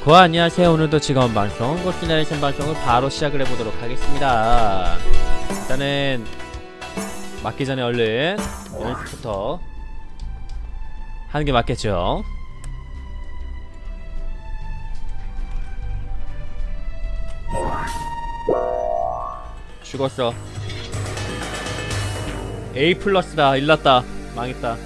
안녕하세요. 오늘도 즐거운 방송 고스나레이션 방송을 바로 시작을 해보도록 하겠습니다. 일단은 맞기 전에 얼른 연습부터 하는 게 맞겠죠. 죽었어. A 플러스다. 일났다. 망했다.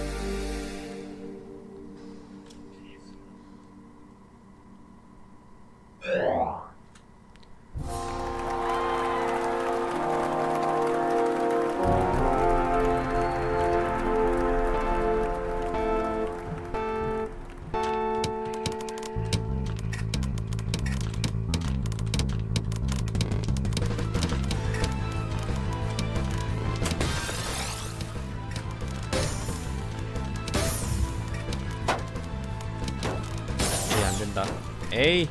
안된다. 에이.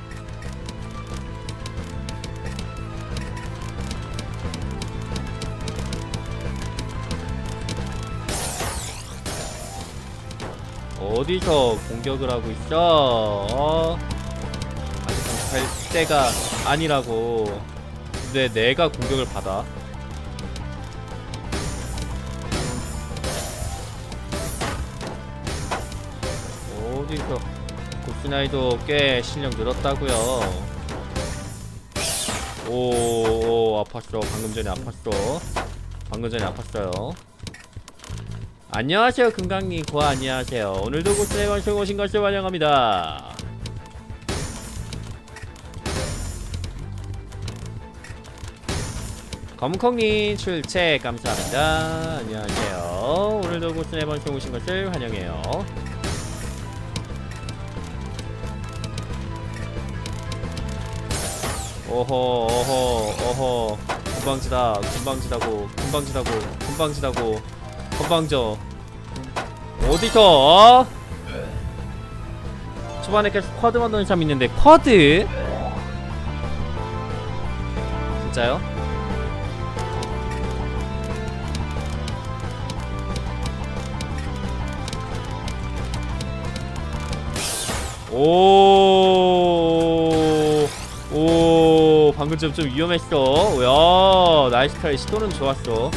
어디서 공격을 하고 있어? 아직 공격할 때가 아니라고. 근데 내가 공격을 받아. 어디서? 고스나이도 꽤 실력 늘었다고요. 오, 아팠어. 방금 전에 아팠어. 방금 전에 아팠어요. 안녕하세요, 금강님. 고아 안녕하세요. 오늘도 고스나이 방송 오신 것을 환영합니다. 검콩님 출첵 감사합니다. 안녕하세요. 오늘도 고스나이 방송 오신 것을 환영해요. 어허 금방지다고 건방져. 어디서 초반에 계속 쿼드 만드는 사람 있는데 쿼드? 진짜요? 오, 방금 좀 위험했어. 야, 나이스 트라이. 시도는 좋았어.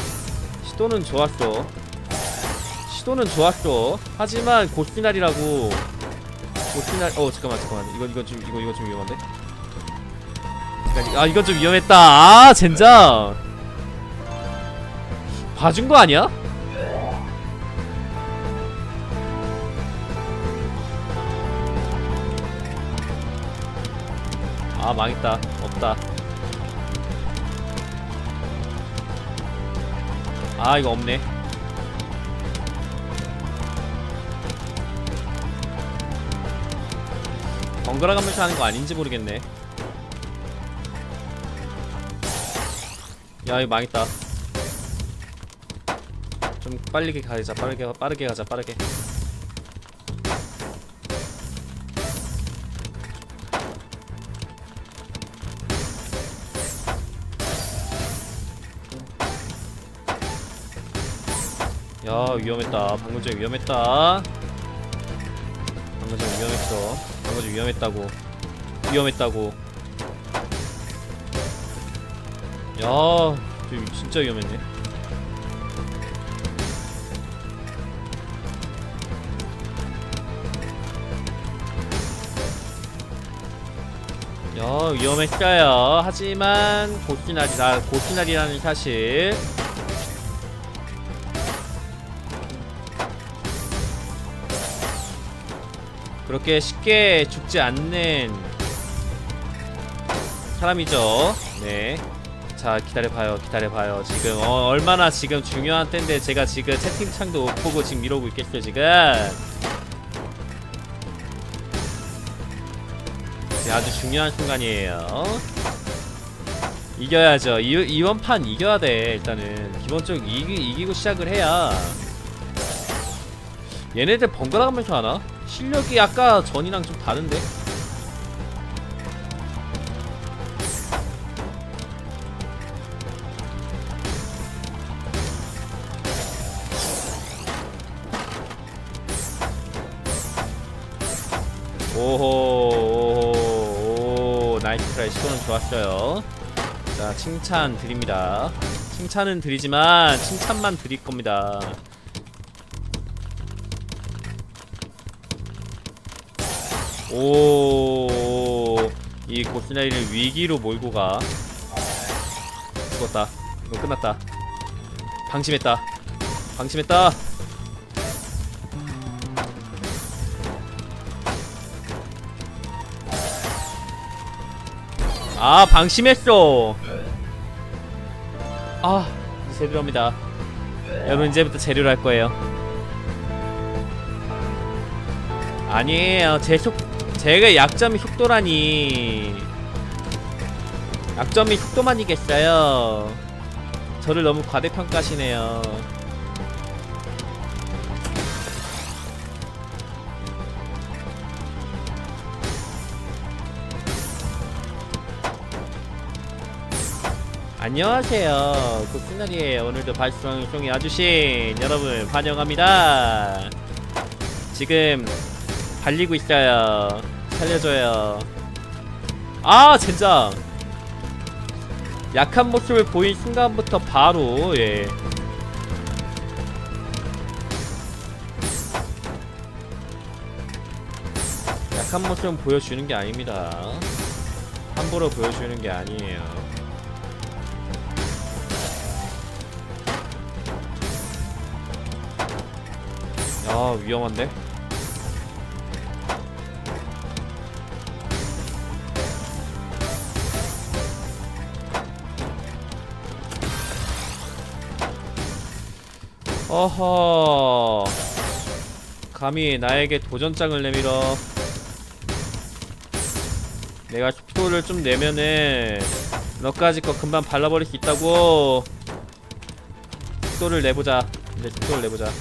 하지만 고스날이라고. 잠깐만. 이건 좀 위험한데? 아, 이건 좀 위험했다. 아, 젠장. 봐준 거 아니야? 아, 망했다. 없다. 아, 이거 없네. 번갈아 가면서 하는 거 아닌지 모르겠네. 야, 이거 망했다. 좀 빠르게 가자. 빠르게 가자. 야, 위험했다. 방금 전에 위험했다. 방금 전에 위험했다고. 야, 진짜 위험했네. 야, 위험했어요. 하지만 고스날이라는 사실 그렇게 쉽게 죽지 않는 사람이죠. 네. 자, 기다려봐요. 지금 얼마나 지금 중요한 때인데 제가 지금 채팅창도 못 보고 지금 이러고 있겠어요, 지금. 네, 아주 중요한 순간이에요. 이겨야죠. 이번 판 이겨야 돼. 일단은 기본적으로 이기고 시작을 해야. 얘네들 번갈아 가면서 하나? 실력이 아까 전이랑 좀 다른데? 오호. 나이스 트라이. 시도는 좋았어요. 자, 칭찬 드립니다. 칭찬은 드리지만 칭찬만 드릴 겁니다. 오, 이 고스나이를 위기로 몰고 가. 죽었다. 이거 끝났다. 방심했다. 방심했다. 아, 방심했어. 아, 제대로 합니다. 여러분, 이제부터 재료로 할 거예요. 아니에요. 제가 약점이 속도라니. 약점이 속도만이겠어요. 저를 너무 과대평가하시네요. 안녕하세요. 고스나리에요. 오늘도 발송송이 와주신 여러분 환영합니다. 지금 발리고 있어요. 살려줘요. 아, 젠장. 약한 모습을 보인 순간부터 바로 예. 약한 모습은 보여주는 게 아닙니다. 함부로 보여주는 게 아니에요. 야, 위험한데? 어허, 감히 나에게 도전장을 내밀어. 내가 속도를 좀 내면은 너까지 거 금방 발라버릴 수 있다고. 속도를 내보자. 이제 속도를 내보자.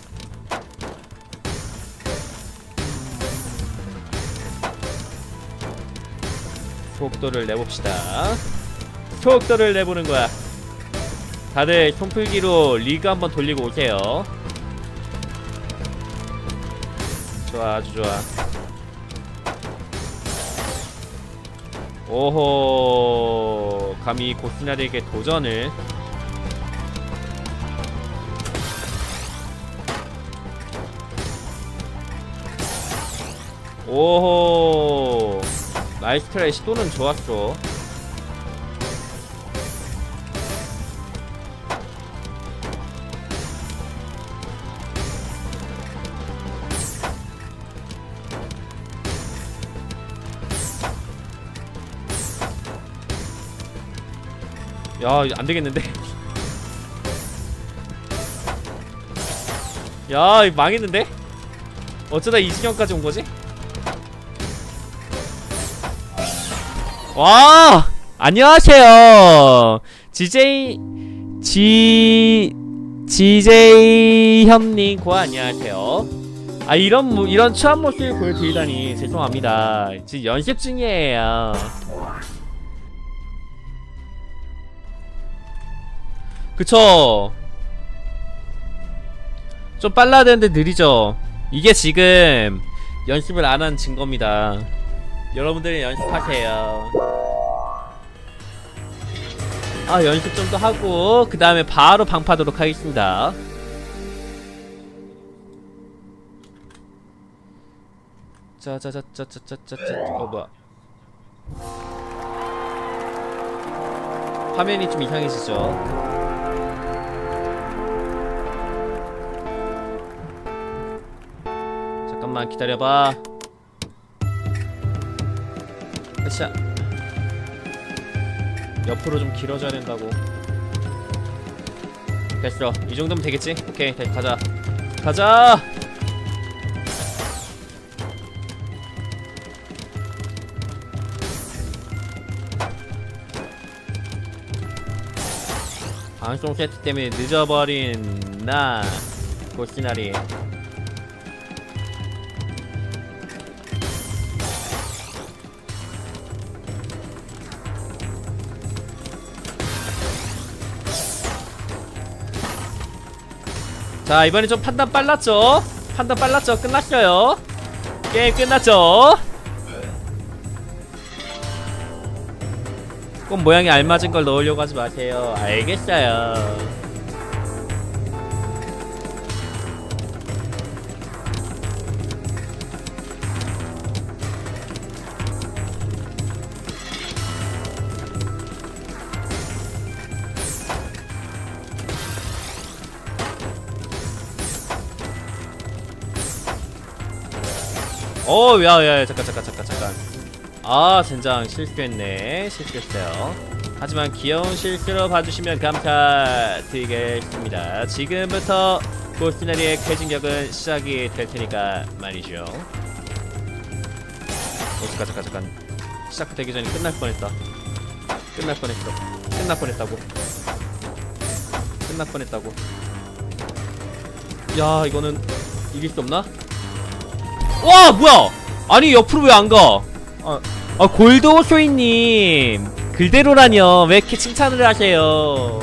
속도를 내봅시다. 속도를 내보는 거야. 다들 손풀기로 리그 한번 돌리고 오세요. 좋아, 아주 좋아. 오호, 감히 고스나리에게 도전을. 오호, 나이스 트라이. 시도는 좋았어. 야, 안되겠는데? 야, 이거 망했는데? 어쩌다 이 지경까지 온거지? 와! 안녕하세요! GJ 현님 안녕하세요. 아, 이런 추한 모습을 보여드리다니 죄송합니다. 지금 연습 중이에요. 그쵸? 좀 빨라야 되는데 느리죠? 이게 지금 연습을 안 한 증거입니다. 여러분들이 연습하세요. 아, 연습 좀 더 하고 그 다음에 바로 방파도록 하겠습니다. 짜자자자자자자자. 뭐야? 화면이 좀 이상해지죠? 잠깐만 기다려봐. 으쌰. 옆으로 좀 길어져야 된다고. 됐어. 이 정도면 되겠지? 오케이, 다시 가자. 가자! 방송 세트 때문에 늦어버린 나 고스나리. 자, 이번엔 좀 판단 빨랐죠? 판단 빨랐죠? 끝났어요. 게임 끝났죠? 꽃 모양이 알맞은 걸 넣으려고 하지 마세요. 알겠어요. 야야 잠깐. 아 젠장 실수했네. 실수했어요. 하지만 귀여운 실수로 봐주시면 감사드리겠습니다. 지금부터 보스나리의 쾌진격은 시작이 될 테니까 말이죠. 잠깐. 시작되기 전에 끝날 뻔했다. 끝날 뻔했다고. 야 이거는 이길 수 없나? 와 뭐야! 아니 옆으로 왜 안 가? 골드오소이님 그대로라뇨. 왜 이렇게 칭찬을 하세요?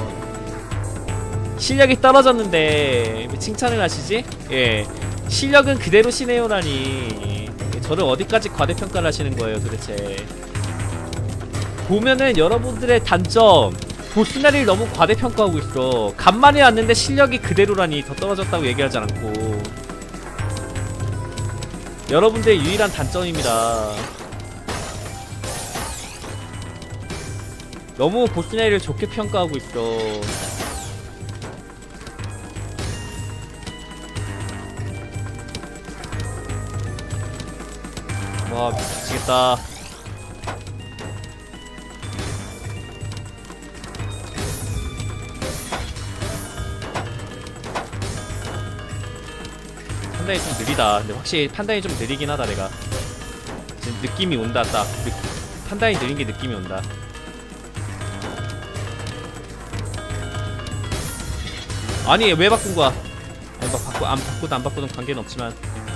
실력이 떨어졌는데 왜 칭찬을 하시지? 예, 실력은 그대로시네요라니. 저를 어디까지 과대평가를 하시는 거예요 도대체? 보면은 여러분들의 단점, 보스나리를 너무 과대평가하고 있어. 간만에 왔는데 실력이 그대로라니. 더 떨어졌다고 얘기하지 않고. 여러분들의 유일한 단점입니다. 너무 보스나리를 좋게 평가하고 있어. 와 미치겠다. 판단이 좀 느리다. 근데 확실히 판단이 좀 느리긴 하다. 내가 지금 느낌이 온다. 딱 판단이 느린 게 느낌이 온다. 아니 왜 바꾼 거야? 아니, 안 바꾸든 관계는 없지만.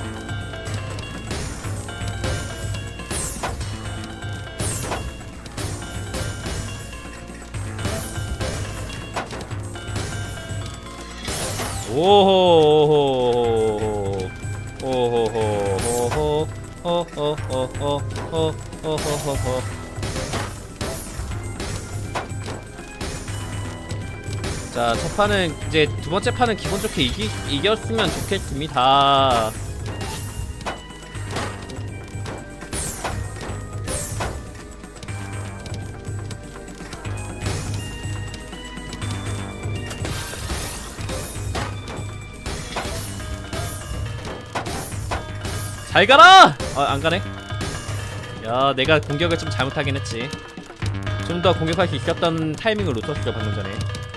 자, 첫 판은 이제 두 번째 판은 기분 좋게 이겼으면 좋겠습니다. 잘 가라! 안 가네. 야, 내가 공격을 좀 잘못하긴 했지. 좀 더 공격할 수 있었던 타이밍을 놓쳤어 방금 전에.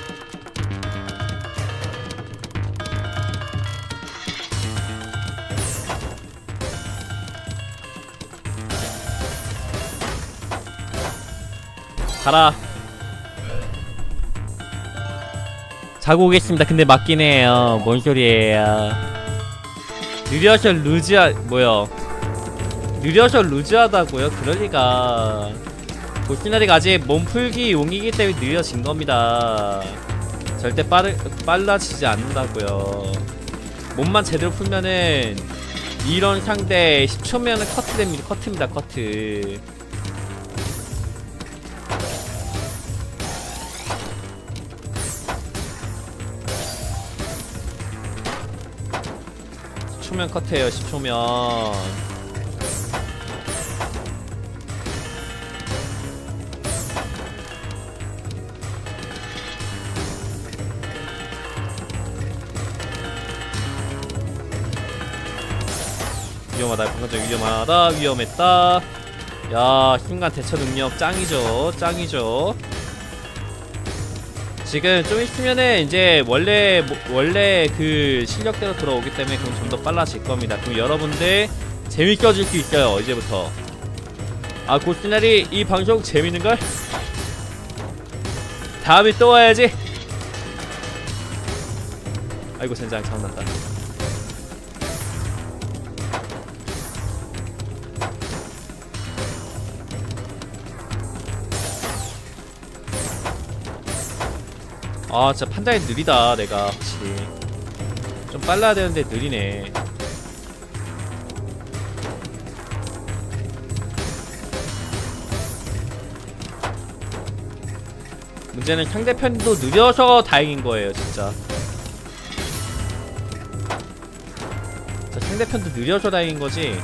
가라. 자고 오겠습니다. 근데 맞긴 해요. 뭔 소리예요? 느려서 루즈하다고요? 그럴리가. 보스나리가 아직 몸풀기 용이기 때문에 느려진 겁니다. 절대 빨라지지 않는다고요. 몸만 제대로 풀면은 이런 상대 10초면은 커트입니다. 커트. 면 컷해요. 10초면. 위험하다. 방금 전 위험했다. 야, 순간 대처 능력 짱이죠. 지금 좀 있으면은 이제 원래 그 실력대로 돌아오기 때문에 그럼 좀 더 빨라질 겁니다. 그럼 여러분들 재밌게 줄 수 있어요. 이제부터. 아, 보스나리 이 방송 재밌는걸? 다음에 또 와야지. 아이고 젠장 장난다. 아 진짜 판단이 느리다. 내가 확실히 좀 빨라야 되는데 느리네. 문제는 상대편도 느려서 다행인 거예요 진짜. 자, 상대편도 느려서 다행인 거지.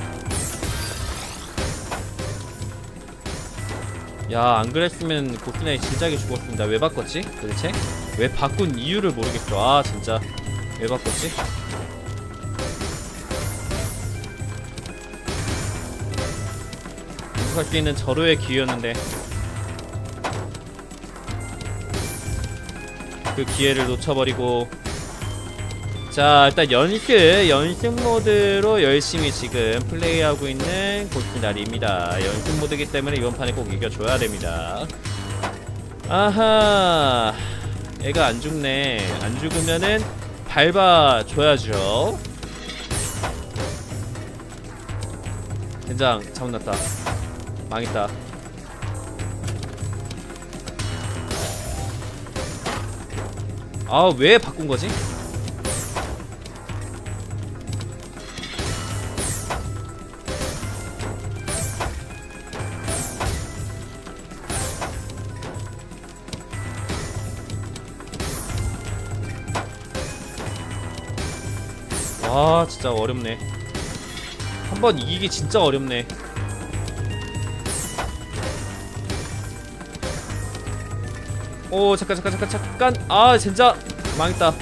야, 안 그랬으면 고스나이 진작에 죽었습니다. 왜 바꿨지? 도대체? 왜 바꾼 이유를 모르겠어. 아, 진짜. 왜 바꿨지? 공격할 수 있는 절호의 기회였는데 그 기회를 놓쳐버리고. 자, 일단 연습 모드로 열심히 지금 플레이하고 있는 고스나리입니다. 연습 모드이기 때문에 이번 판에 꼭 이겨줘야 됩니다. 아하, 얘가 안 죽네. 안 죽으면은 밟아줘야죠. 젠장 잘못났다. 망했다. 아, 왜 바꾼거지? 와, 진짜 어렵네. 한번 이기기 진짜 어렵네. 오, 잠깐. 아, 진짜 망했다.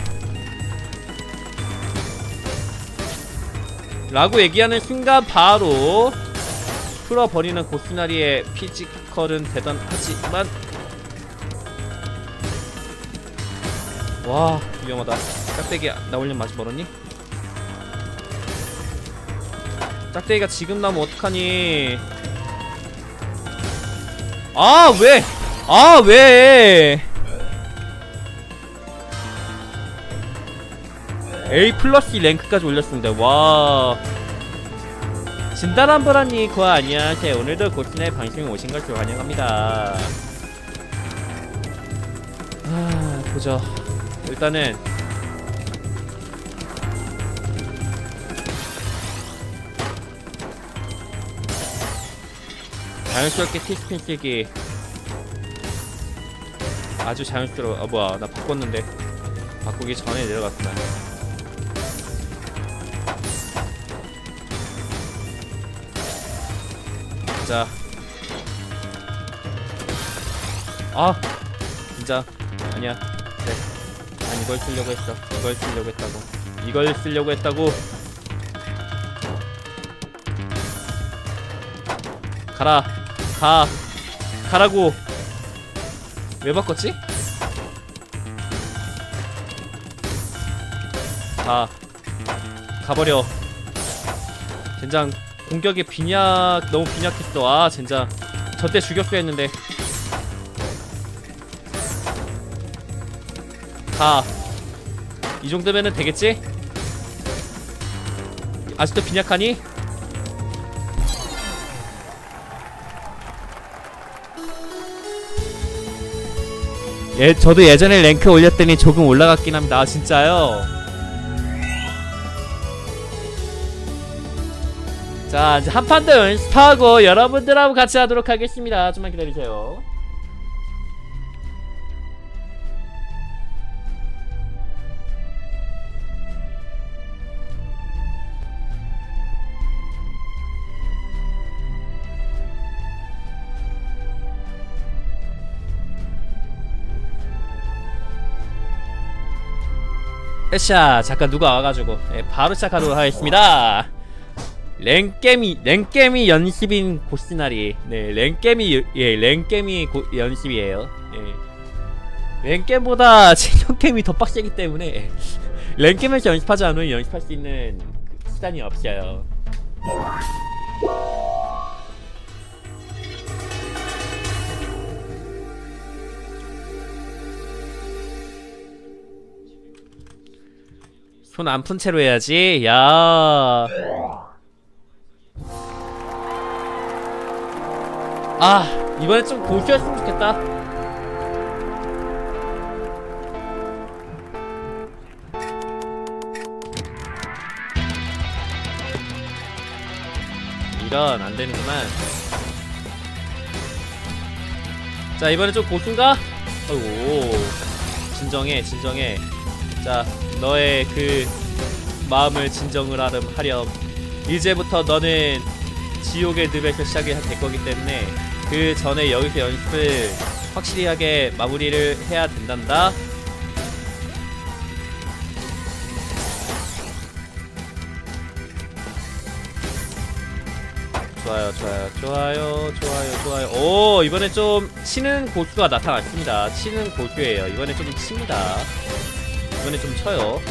라고 얘기하는 순간 바로 풀어버리는 고스나리의 피지컬은 대단하지만, 와, 위험하다. 짝대기 나오려면 맞아 멀었니? 짝대기가 지금 나오면 어떡하니? 아, 왜? 아, 왜? A 플러스 랭크까지 올렸습니다. 와, 진달한 보라니 그거 안녕하세요. 오늘도 고스나이 방송에 오신 것을 환영합니다. 아, 보죠. 일단은 자연스럽게 티스핀 쓰기. 아주 자연스러워. 아, 뭐야, 나 바꿨는데 바꾸기 전에 내려갔구나. 자, 아, 진짜 아니야. 그래, 난 이걸 쓰려고 했어. 이걸 쓰려고 했다고. 가라고. 왜 바꿨지? 가버려. 젠장 공격의 너무 빈약했어. 아, 젠장 저때 죽였어야 했는데. 이 정도면은 되겠지? 아직도 빈약하니? 저도 예전에 랭크 올렸더니 조금 올라갔긴 합니다. 아, 진짜요? 자, 이제 한 판 더 연습하고 여러분들하고 같이 하도록 하겠습니다. 좀만 기다리세요. 으쌰, 잠깐 누가 와가지고 바로 시작하도록 하겠습니다. 랭게미 연습인 고스나리. 네, 랭게미 연습이에요. 랭게임보다 체력게임이 더 빡세기 때문에 랭게임에서 연습하지 않으면 연습할 수 있는 수단이 없어요. 손 안 푼 채로 해야지. 야. 아, 이번에 좀 고수였으면 좋겠다. 이런 안 되는구만. 자, 이번에 좀 고수인가? 어이구, 진정해, 진정해. 자, 너의 그 마음을 진정을 하렴. 이제부터 너는 지옥의 늪에서 시작이 될 거기 때문에 그 전에 여기서 연습을 확실히 하게 마무리를 해야 된단다. 좋아요, 좋아요, 좋아요, 좋아요, 좋아요. 오, 이번엔 좀 치는 고수가 나타났습니다. 치는 고수예요. 이번엔 좀 칩니다. 이번엔 좀 쳐요.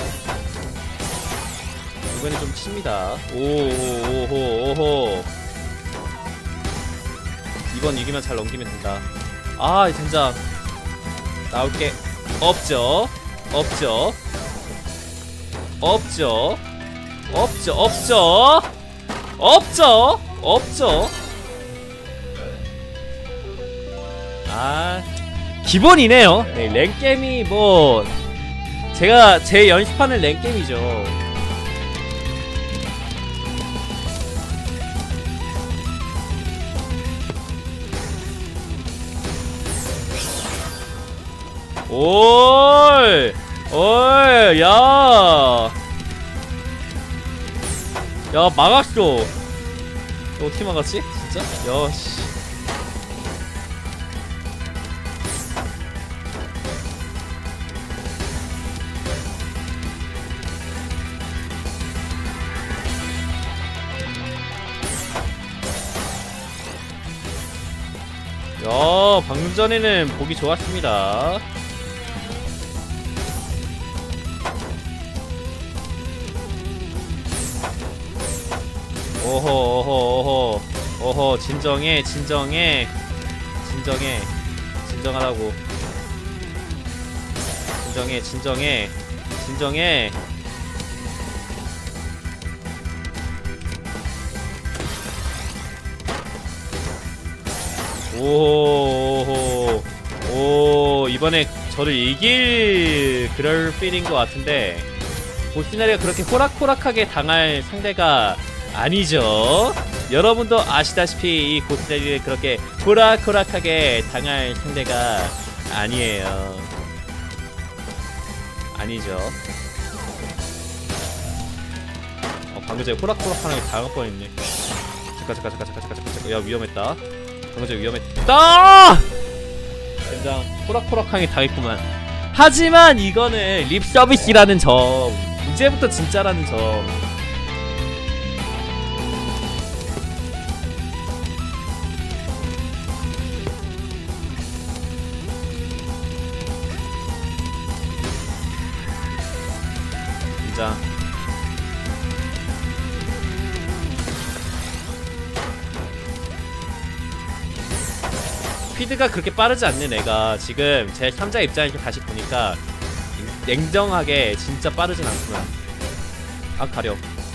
이번엔 좀 칩니다. 오호. 이번 이기면 잘 넘기면 된다. 아, 젠장. 나올 게 없죠. 없죠. 없죠. 없죠. 없죠. 없죠. 없죠. 아, 기본이네요. 네, 랭게임이 뭐 제가 제 연습하는 랭게임이죠. 올! 올! 야! 야, 막았어. 어떻게 막았지? 진짜? 야, 씨. 야, 방금 전에는 보기 좋았습니다. 어허, 진정해. 진정하라고. 진정해. 오, 이번에 저를 이길 그럴 필인 것 같은데 보스나리가 그렇게 호락호락하게 당할 상대가 아니죠. 여러분도 아시다시피 이 고스나리를 그렇게 호락호락하게 당할 상대가 아니에요. 아니죠. 방금 전에 호락호락하게 당할 뻔했네. 잠깐. 야, 위험했다. 방금 전에 위험했다. 굉장히 호락호락하게 당했구만. 하지만 이거는 립 서비스라는 점, 이제부터 진짜라는 점. 진짜. 스피드가 그렇게 빠르지 않네. 내가 지금 제 3자 입장에서 다시 보니까 냉정하게 진짜 빠르진 않구나. 아, 가려.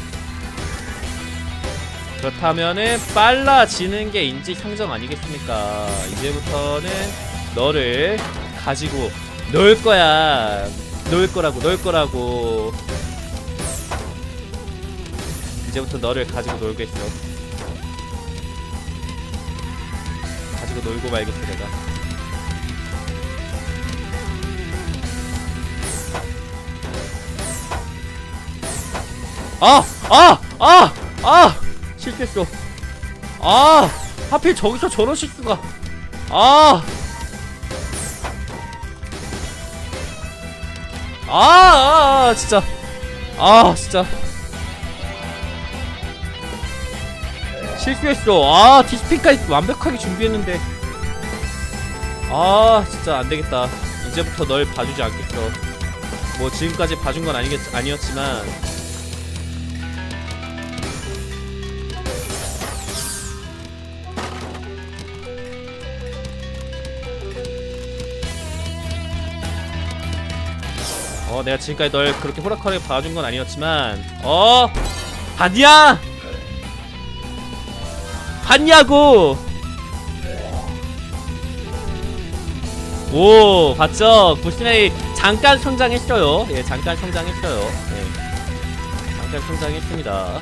그렇다면은 빨라지는 게 인지상정 아니겠습니까? 이제부터는 너를 가지고 놀 거야. 놀 거라고. 이제부터 너를 가지고 놀겠어. 가지고 놀고 말겠어 내가. 실패했어. 하필 저기서 저런 실수가. 진짜. 진짜 실수했어. 디스피까지 완벽하게 준비했는데. 진짜 안되겠다. 이제부터 널 봐주지 않겠어. 뭐 지금까지 봐준 건 아니었지만 내가 지금까지 널 그렇게 호락호락하게 봐준 건 아니었지만 봤냐고. 오, 봤죠? 보시나이 잠깐 성장했어요. 예, 잠깐 성장했어요. 예, 잠깐 성장했습니다.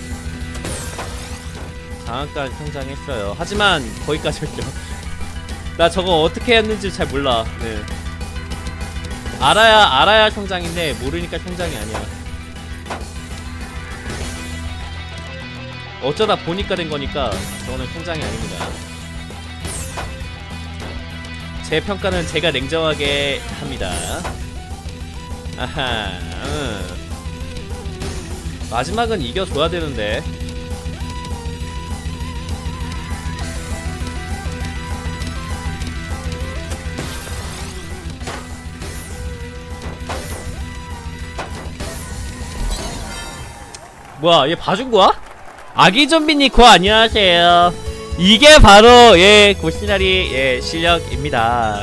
잠깐 성장했어요. 하지만 거기까지였죠. 나 저거 어떻게 했는지 잘 몰라. 네. 알아야 성장인데 모르니까 성장이 아니야. 어쩌다 보니까 된 거니까 저거는 성장이 아닙니다. 제 평가는 제가 냉정하게 합니다. 아하. 마지막은 이겨줘야 되는데. 뭐야, 얘 봐준 거야? 아기 좀비니코 안녕하세요. 이게 바로 예 고시나리 예 실력입니다.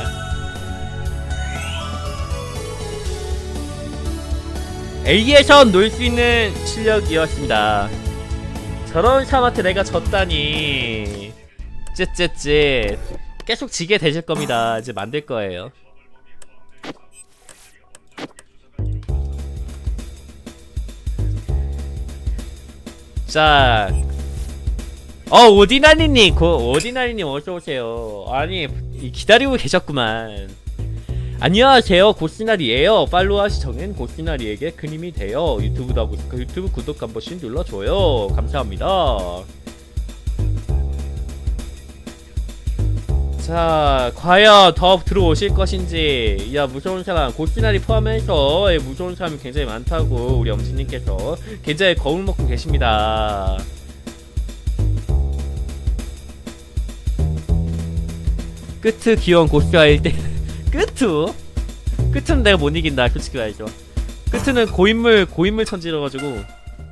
A에서 놀 수 있는 실력이었습니다. 저런 사람한테 내가 졌다니. 쯧쯧쯧. 계속 지게 되실 겁니다. 이제 만들 거예요. 자, 오디나니님, 오디나니님 어서오세요. 아니, 기다리고 계셨구만. 안녕하세요, 고시나리에요. 팔로우하시 정은 고시나리에게 큰 힘이 돼요. 유튜브 구독 한 번씩 눌러줘요. 감사합니다. 자, 과연 더 들어오실 것인지. 야, 무서운 사람, 고시나리 포함해서 무서운 사람이 굉장히 많다고 우리 엄지님께서 굉장히 거울 먹고 계십니다. 끝트 귀여운 고스트와일 때 끝은 내가 못 이긴다. 솔직히 말이죠. 끝은 고인물 천지여가지고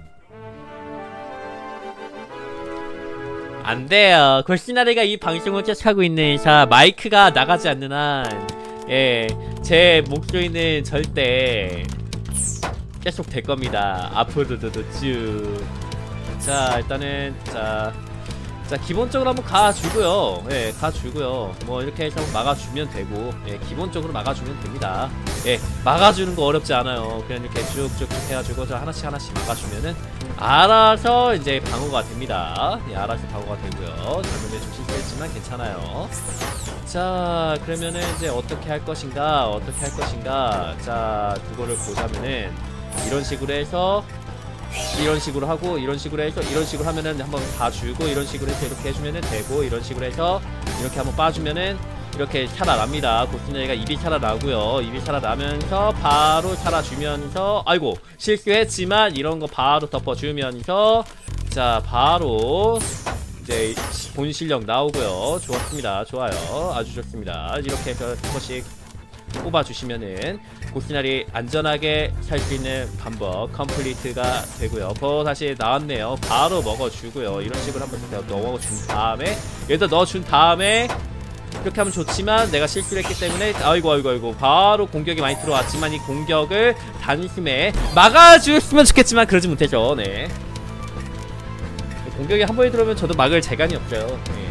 안 돼요. 골시나리가 이 방송을 계속하고 있는 이상 마이크가 나가지 않는 한, 예, 제 목소리는 절대 계속 될 겁니다. 앞으로도 쭉. 자, 일단은 자, 기본적으로 한번 가주고요. 예, 가주고요. 뭐 이렇게 해서 막아주면 되고, 예, 기본적으로 막아주면 됩니다. 예, 막아주는 거 어렵지 않아요. 그냥 이렇게 쭉쭉 해가지고 저 하나씩 막아주면은 알아서 이제 방어가 됩니다. 예, 알아서 방어가 되고요. 잘못해 좀 실수했지만 괜찮아요. 자, 그러면은 이제 어떻게 할 것인가? 자, 그거를 보자면은 이런 식으로 해서. 이런 식으로 하고 이런 식으로 해서 이런 식으로 하면은 한번 봐주고 이런 식으로 해서 이렇게 해주면은 되고 이런 식으로 해서 이렇게 한번 빠주면은 이렇게 살아납니다. 고스나리가 입이 살아나고요. 입이 살아나면서 바로 살아주면서 아이고 실수했지만 이런 거 바로 덮어주면서 자 바로 이제 본 실력 나오고요. 좋았습니다. 좋아요. 아주 좋습니다. 이렇게 해서 한 번씩 뽑아주시면은 고스나리 안전하게 살 수 있는 방법 컴플리트가 되고요. 다시 나왔네요. 바로 먹어주고요. 이런 식으로 한번 넣어준 다음에 여기다 넣어준 다음에 이렇게 하면 좋지만 내가 실수를 했기 때문에 아이고 바로 공격이 많이 들어왔지만 이 공격을 단숨에 막아주셨으면 좋겠지만 그러지 못했죠. 네. 공격이 한 번에 들어오면 저도 막을 재간이 없어요. 네.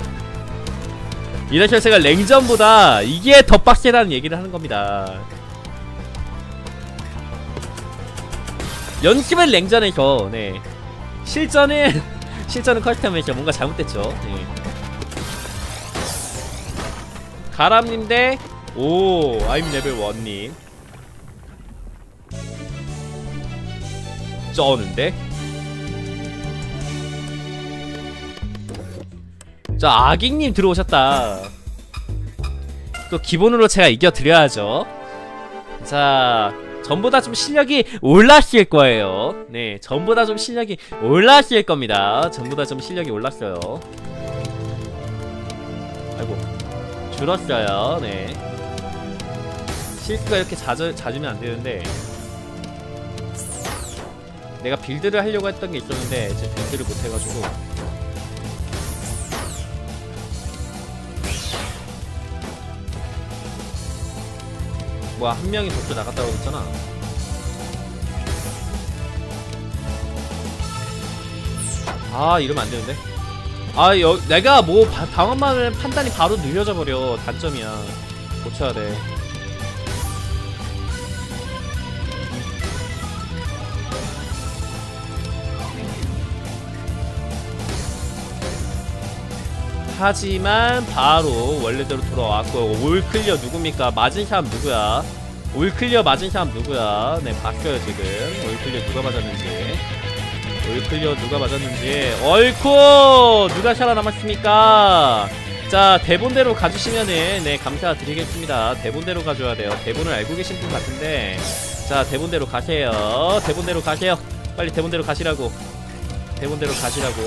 이래서 제가 랭전보다 이게 더 빡세다는 얘기를 하는 겁니다. 연습은 랭전에서, 네. 실전은 커스텀에서 뭔가 잘못됐죠. 네. 가람님 대, I'm 레벨 1님. 쩌는데? 자, 아깅님 들어오셨다. 또 기본으로 제가 이겨드려야죠. 자, 전보다 좀 실력이 올랐을 거예요. 네, 전보다 좀 실력이 올랐을 겁니다. 전보다 좀 실력이 올랐어요. 아이고, 줄었어요. 네. 실수가 이렇게 잦으면 안 되는데 내가 빌드를 하려고 했던 게 있었는데 이제 빌드를 못 해가지고. 뭐야, 한 명이 벌써 나갔다고 했잖아. 아, 이러면 안 되는데. 아, 내가 뭐 방어만 하면 판단이 바로 느려져 버려. 단점이야. 고쳐야 돼. 하지만 바로 원래대로 돌아왔고요. 올 클리어 누굽니까? 맞은 사람 누구야? 올 클리어 맞은 사람 누구야? 네, 봤어요 지금. 올 클리어 누가 맞았는지. 올 클리어 누가 맞았는지. 어이쿠! 누가 살아남았습니까? 자, 대본대로 가주시면은 네, 감사드리겠습니다. 대본대로 가줘야 돼요. 대본을 알고 계신 분 같은데. 자, 대본대로 가세요. 대본대로 가세요. 빨리 대본대로 가시라고. 대본대로 가시라고.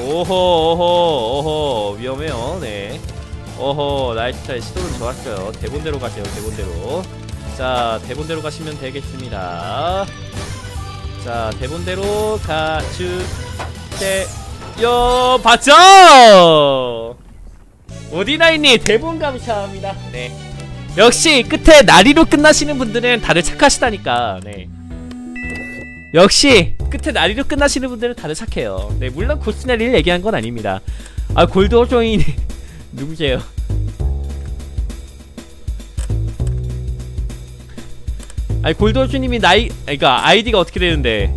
오호 위험해요. 네. 오호, 나이스. 시도는 좋았어요. 대본대로 가세요. 대본대로. 자, 대본대로 가시면 되겠습니다. 자, 대본대로 가주세요. 봤죠? 오디나이님 대본 감사합니다. 네. 역시 끝에 나리로 끝나시는 분들은 다들 착하시다니까. 네. 역시 끝에 나리로 끝나시는 분들은 다들 착해요. 네, 물론 고스나리를 얘기한 건 아닙니다. 아, 골드호종이 누구세요? 아니, 골드호주님이 그니까 아이디가 어떻게 되는데?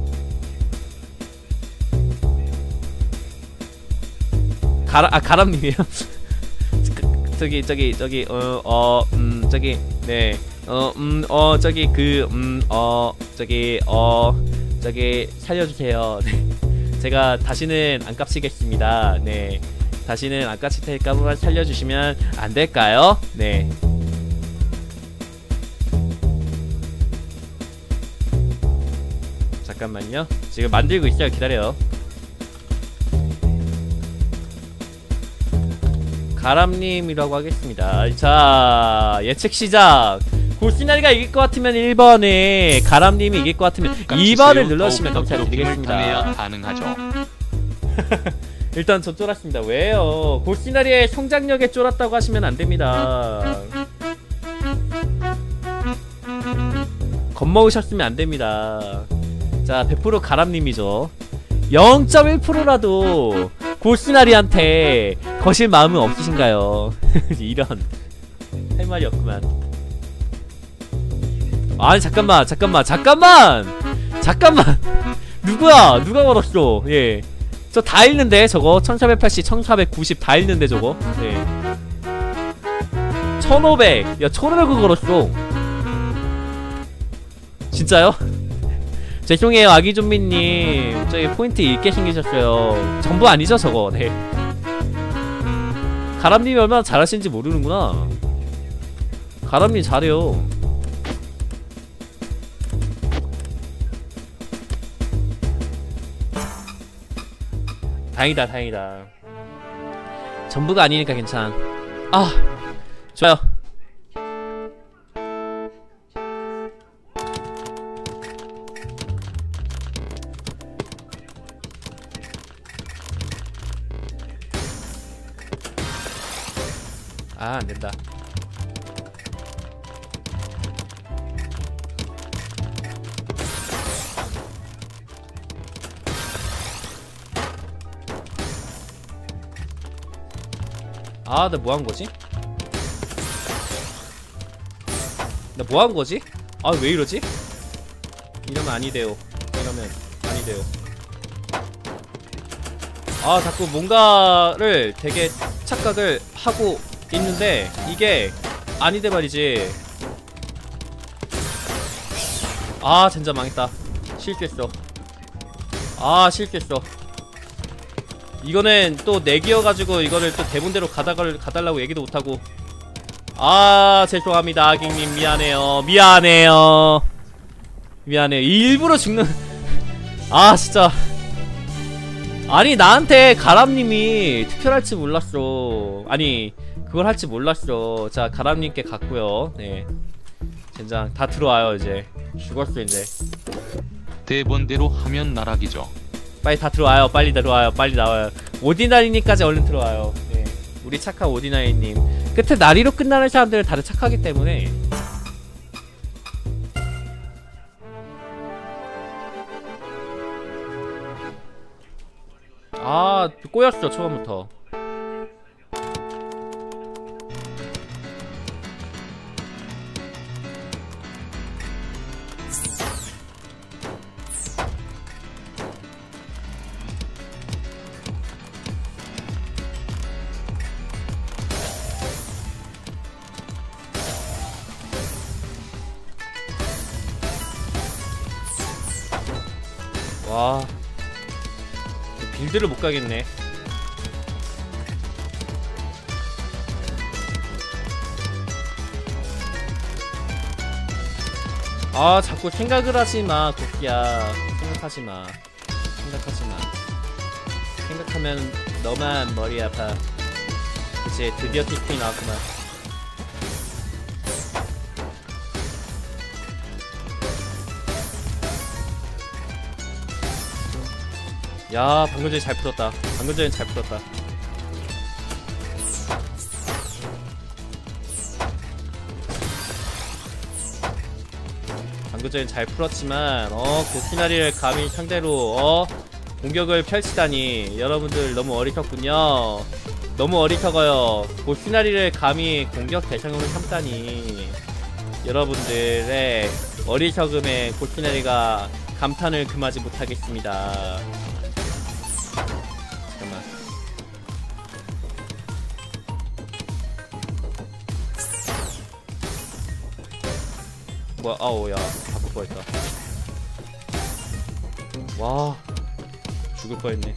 가람님이에요? 저기 저기 살려주세요. 네. 제가 다시는 안 깝치겠습니다. 네, 다시는 안 깝칠 테니까 한번 살려주시면 안 될까요? 네. 잠깐만요. 지금 만들고 있어요. 기다려요. 가람님이라고 하겠습니다. 자, 예측 시작. 골시나리가 이길 것 같으면 1번에, 가람님이 이길 것 같으면 2번을 눌러주시면 감사드리겠습니다. 가능하죠. 일단 저 쫄았습니다. 왜요? 골시나리의 성장력에 쫄았다고 하시면 안됩니다. 겁먹으셨으면 안됩니다. 자, 100% 가람님이죠. 0.1%라도 골시나리한테 거실 마음은 없으신가요? 이런 할 말이 없구만. 아니, 잠깐만 누구야? 누가 걸었어? 예, 저 다 읽는데 저거 1480, 1490 다 읽는데 저거. 예, 1500, 야 1500을 걸었어. 진짜요? 죄송해요, 아기좀비님. 저기 포인트 읽게 생기셨어요. 전부 아니죠 저거. 네. 가람님이 얼마나 잘하시는지 모르는구나. 가람님 잘해요. 다행이다. 전부가 아니니까 괜찮아. 아, 좋아요. 아, 안된다. 아, 나 뭐한거지? 나 뭐한거지? 아, 왜 이러지? 이러면 아니돼요. 이러면 아니돼요. 아, 자꾸 뭔가를 되게 착각을 하고 있는데 이게 아니대 말이지. 아, 진짜 망했다. 실수했어. 아, 실수했어. 이거는 또 내기여가지고 이거를 또 대본대로 가달라고 얘기도 못하고. 아, 죄송합니다 아깅님. 미안해요. 일부러 죽는. 아, 진짜. 아니, 나한테 가람님이 투표를 할지 몰랐어. 아니, 그걸 할지 몰랐어. 자, 가람님께 갔고요. 네, 젠장 다 들어와요. 이제 죽었어. 이제 대본대로 하면 나락이죠. 빨리 다 들어와요. 빨리 들어와요. 빨리 나와요. 오디나리님까지 얼른 들어와요. 네, 우리 착한 오디나리님. 끝에 나리로 끝나는 사람들은 다들 착하기 때문에. 아, 꼬였어 초반부터. 와, 빌드를 못 가겠네. 아, 자꾸 생각을 하지마, 고끼야. 생각하지마. 생각하지마. 생각하면 너만 머리 아파. 그치, 드디어 티스팅이 나왔구만. 야, 방금 전에 잘 풀었다. 방금 전에 잘 풀었다. 방금 전에 잘 풀었지만 고키나리를 감히 상대로 공격을 펼치다니 여러분들 너무 어리석군요. 너무 어리석어요. 고키나리를 감히 공격 대상으로 삼다니 여러분들의 어리석음에 고키나리가 감탄을 금하지 못하겠습니다. 잠깐만. 뭐야, 아우, 야, 바꿀 뻔했다. 와, 죽을 뻔했네.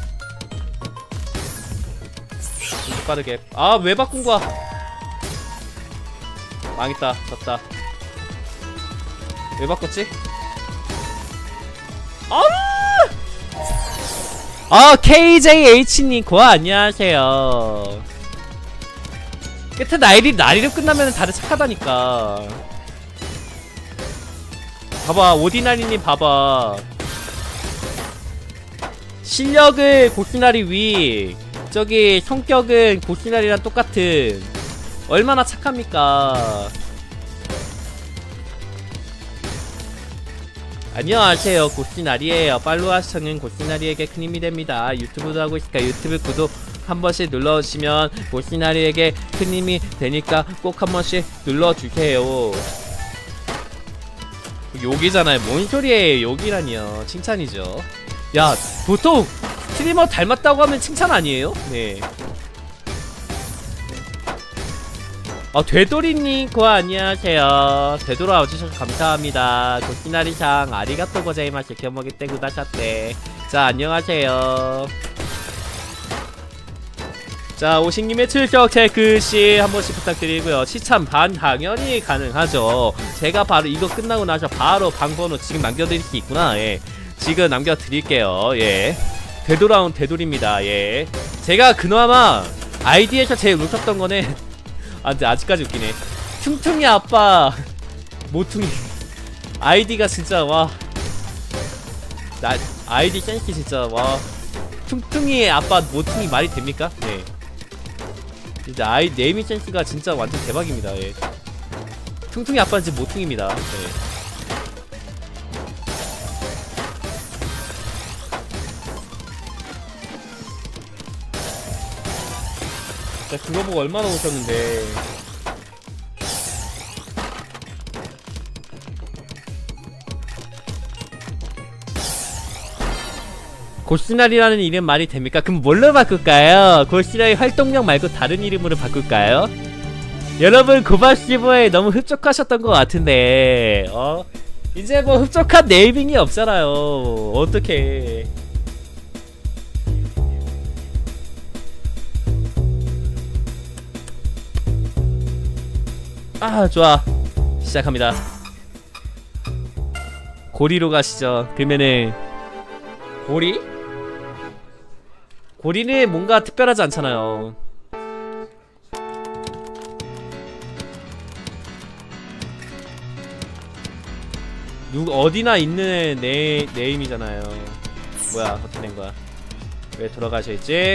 진짜 빠르게. 아, 왜 바꾼 거야? 망했다, 졌다. 왜 바꿨지? KJH님 고아 안녕하세요. 끝에 나리로 끝나면 다들 착하다니까. 봐봐, 오디나리님 봐봐. 실력을 고시나리 위, 저기 성격은 고시나리랑 똑같은. 얼마나 착합니까? 안녕하세요, 고시나리에요. 팔로우 하시는 고시나리에게 큰 힘이 됩니다. 유튜브도 하고 있으니까 유튜브 구독 한 번씩 눌러주시면 고시나리에게 큰 힘이 되니까 꼭 한 번씩 눌러주세요. 욕이잖아요. 뭔 소리예요? 욕이라니요. 칭찬이죠. 야, 보통 스트리머 닮았다고 하면 칭찬 아니에요? 네. 되돌이님 고아 안녕하세요. 되돌아 와주셔서 감사합니다. 고시나리상 아리가또 고자이마스 겨먹이 때 구다샤떼. 자, 안녕하세요. 자, 오식님의 출석 체크시 한 번씩 부탁드리고요. 시참 반 당연히 가능하죠. 제가 바로 이거 끝나고 나서 바로 방번호 지금 남겨드릴 수 있구나. 예, 지금 남겨드릴게요. 예, 되돌아온 되돌입니다. 예, 제가 그나마 아이디에서 제일 웃었던 거는 근데 아직까지 웃기네. 퉁퉁이 아빠 모퉁이 아이디가 진짜 와, 나 아이디 센스 진짜 와. 퉁퉁이의 아빠 모퉁이 말이 됩니까? 네, 진짜 네이밍 센스가 진짜 완전 대박입니다. 예, 퉁퉁이 아빠는 지금 모퉁이입니다. 네. 그거 보고 얼마나 웃었는데. 고시나리라는 이름 말이 됩니까? 그럼 뭘로 바꿀까요? 고시나리 활동명 말고 다른 이름으로 바꿀까요? 여러분 고바시보에 너무 흡족하셨던 것 같은데 이제 뭐 흡족한 네이밍이 없잖아요. 어떡해. 좋아. 시작합니다. 고리로 가시죠. 그러면은 고리? 고리는 뭔가 특별하지 않잖아요. 어디나 있는 네임이잖아요. 뭐야, 어떻게 된 거야? 왜 돌아가셔 있지?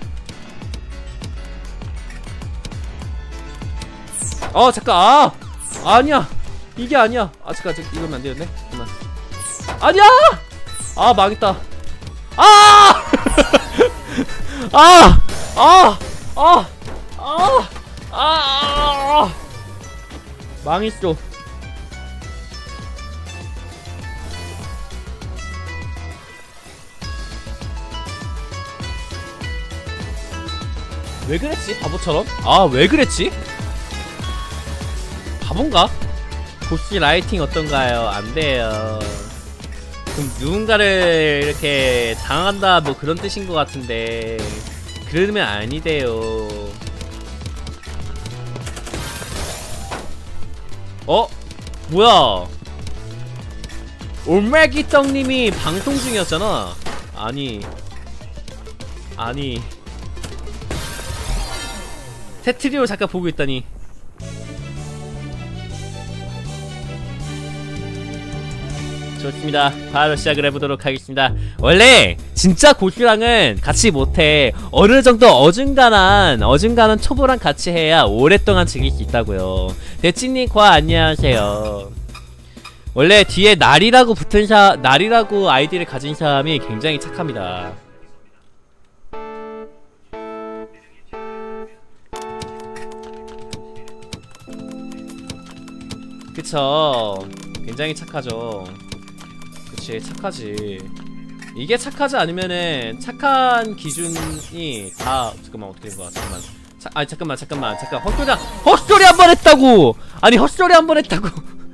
잠깐. 아니야, 이게 아니야. 잠깐, 이거면 안 되는데. 잠깐만. 아니야. 망했다. 망했어. 왜 그랬지? 바보처럼? 왜 그랬지? 바본가? 고시 라이팅 어떤가요? 안 돼요. 그럼 누군가를 이렇게 당한다 뭐 그런 뜻인 것 같은데 그러면 아니대요. 어? 뭐야? 올메기떡님이 방송 중이었잖아. 아니 테트리오 잠깐 보고 있다니. 좋습니다. 바로 시작을 해보도록 하겠습니다. 원래 진짜 고수랑은 같이 못해. 어느정도 어중간한 초보랑 같이 해야 오랫동안 즐길 수 있다고요. 대치님 과 안녕하세요. 원래 뒤에 날이라고 날이라고 아이디를 가진 사람이 굉장히 착합니다. 그쵸. 굉장히 착하죠. 그치, 착하지. 이게 착하지 않으면은 착한 기준이 다 잠깐만 어떻게 된 거야? 잠깐만. 헛소리 한 번 했다고. 아니 헛소리 한 번 했다고.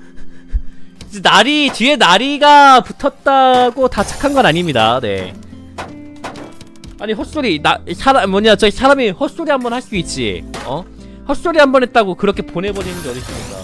뒤에 나리가 붙었다고 다 착한 건 아닙니다. 네. 아니 헛소리 사람이 헛소리 한 번 할 수 있지. 헛소리 한 번 했다고 그렇게 보내버리는 게 어디 있습니까?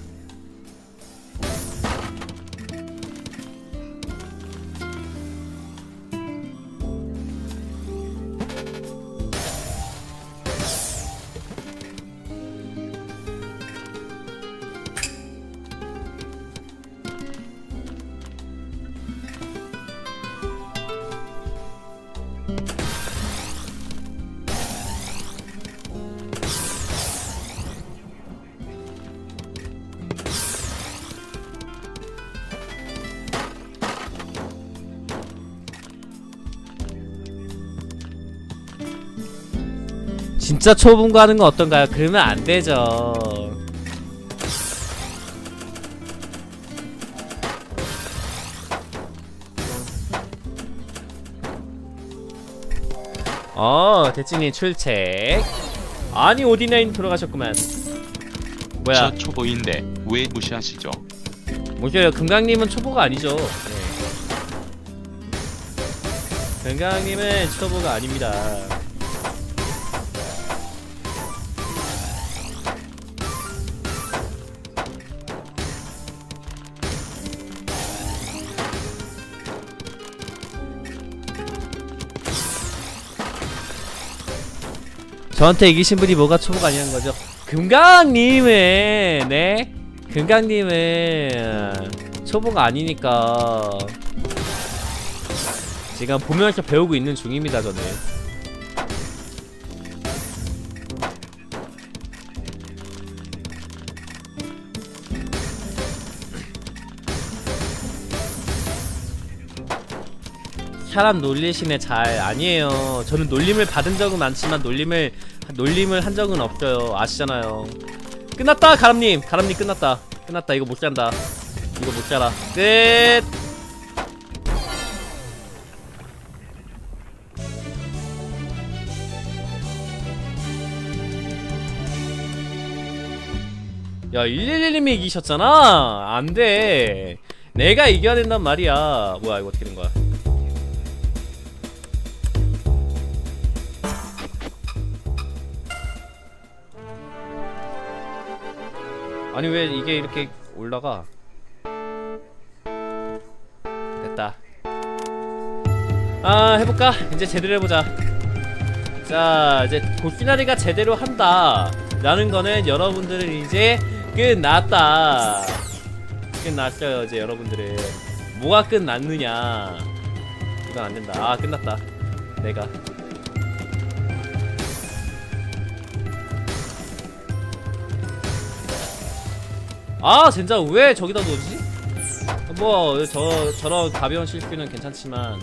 진짜 초보가 하는 건 어떤가요? 그러면 안 되죠. 대치님 출첵. 아니 오디나인 돌아가셨구만. 뭐야? 저 초보인데 왜 무시하시죠? 뭐죠? 금강님은 초보가 아니죠. 네. 금강님은 초보가 아닙니다. 저한테 이기신 분이 뭐가 초보가 아니라는 거죠? 금강님은 네? 금강님은 초보가 아니니까 지금 보면서 배우고 있는 중입니다. 저는 사람 놀리시네. 잘 아니에요. 저는 놀림을 받은 적은 많지만 놀림을 한 적은 없어요. 아시잖아요. 끝났다 가람님. 가람님 끝났다. 이거 못 잔다. 이거 못 자라. 끝. 야 111님이 이기셨잖아. 안돼. 내가 이겨야 된단 말이야. 뭐야 이거 어떻게 된 거야? 아니 왜 이게 이렇게 올라가? 됐다. 해볼까? 이제 제대로 해보자. 자 이제 고시나리가 제대로 한다 라는 거는 여러분들은 이제 끝났다. 끝났어요. 이제 여러분들은 뭐가 끝났느냐. 이건 안된다. 끝났다. 내가 진짜 왜 저기다 놓지? 뭐 저런 가벼운 실수는 괜찮지만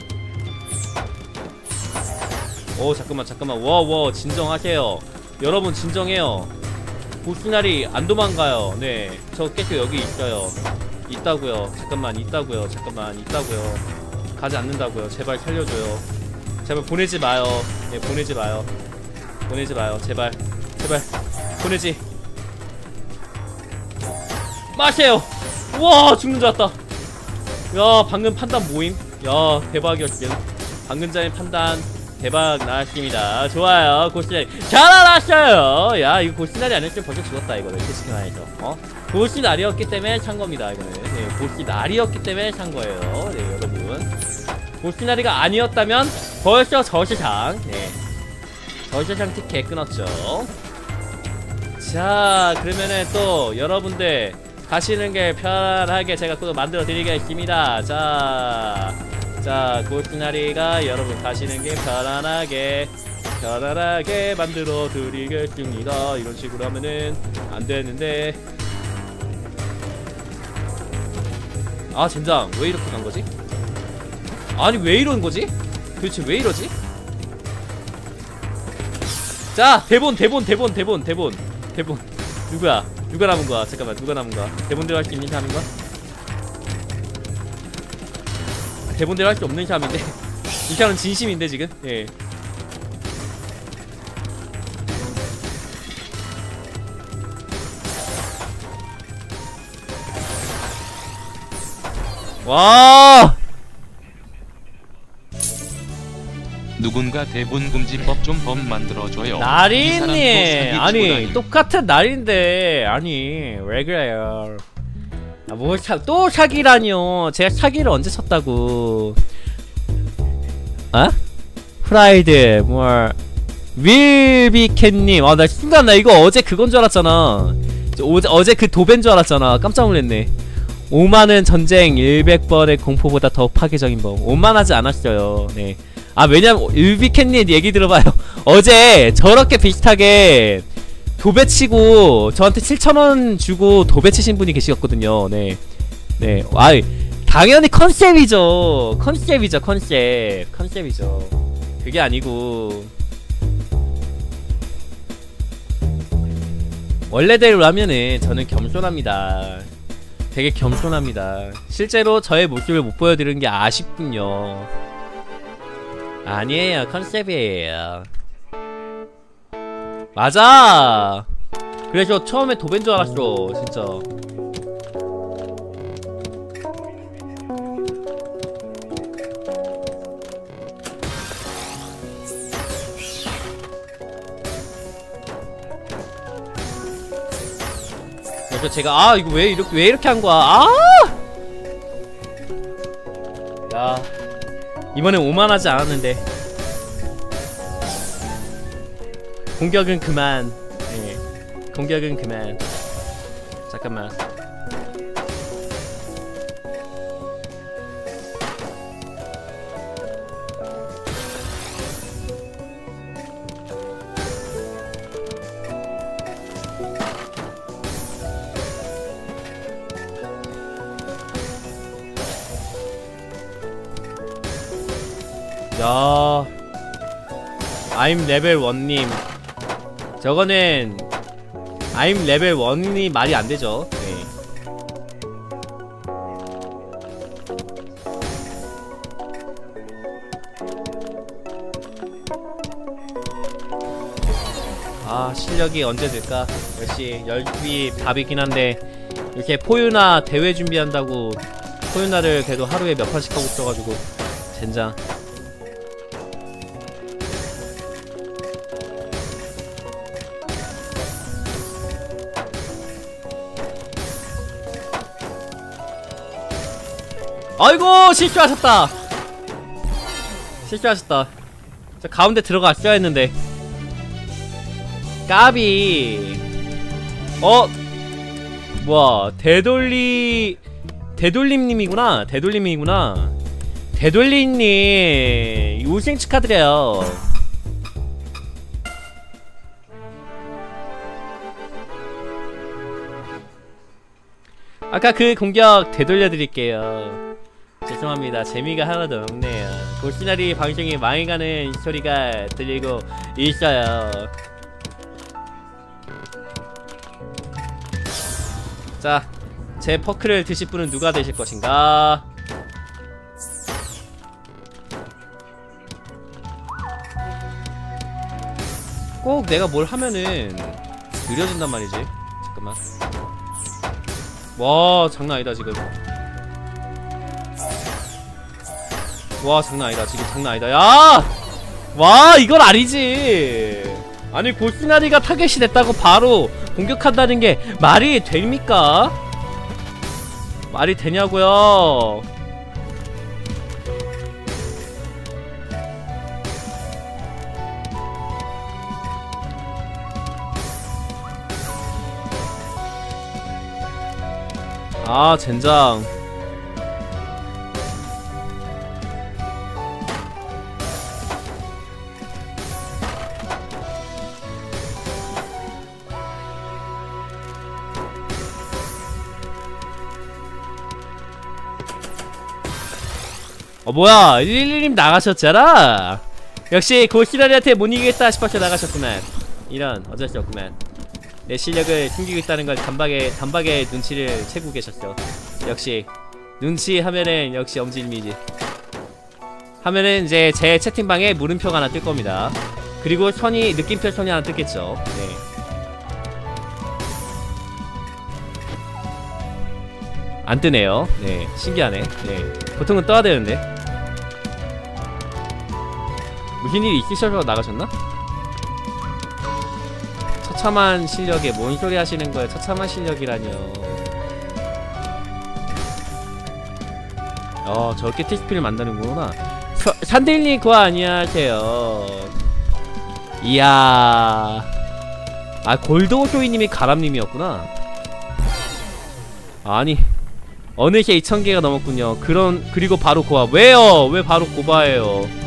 잠깐만 와 진정하세요. 여러분 진정해요. 보스나리 안 도망가요. 네, 저 계속 여기 있어요. 있다고요. 잠깐만 있다고요. 가지 않는다고요. 제발 살려줘요. 제발 보내지 마요. 네, 보내지 마요. 제발 보내지 마세요. 우와 죽는 줄 알았다. 야 방금 판단 모임. 야 대박이었음. 방금 전에 판단 대박 나왔습니다. 좋아요. 고시나리 잘 알았어요. 야 이거 고시나리 아니었으면 벌써 죽었다 이거는. 솔직히 말해서 고시나리였기 때문에 찬 겁니다 이거는. 네, 고시나리였기 때문에 찬 거예요. 네 여러분, 고시나리가 아니었다면 벌써 저시장, 네 저시장 티켓 끊었죠. 자 그러면은 또 여러분들 가시는 게 편하게 제가 또 만들어 드리겠습니다. 자 고시나리가 여러분 가시는 게 편안하게 만들어 드리겠습니다. 이런 식으로 하면은 안 되는데. 아 젠장 왜 이렇게 간 거지? 아니 왜 이러는 거지? 도대체 왜 이러지? 자 대본 누구야? 누가 남은 거야? 잠깐만 누가 남은 거야? 대본대로 할 수 있는 사람인가? 대본대로 할 수 없는 사람인데 이 사람은 진심인데 지금? 예. 와! 누군가 대본 금지법 좀 법 만들어줘요. 나린님 아니 똑같은 날인데 아니 왜 그래요? 아, 뭐 또 사기라니요? 제가 사기를 언제 쳤다고? 어? 프라이드 뭘 윌비캣님. 아 나 순간 나 이거 어제 그건 줄 알았잖아. 어제 그 도배인 줄 알았잖아. 깜짝 놀랐네. 오만은 전쟁 100번의 공포보다 더 파괴적인 법. 오만하지 않았어요. 네. 아 왜냐면 윌비캣님 얘기 들어봐요. 어제 저렇게 비슷하게 도배치고 저한테 7,000원 주고 도배치신 분이 계시거든요. 네. 네. 아이 당연히 컨셉이죠. 컨셉이죠. 그게 아니고 원래대로 하면은 저는 겸손합니다. 되게 겸손합니다. 실제로 저의 모습을 못 보여드리는 게 아쉽군요. 아니에요, 컨셉이에요. 맞아. 그래서 처음에 도배인 줄 알았어 진짜. 그래서 제가 이거 왜 이렇게 한 거야? 야 이번엔 오만하지 않았는데. 공격은 그만. 네. 공격은 그만. 잠깐만. 야, I'm 레벨 1님. 저거는 I'm 레벨 1이 말이 안 되죠. 네. 아, 실력이 언제 될까? 역시 열심히 답이긴 한데 이렇게 포유나 대회 준비한다고 포유나를 그래도 하루에 몇 판씩 하고 있어가지고 젠장. 아이고 실수하셨다. 저 가운데 들어갔어야 했는데 까비. 뭐야 대돌림님이구나. 대돌림님 우승 축하드려요. 아까 그 공격 되돌려드릴게요. 죄송합니다. 재미가 하나도 없네요. 고시나리 방송이 망해가는 소리가 들리고 있어요. 자, 제 퍼크를 드실 분은 누가 되실 것인가? 꼭 내가 뭘 하면은 느려진단 말이지. 잠깐만. 와, 장난 아니다 지금. 와 장난 아니다. 지금 장난 아니다. 야! 와 이건 아니지. 아니 골스나리가 타겟이 됐다고 바로 공격한다는 게 말이 됩니까? 말이 되냐고요? 아 젠장. 뭐야 111님 나가셨잖아. 역시 골시라리한테 못 이기겠다 싶어서 나가셨구만. 이런 어쩔 수 없구만. 내 실력을 숨기고 있다는 걸 단박에 눈치를 채고 계셨어. 역시 눈치 하면은 역시 엄지님이지. 하면은 이제 제 채팅방에 물음표가 하나 뜰 겁니다. 그리고 선이 느낌표 선이 하나 뜨겠죠. 네. 안 뜨네요. 네, 신기하네. 네, 보통은 떠야 되는데. 무슨 일이 있으셔서 나가셨나? 처참한 실력에 뭔 소리 하시는 거예요? 처참한 실력이라뇨. 저렇게 TCP를 만드는구나. 산딜님 그거 안녕하세요. 이야. 아 골드오쇼이님이 가람님이었구나. 아니 어느새 2000개가 넘었군요. 그리고 바로 고바. 왜요? 왜 바로 고바예요?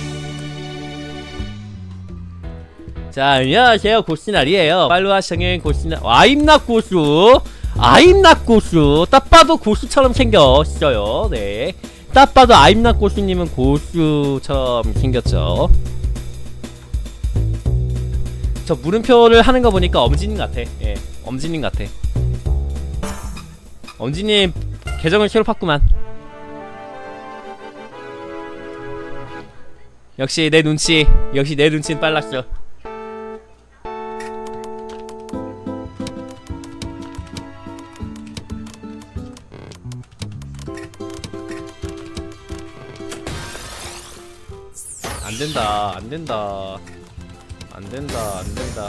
자 안녕하세요 고스날이에요. 팔로우 하시는 고스날. 아임낙 고수. 아임낙 고수. 딱 봐도 고수처럼 생겼어요. 네, 딱 봐도 아임낙 고수님은 고수처럼 생겼죠. 저 물음표를 하는 거 보니까 엄지님 같아. 예, 엄지님 같아. 엄지님 계정을 새로 팠구만. 역시 내 눈치는 빨랐어. 안된다.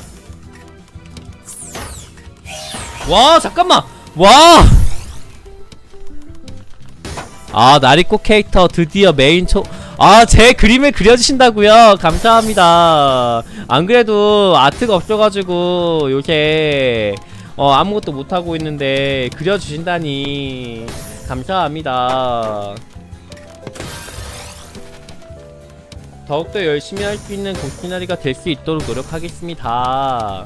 와 잠깐만. 와. 아 나리코 캐릭터 드디어 메인 제 그림을 그려주신다고요? 감사합니다. 안 그래도 아트가 없어가지고 요새 아무것도 못하고 있는데 그려주신다니 감사합니다. 더욱더 열심히 할 수 있는 고스나리가 될 수 있도록 노력하겠습니다.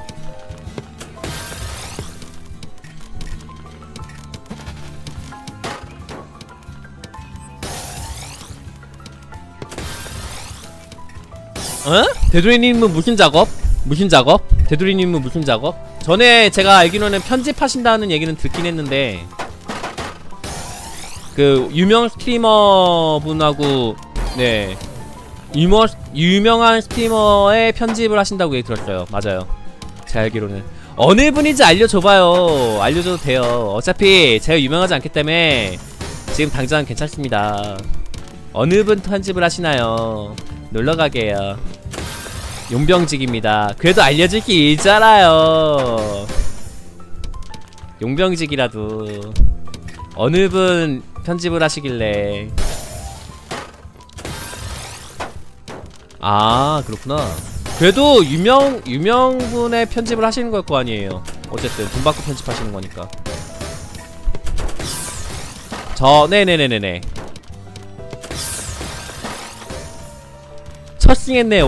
되돌이님은 무슨 작업? 되돌이님은 무슨 작업? 전에 제가 알기로는 편집하신다는 얘기는 듣긴 했는데 그 유명 스트리머 분하고 네 유명한 스트리머의 편집을 하신다고 얘기 들었어요. 맞아요. 제 알기로는 어느 분인지 알려줘봐요. 알려줘도 돼요. 어차피 제가 유명하지 않기 때문에 지금 당장 괜찮습니다. 어느 분 편집을 하시나요? 놀러가게요. 용병직입니다. 그래도 알려줄 게 있잖아요. 용병직이라도 어느 분 편집을 하시길래. 아 그렇구나. 그래도 유명분의 편집을 하시는 걸 거 아니에요. 어쨌든 돈 받고 편집하시는 거니까. 네네네네네. 첫승했네.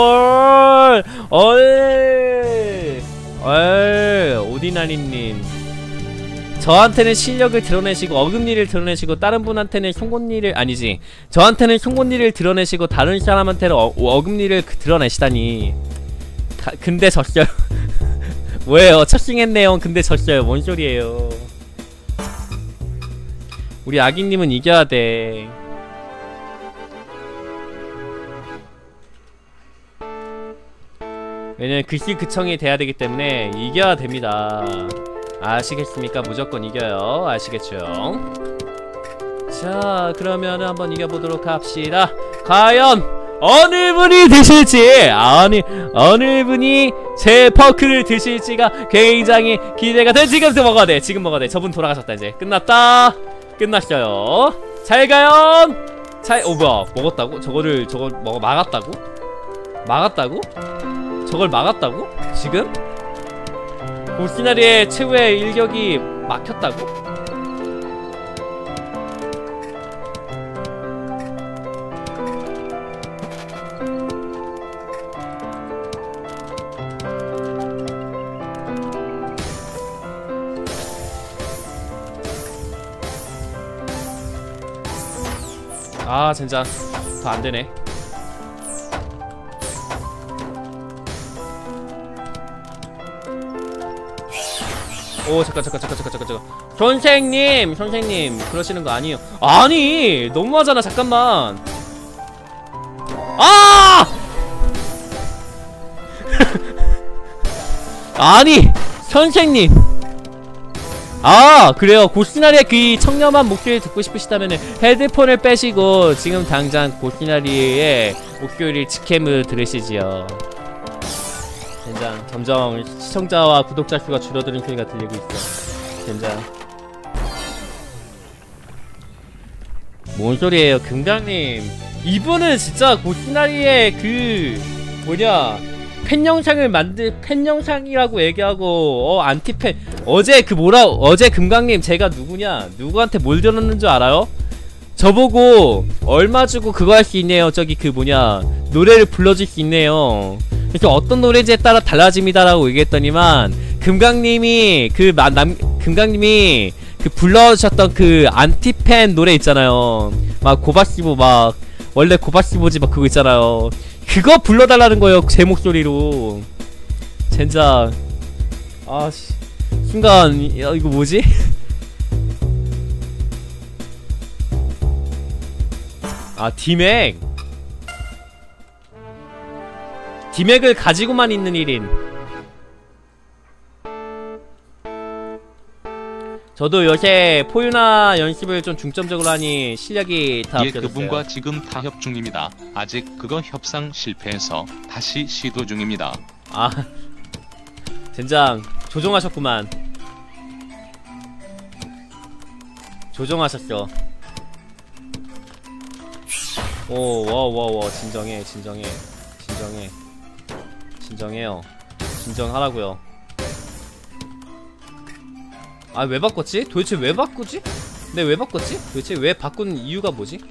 오디나니님 저한테는 실력을 드러내시고 어금니를 드러내시고 다른 분한테는 송곳니를 아니지 저한테는 송곳니를 드러내시고 다른 사람한테는 어금니를 드러내시다니. 근데 졌어요. 뭐예요? 첫승했네요. 근데 졌어요. 뭔 소리예요? 우리 아기님은 이겨야돼. 왜냐면 글씨그청이 돼야 되기 때문에 이겨야 됩니다. 아시겠습니까? 무조건 이겨요. 아시겠죠? 자, 그러면 한번 이겨보도록 합시다. 과연 어느 분이 드실지, 아니 어느 분이 제 퍼크를 드실지가 굉장히 기대가 돼. 지금부터 먹어야 돼. 지금 먹어야 돼. 저분 돌아가셨다. 이제 끝났다. 끝났어요. 잘 가요. 뭐야, 먹었다고? 저걸 막았다고? 막았다고? 저걸 막았다고? 지금? 골시나리의 최후의 일격이 막혔다고? 아, 젠장. 더 안되네. 오, 잠깐. 선생님 그러시는 거 아니에요. 아니, 너무하잖아. 잠깐만. 아! 아니, 선생님. 아, 그래요. 고시나리의 그 청렴한 목소리를 듣고 싶으시다면 헤드폰을 빼시고 지금 당장 고시나리의 목소리를 직캠을 들으시지요. 젠장, 점점 시청자와 구독자 수가 줄어드는 소리가 들리고 있어. 젠장. 뭔 소리예요, 금강님. 이분은 진짜 고시나리의 그 팬 영상이라고 얘기하고 안티팬. 어제 금강님 제가 누구한테 뭘 들었는 줄 알아요? 저보고 얼마 주고 그거 할 수 있네요. 저기 노래를 불러줄 수 있네요. 그래서 어떤 노래인지에 따라 달라집니다라고 얘기했더니만 금강님이 금강님이 불러주셨던 그 안티팬 노래 있잖아요. 막 고바시보, 막 원래 고바시보지 막 그거 있잖아요. 그거 불러달라는 거예요, 제 목소리로. 젠장. 아씨, 순간 이거 뭐지? 아, 디맥을 가지고만 있는 1인. 저도 요새 포유나 연습을 좀 중점적으로 하니 실력이 다 예, 없어졌어요. 그분과 지금 타협 중입니다. 아직 그거 협상 실패해서 다시 시도 중입니다. 아, 젠장 조종하셨구만. 조종하셨어. 오, 와, 진정해요. 진정하라고요. 아, 왜 바꿨지? 도대체 왜 바꾸지? 왜 바꿨지? 도대체 왜 바꾼 이유가 뭐지?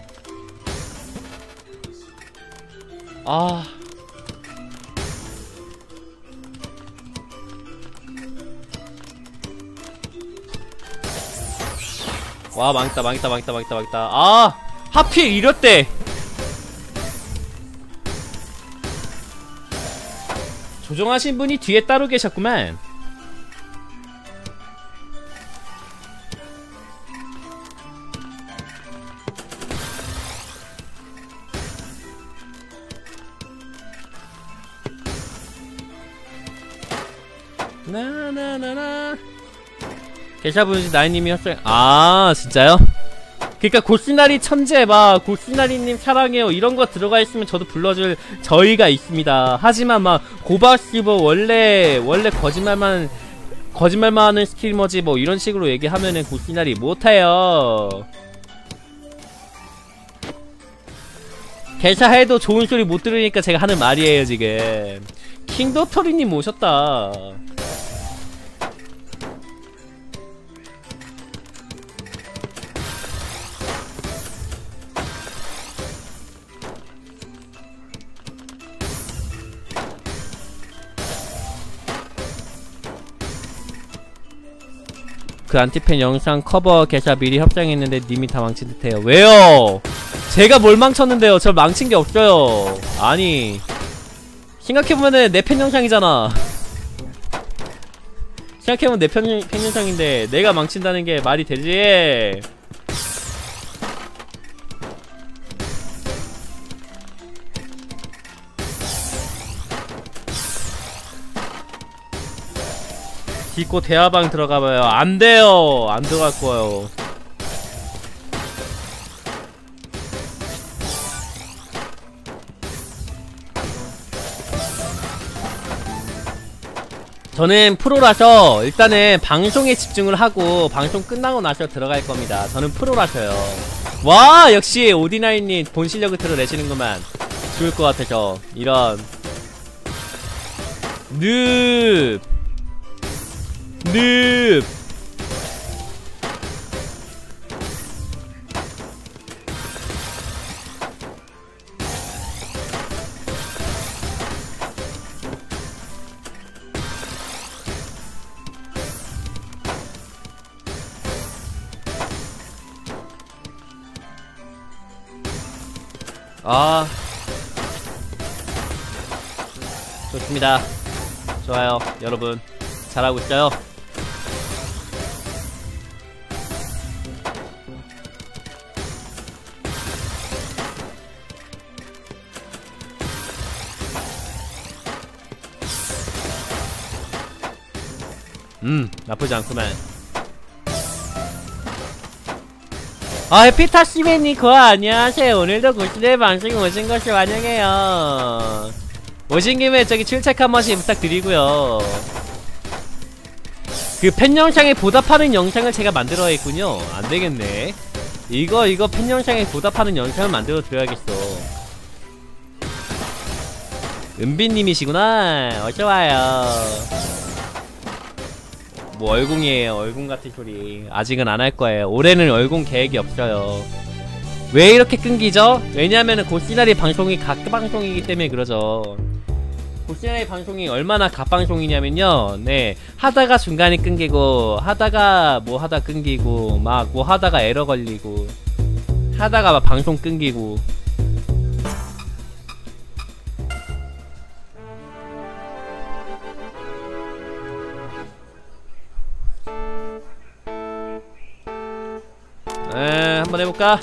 아, 와, 망했다. 아, 하필 이랬대. 조종하신 분이 뒤에 따로 계셨구만. 나나나나. 계좌분지 나이님이 였어요. 아, 진짜요? 그니까 고시나리 천재, 막 고시나리님 사랑해요 이런거 들어가 있으면 저도 불러줄 저희가 있습니다. 하지만 막 고바시버 원래 거짓말만 하는 스트리머지 뭐 이런 식으로 얘기하면은 고시나리 못해요. 개사해도 좋은 소리 못 들으니까 제가 하는 말이에요 지금. 킹도터리님 오셨다. 그 안티팬 영상 커버 개사 미리 협상했는데 님이 다 망친 듯해요. 왜요? 제가 뭘 망쳤는데요? 저 망친 게 없어요. 아니, 생각해보면은 내 팬 영상이잖아. 생각해보면 내 팬 영상인데 내가 망친다는 게 말이 되지? 딛고 대화방 들어가봐요. 안 돼요. 안 들어갈 거예요. 저는 프로라서 일단은 방송에 집중을 하고 방송 끝나고 나서 들어갈 겁니다. 저는 프로라서요. 와 역시 오디나이님 본 실력을 드러내시는구만. 좋을 것 같아서 이런 늪 아 좋습니다. 좋아요 여러분 잘하고 있어요. 나쁘지 않구만. 피타시메니코 안녕하세요. 오늘도 고시대 방송에 오신 것을 환영해요. 오신 김에 저기 출첵 한 번씩 부탁드리고요. 그 팬 영상에 보답하는 영상을 제가 만들어야겠군요. 안되겠네. 이거 팬 영상에 보답하는 영상을 만들어 드려야겠어. 은비님이시구나. 어서와요. 뭐 얼공이에요. 얼공 같은 소리 아직은 안 할 거예요. 올해는 얼공 계획이 없어요. 왜 이렇게 끊기죠? 왜냐면은 고시나리 방송이 갓방송이기 때문에 그러죠. 고시나리 방송이 얼마나 갓방송이냐면요, 네 하다가 중간에 끊기고 하다가 뭐 하다 끊기고 막 뭐 하다가 에러 걸리고 하다가 막 방송 끊기고. 한번 해볼까?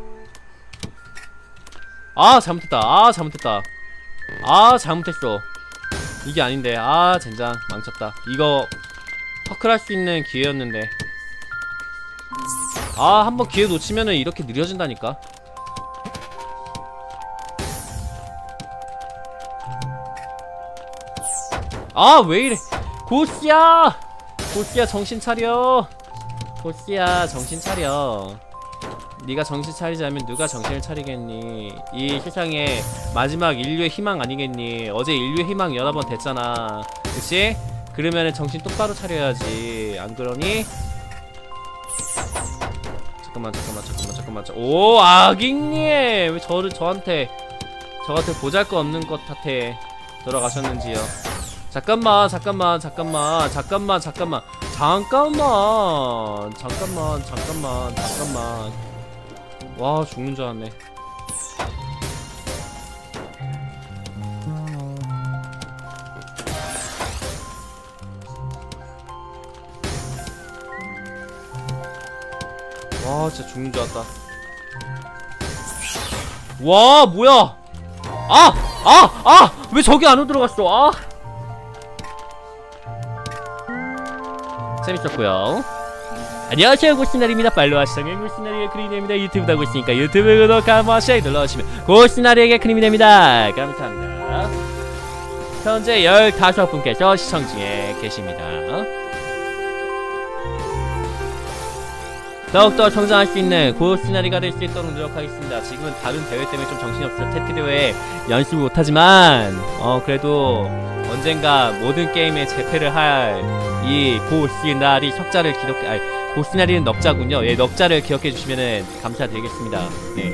잘못했다. 잘못했어. 이게 아닌데. 젠장 망쳤다. 이거 퍼클할 수 있는 기회였는데. 한번 기회 놓치면은 이렇게 느려진다니까. 왜이래. 고씨야 정신차려. 고씨야 정신차려. 네가 정신 차리지 않으면 누가 정신을 차리겠니? 이 세상에 마지막 인류의 희망 아니겠니? 어제 인류의 희망 여러 번 됐잖아. 그치? 그러면은 정신 똑바로 차려야지. 안 그러니? 잠깐만. 오, 아깅님! 왜 저한테 보잘것없는 것 탓에 돌아가셨는지요? 잠깐만. 와, 죽는 줄 알았네. 와, 진짜 죽는 줄 알았다. 와, 뭐야? 왜 저기 안으로 들어갔어? 재밌었고요. 안녕하세요, 고시나리입니다. 팔로우 시청해 고시나리의 크림이 됩니다. 유튜브도 하고 있으니까 유튜브 구독 한 번씩 눌러주시면 고시나리에게 크림이 됩니다. 감사합니다. 현재 15분께서 시청 중에 계십니다. 더욱더 성장할 수 있는 고시나리가 될 수 있도록 노력하겠습니다. 지금은 다른 대회 때문에 좀 정신이 없어서 테트 대회 연습을 못하지만 그래도 언젠가 모든 게임에 재패를 할 이 고시나리 석자를 기록해, 고시나리는 넉자군요. 예, 넉자를 기억해 주시면은 감사드리겠습니다. 네.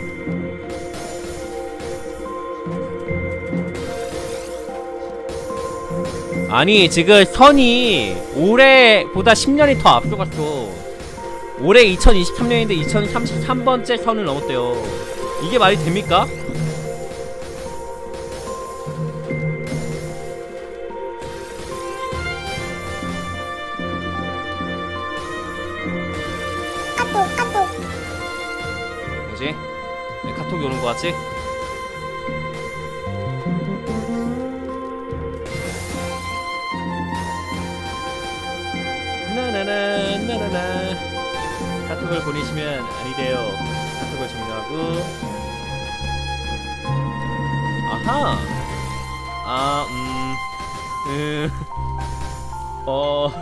아니, 지금 선이 올해보다 10년이 더 앞서갔어. 올해 2023년인데 2033번째 선을 넘었대요. 이게 말이 됩니까? 뭐지? 왜 카톡이 오는 거 같지? 나나나 카톡을 보내시면 아니래요. 카톡을 종료하고. 아하. 어.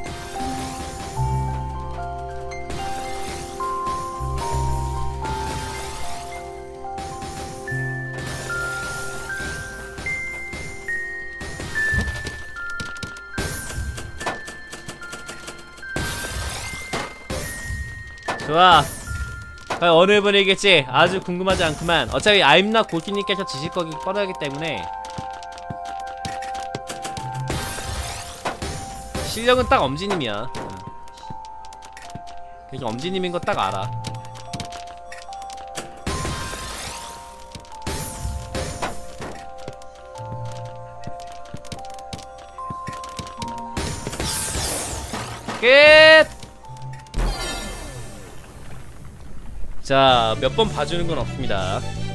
좋아. 과연 어느 분이 이길지 아주 궁금하지 않구만. 어차피 아임나 고수님께서 지실 거기 뻔하기 때문에 실력은 딱 엄지님이야. 그래서 엄지님인 거 딱 알아. 끝! 자, 몇 번 봐주는 건 없습니다.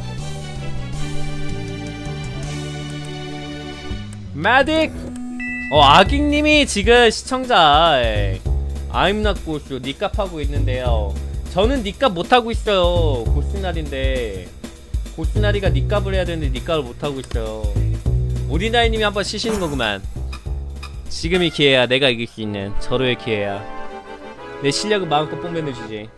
마딕! 아깅님이 지금 시청자 I'm not 고수 닉값 하고 있는데요. 저는 닉값 못하고 있어요. 고수날인데 고수날이가 닉값을 해야 되는데 닉값을 못하고 있어요. 오리나이님이 한번 치시는 거구만. 지금이 기회야. 내가 이길 수 있는 절호의 기회야. 내 실력을 마음껏 뽐내주지.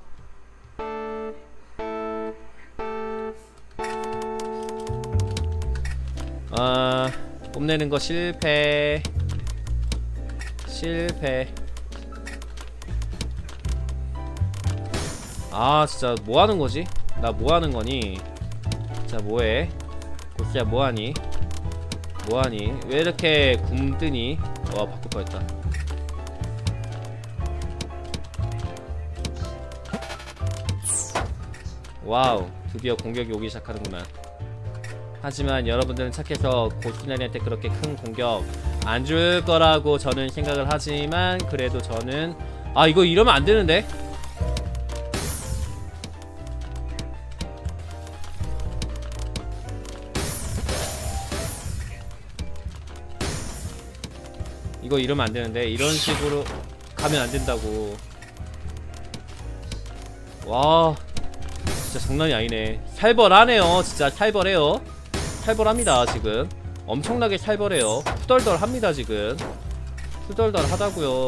뽐내는 거 실패. 아 진짜 뭐하는 거지? 나 뭐하는 거니? 자 뭐해? 고수야 뭐하니? 왜 이렇게 굼뜨니? 와 바꿀 뻔했다. 와우 드디어 공격이 오기 시작하는구만. 하지만 여러분들은 착해서 고수나리한테 그렇게 큰 공격 안 줄 거라고 저는 생각을 하지만 그래도 저는 이거 이러면 안 되는데? 이거 이러면 안 되는데 이런 식으로 가면 안 된다고. 와 진짜 장난이 아니네. 살벌하네요. 진짜 살벌해요. 살벌합니다 지금. 엄청나게 살벌해요. 후덜덜합니다 지금. 후덜덜하다고요.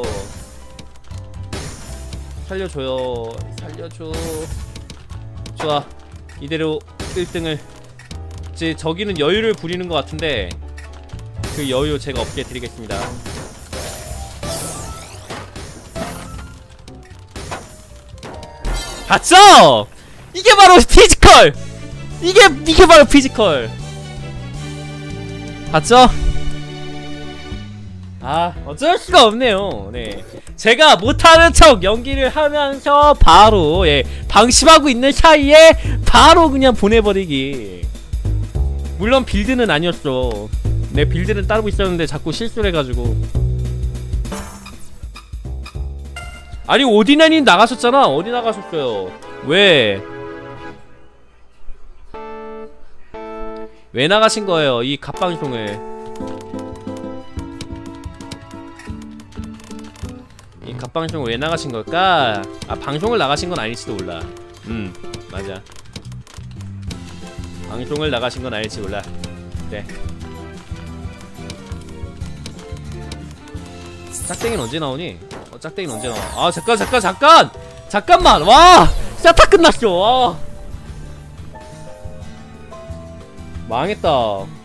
살려줘요. 살려줘. 좋아 이대로 1등을 이제 저기는 여유를 부리는 것 같은데 그 여유 제가 없게 드리겠습니다. 봤죠? 이게 바로 피지컬! 이게 바로 피지컬! 봤죠? 어쩔 수가 없네요. 네. 제가 못하는 척 연기를 하면서 바로, 방심하고 있는 사이에 바로 그냥 보내버리기. 물론 빌드는 아니었어. 내 빌드는 따르고 있었는데 자꾸 실수를 해가지고. 아니, 오디나님 나가셨잖아. 어디 나가셨어요? 왜 나가신 거예요? 이 갓방송을. 이 갓방송을 왜 나가신 걸까? 방송을 나가신 건 아닐지도 몰라. 맞아. 방송을 나가신 건 아닐지 몰라. 네. 짝땡이는 언제 나오니? 짝땡이는 언제 나와? 잠깐만! 와! 진짜 다 끝났어! 와! 망했다.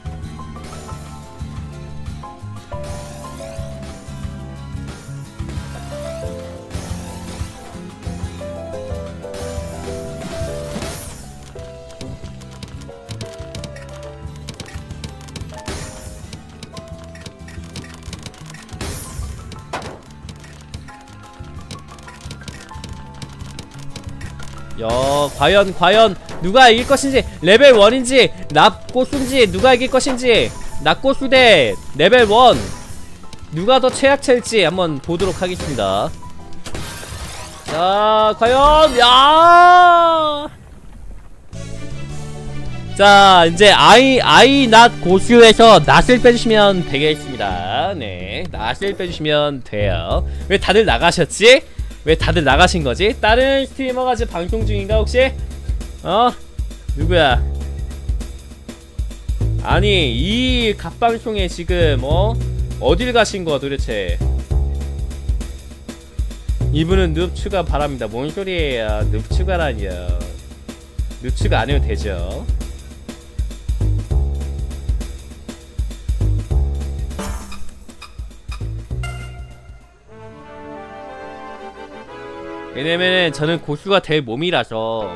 야, 과연 누가 이길 것인지, 레벨 1인지 납고수인지 누가 이길 것인지, 납고수 대 레벨 1 누가 더 최약체일지 한번 보도록 하겠습니다. 자, 과연 자, 이제 아이 낫 고수에서 낫을 빼주시면 되겠습니다. 네, 낫을 빼주시면 돼요. 왜 다들 나가셨지? 왜 다들 나가신 거지? 다른 스트리머가 지금 방송 중인가 혹시? 누구야? 아니 이 갓방송에 지금 어딜 가신 거야 도대체? 이분은 눕 추가 바랍니다. 뭔 소리예요? 눕 추가라니요. 눕 추가 안 해도 되죠. 왜냐면은 저는 고수가 될 몸이라서.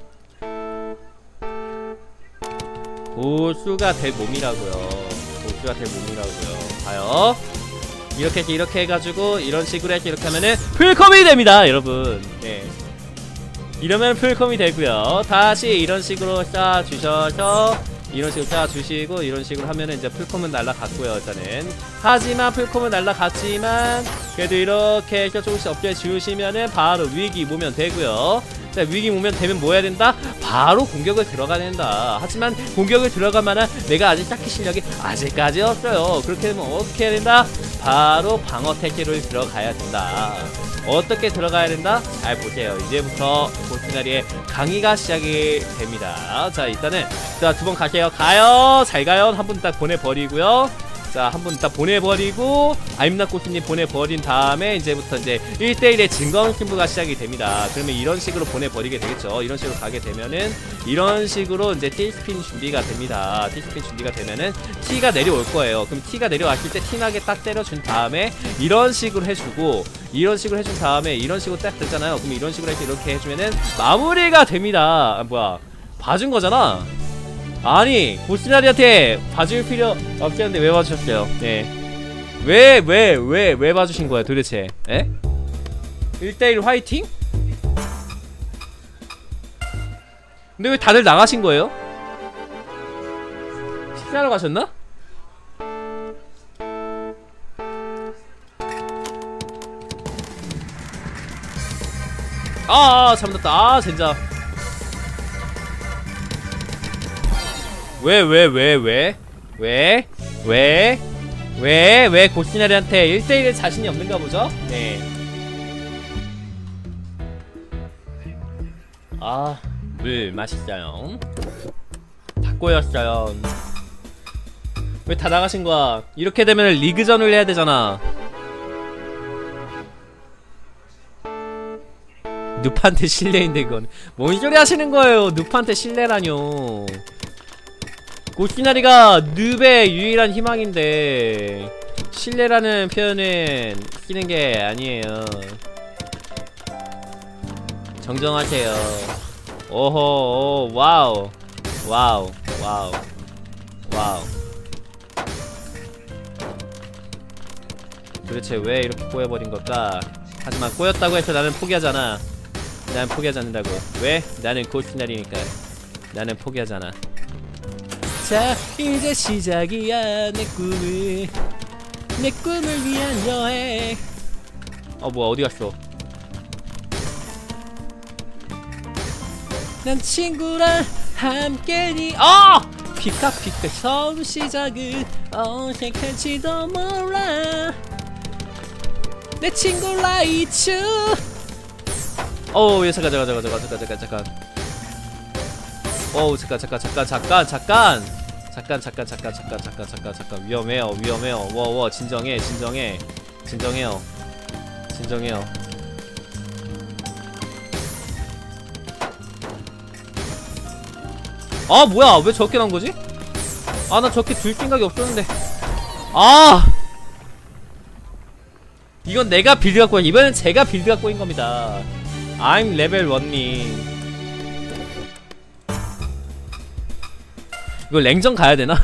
고수가 될 몸이라고요. 고수가 될 몸이라고요. 봐요. 이렇게 해서 이렇게 해가지고 이런 식으로 해서 이렇게 하면은 풀컴이 됩니다, 여러분. 네. 이러면 풀컴이 되고요. 다시 이런 식으로 쏴주셔서 이런 식으로 쏴주시고 이런 식으로 하면은 이제 풀컴은 날라갔고요, 일단은. 하지만 풀컴은 날라갔지만 그래도 이렇게 해서 조금씩 업데이트 주시면은 바로 위기 모면 되고요. 자, 위기 모면 되면 뭐 해야 된다? 바로 공격을 들어가야 된다. 하지만 공격을 들어가만한 내가 아직 딱히 실력이 아직까지 없어요. 그렇게 되면 어떻게 해야 된다? 바로 방어 태세로 들어가야 된다. 어떻게 들어가야 된다? 잘 보세요. 이제부터 골피나리의 강의가 시작이 됩니다. 자, 일단은 자, 두 번 가세요. 가요. 잘 가요. 한 분 딱 보내버리고요. 자, 한 분 딱 보내버리고 아임나꽃님 보내버린 다음에 이제부터 이제 1대1의 증거신부가 시작이 됩니다. 그러면 이런 식으로 보내버리게 되겠죠. 이런 식으로 가게 되면은 이런 식으로 이제 T스핀 준비가 됩니다. T스핀 준비가 되면은 T가 내려올 거예요. 그럼 T가 내려왔을 때 T나게 딱 때려준 다음에 이런 식으로 해주고 이런 식으로 해준 다음에 이런 식으로 딱 됐잖아요. 그럼 이런 식으로 해서 이렇게 해주면은 마무리가 됩니다. 아, 뭐야, 봐준 거잖아. 아니, 고시나리한테 봐줄 필요 없겠는데 왜 봐주셨어요? 네. 왜 봐주신 거야 도대체? 에? 1대1 화이팅? 근데 왜 다들 나가신 거예요? 식사하러 가셨나? 잘못했다. 진짜. 왜 고시나리한테 1대1의 자신이 없는가 보죠? 네. 물 맛있어요. 다 꼬였어요. 왜 다 나가신 거야? 이렇게 되면 리그전을 해야 되잖아. 눕한테 실례인데 이건 뭔 소리 하시는 거예요? 눕한테 실례라뇨. 고시나리가 눕의 유일한 희망인데 실례라는 표현은 쓰는 게 아니에요. 정정하세요. 오호, 와우. 도대체 왜 이렇게 꼬여버린 걸까? 하지만 꼬였다고 해서 나는 포기하잖아. 난 포기하지 않는다고. 왜? 나는 고시나리니까. 나는 포기하잖아. 자, 이제 시작이야. 내 꿈을 위한 여행. 뭐야, 어디 갔어? 난 친구랑 함께니. 피카피카 처음 시작은 어색할지도 몰라. 내 친구 라이츠. 잠깐. 잠깐. 위험해요. 진정해요. 뭐야, 왜 저렇게 난 거지? 나 저렇게 둘 생각이 없었는데. 이건 내가 빌드 갖고 이번엔 제가 빌드 갖고 인 겁니다. I'm 레벨 1님. 이거 랭전 가야 되나?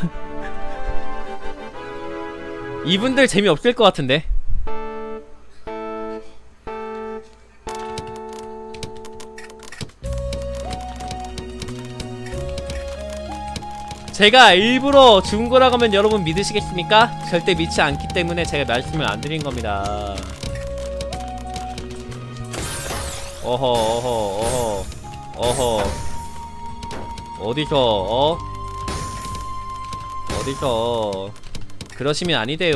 이분들 재미없을 것 같은데. 제가 일부러 죽은 거라고 하면 여러분 믿으시겠습니까? 절대 믿지 않기 때문에 제가 말씀을 안 드린 겁니다. 어허. 어디서 그러시면 아니돼요.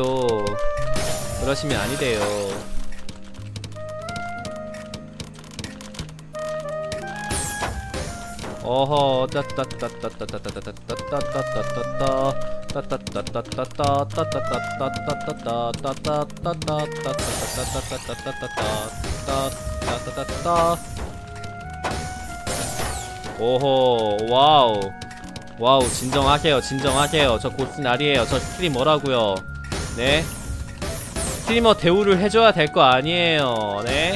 어허, 따따따따따따따따따따따따. 오호, 와우. 와우, 진정하세요, 진정하세요. 저 고스날이에요. 저 스트리머라고요. 네, 스트리머 대우를 해줘야 될 거 아니에요. 네,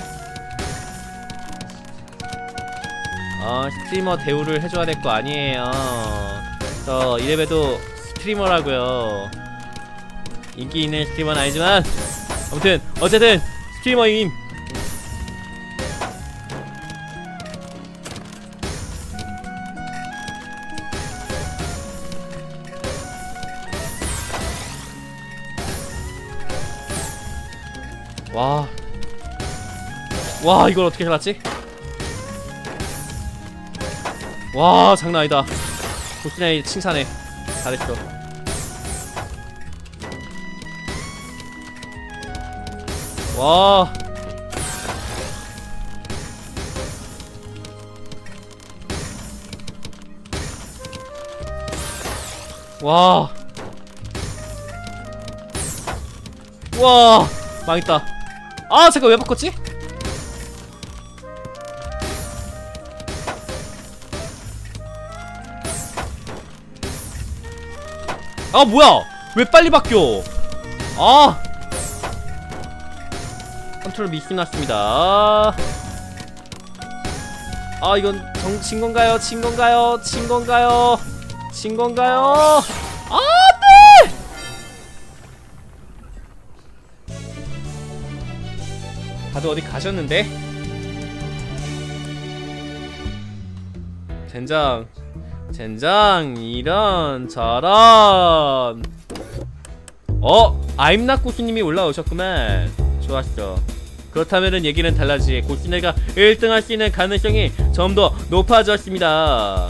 스트리머 대우를 해줘야 될 거 아니에요. 저 이래봬도 스트리머라고요. 인기 있는 스트리머는 아니지만 아무튼 어쨌든 스트리머임. 와, 와, 이걸 어떻게 살았지? 와, 장난 아니다. 고스나이 칭찬해. 잘했어. 와, 와, 와, 망했다. 아, 잠깐 왜 바꿨지? 아, 뭐야? 왜 빨리 바뀌어? 아, 컨트롤 미스 났습니다. 아, 이건 진건가요? 진건가요? 진건가요? 진건가요? 아, 네! 다들 어디 가셨는데? 젠장, 젠장, 이런 저런. 아임낙고수님이 올라오셨구만. 좋았어. 그렇다면은 얘기는 달라지. 고스네가 1등 할 수 있는 가능성이 좀 더 높아졌습니다.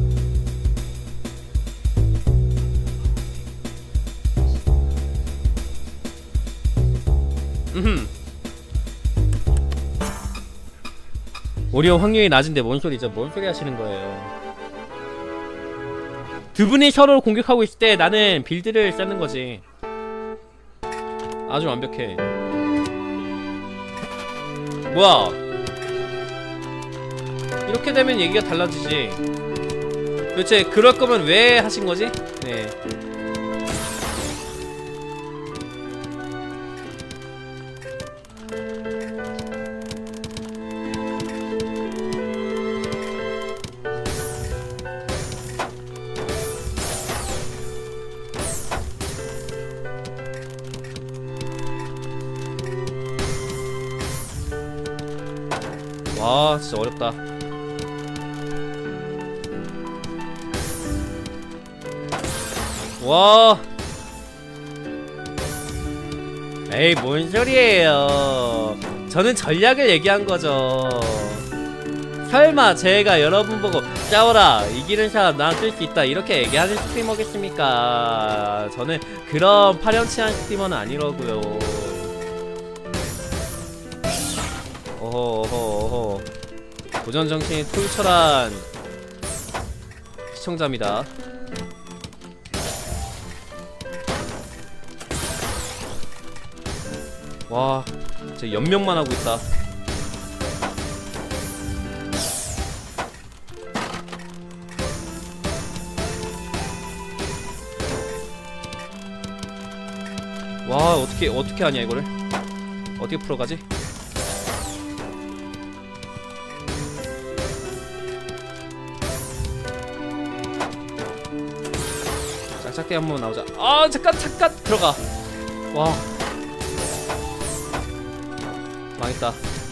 오히려 확률이 낮은데 뭔 소리죠? 뭔 소리 하시는 거예요? 두 분이 서로 공격하고 있을 때 나는 빌드를 쌓는 거지. 아주 완벽해. 뭐야? 이렇게 되면 얘기가 달라지지. 도대체 그럴 거면 왜 하신 거지? 네. 와, 진짜 어렵다. 와, 에이, 뭔 소리예요. 저는 전략을 얘기한 거죠. 설마 제가 여러분 보고 싸워라, 이기는 사람 난 쓸 수 있다 이렇게 얘기하는 스트리머겠습니까? 저는 그런 파렴치한 스트리머는 아니라고요. 어허, 도전정신이 툴철한 시청자입니다. 와, 제 연명만 하고 있다. 와, 어떻게 하냐 이거를? 어떻게 풀어가지? 짝짝대 한번 나오자. 아, 잠깐 들어가. 와, 망했다.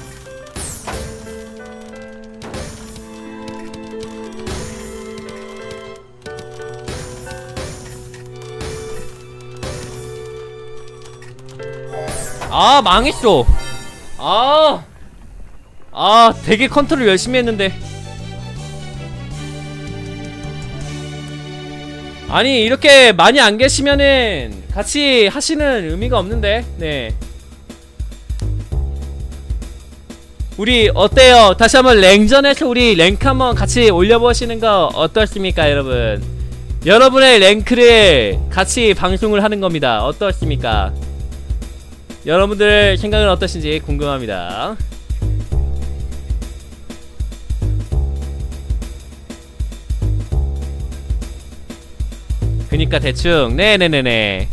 아, 망했어. 되게 컨트롤 열심히 했는데. 아니, 이렇게 많이 안 계시면은 같이 하시는 의미가 없는데. 네, 우리 어때요? 다시 한번 랭전에서 우리 랭크 한번 같이 올려보시는 거 어떻습니까, 여러분? 여러분의 랭크를 같이 방송을 하는 겁니다. 어떠십니까? 여러분들 생각은 어떠신지 궁금합니다. 그니까 대충 네네네네.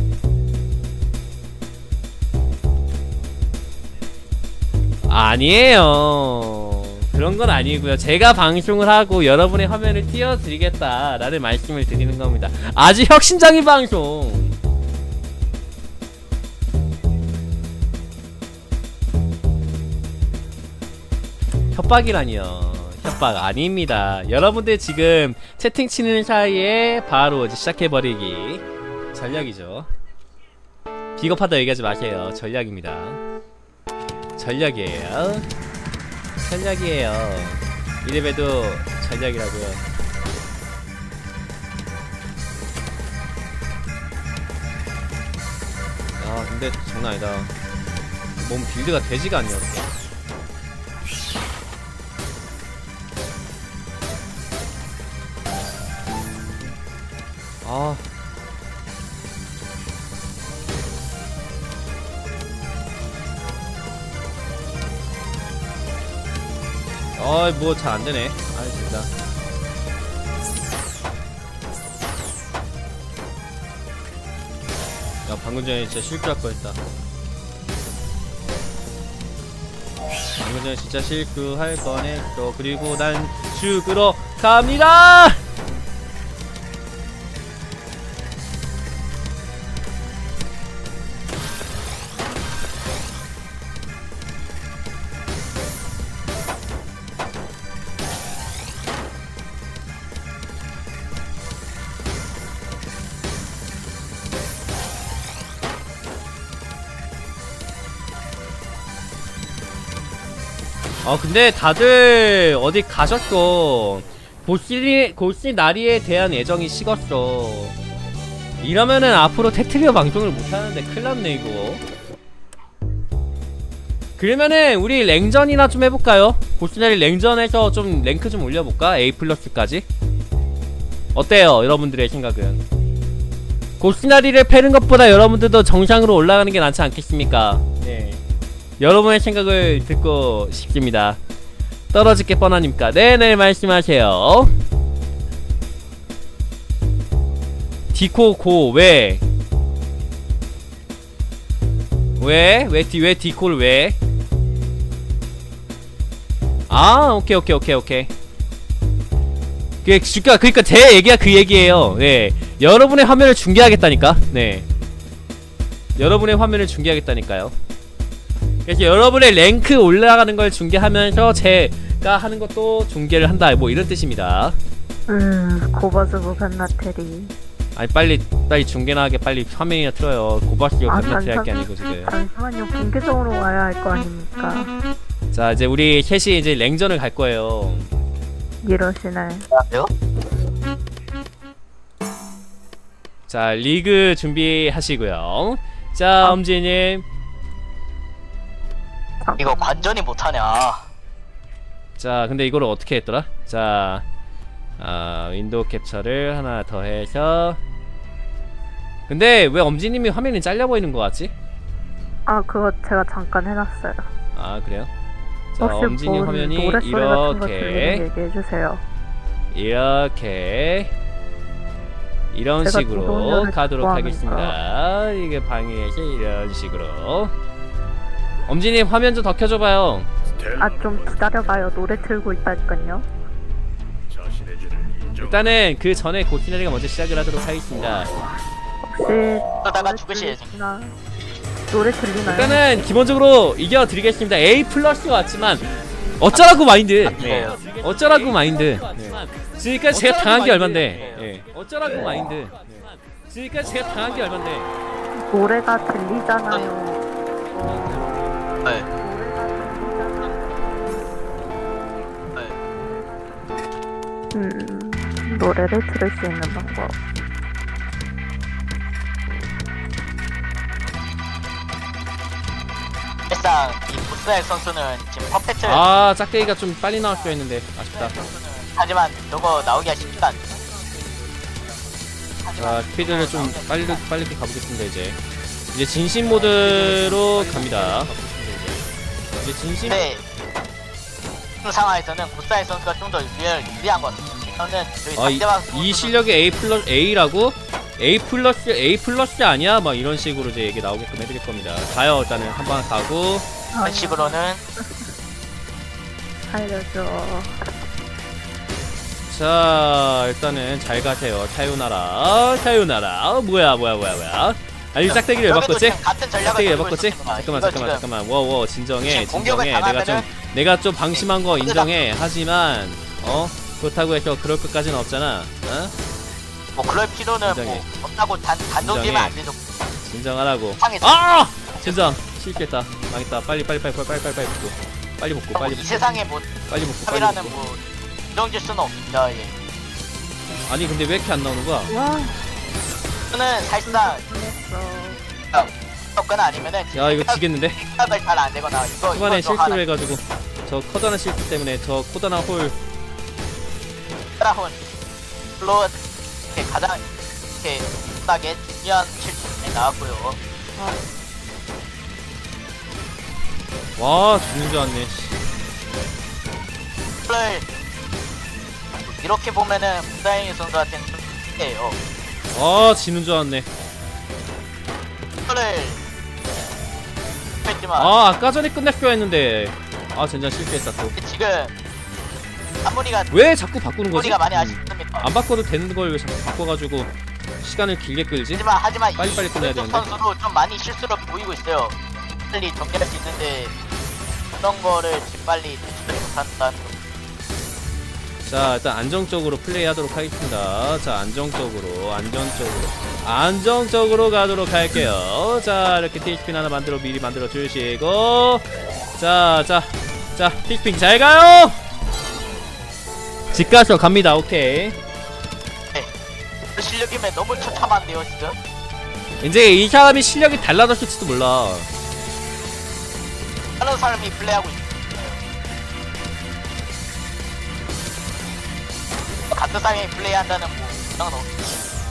아니에요. 그런 건 아니고요. 제가 방송을 하고 여러분의 화면을 띄워드리겠다라는 말씀을 드리는 겁니다. 아주 혁신적인 방송. 협박이라니요. 협박 아닙니다. 여러분들 지금 채팅 치는 사이에 바로 이제 시작해버리기 전략이죠. 비겁하다 얘기하지 마세요. 전략입니다. 전략이에요. 전략이에요. 이래봬도 전략이라고요. 아 근데 장난 아니다. 몸 빌드가 되지가 않냐. 아 어이 뭐 잘 안되네. 아이 진짜. 야 방금 전에 진짜 실수할 뻔했다. 방금 전에 진짜 실수할 뻔했어. 그리고 난 죽으러 갑니다. 근데 다들 어디 가셨어. 고씨 나리에 대한 애정이 식었어. 이러면은 앞으로 테트리어 방송을 못하는데 큰일났네 이거. 그러면은 우리 랭전이나 좀 해볼까요? 고씨나리 랭전에서 좀 랭크 좀 올려볼까? A+까지? 어때요 여러분들의 생각은? 고씨나리를 패는 것보다 여러분들도 정상으로 올라가는 게 낫지 않겠습니까? 네. 여러분의 생각을 듣고 싶습니다. 떨어질 게 뻔하니까. 네네 말씀하세요. 디코 고 왜? 왜 디코를 왜? 아 오케이. 그니까 제 얘기가 그 얘기예요. 네. 여러분의 화면을 중계하겠다니까. 네. 여러분의 화면을 중계하겠다니까요. 그래서 여러분의 랭크 올라가는 걸 중계하면서 제가 하는 것도 중계를 한다 뭐 이런 뜻입니다. 고바스부 갓나테리. 아니 빨리 중계나 하게 빨리 화면이나 틀어요. 고바스부 갓나테리 할 게 아니고 지금. 잠시만요. 본계적으로 와야 할 거 아닙니까? 자 이제 우리 셋이 이제 랭전을 갈 거예요. 이러시네. 자 리그 준비하시고요. 자 엄지님. 이거 관전이 못하냐. 자 근데 이거를 어떻게 했더라? 자 윈도우 캡처를 하나 더 해서. 근데 왜 엄지님이 화면이 잘려 보이는 것 같지? 그거 제가 잠깐 해놨어요. 아 그래요? 자 혹시 엄지님 화면이 노랫소리 같은 거 이렇게 들리면 얘기해주세요. 이런 제가 식으로 도전을 가도록 좋아하니까. 하겠습니다. 이게 방해에서 이런 식으로. 엄지님 화면 좀 더 켜줘봐요. 좀 기다려봐요. 노래 틀고 있다니까요. 일단은 그 전에 고시나리가 먼저 시작을 하도록 하겠습니다. 혹시 그러다가 죽으실 노래 들리나요? 일단은 기본적으로 이겨드리겠습니다. A+ 왔지만 어쩌라고 마인드. 네. 어쩌라고 마인드. 네. 지금까지 제가 당한 게 얼만데. 네. 어쩌라고 마인드. 네. 지금까지 제가 당한 게 얼만데. 노래가 들리잖아요. 네. 노래를 들을 수 있는 방법. 일단 이 보스엑 선수는 지금 퍼펙트. 짝대기가 좀 빨리 나왔어야 했는데 아쉽다. 하지만 너거 나오기가 쉽지가 않네. 자, 스피드를 좀 빨리 가보겠습니다. 이제 진심 모드로 갑니다. 이제 진심. 네. 그 상황에서는 고사이 선수가 좀 더 유리한 것 같습니다. 저는 저희 상대방 이 실력이 A라고? A 플러스 아니야? 막 이런 식으로 이제 얘기 나오게끔 해드릴 겁니다. 가요. 일단은 한번 가고. 그런 식으로는 살려줘. 자, 일단은 잘 가세요. 차유나라. 뭐야. 아니, 짝대기를 왜 바꿨지? 같은 전략을 짝대기 왜 들고 바꿨지? 있었습니다. 잠깐만. 워, 진정해. 지금 공격을 내가 좀 방심한 거 인정해. 하지만, 그렇다고 해서 그럴 것까지는 없잖아. 뭐 그럴 필요는 인정해. 뭐 없다고 단정지면 안 되죠. 진정하라고. 상에서 진정. 실패했다. 망했다. 빨리 복구. 빨리 복구. 이 세상에 뭐 빨리 복구. 탑이라는 뭐 인정질 수는 없습니다. 예. 아니 근데 왜 이렇게 안 나오는 거야? 와, 저는 사실상 끝냈어. 거나 아니면은 야 이거 지겠는데? 탑을 잘 안 되거나 이거 초반에 이거 하나 실수를 해가지고 저 커다란 실수 때문에 저 코다나 홀. 트라훈 물론 이렇게 가장 이렇게 싸게 중요한 실수가 나왔고요. 와 죽는 줄 알았네. 오늘 이렇게 보면은 부다잉 선수한테는 좀 해요. 지는 줄 알았네. 오늘 했지만 아까 전에 끝냈어야 했는데 젠장 실패했다 또. 지금 한문이가 왜 자꾸 바꾸는 거지? 많이 아쉽습니다. 안 바꿔도 되는 걸 왜 자꾸 바꿔가지고 시간을 길게 끌지? 하지만 빨리빨리 끝내야 이쪽 되는데. 선수도 좀 많이 실수를 보이고 있어요. 빨리 정리할 수 있는데 그런 거를 지금 빨리 대처를 못한다는 거. 자 일단 안정적으로 플레이하도록 하겠습니다. 자 안정적으로 가도록 할게요. 자 이렇게 티스핀 하나 미리 만들어 주시고 자 티스핀 잘 가요. 집 가서 갑니다. 오케이. 그 실력이면 너무 처참한데요 지금. 이제 이 사람이 실력이 달라졌을지도 몰라. 다른 사람이 플레이하고 있어요. 같은 사람이 플레이한다는 뭐 이상은 없어요.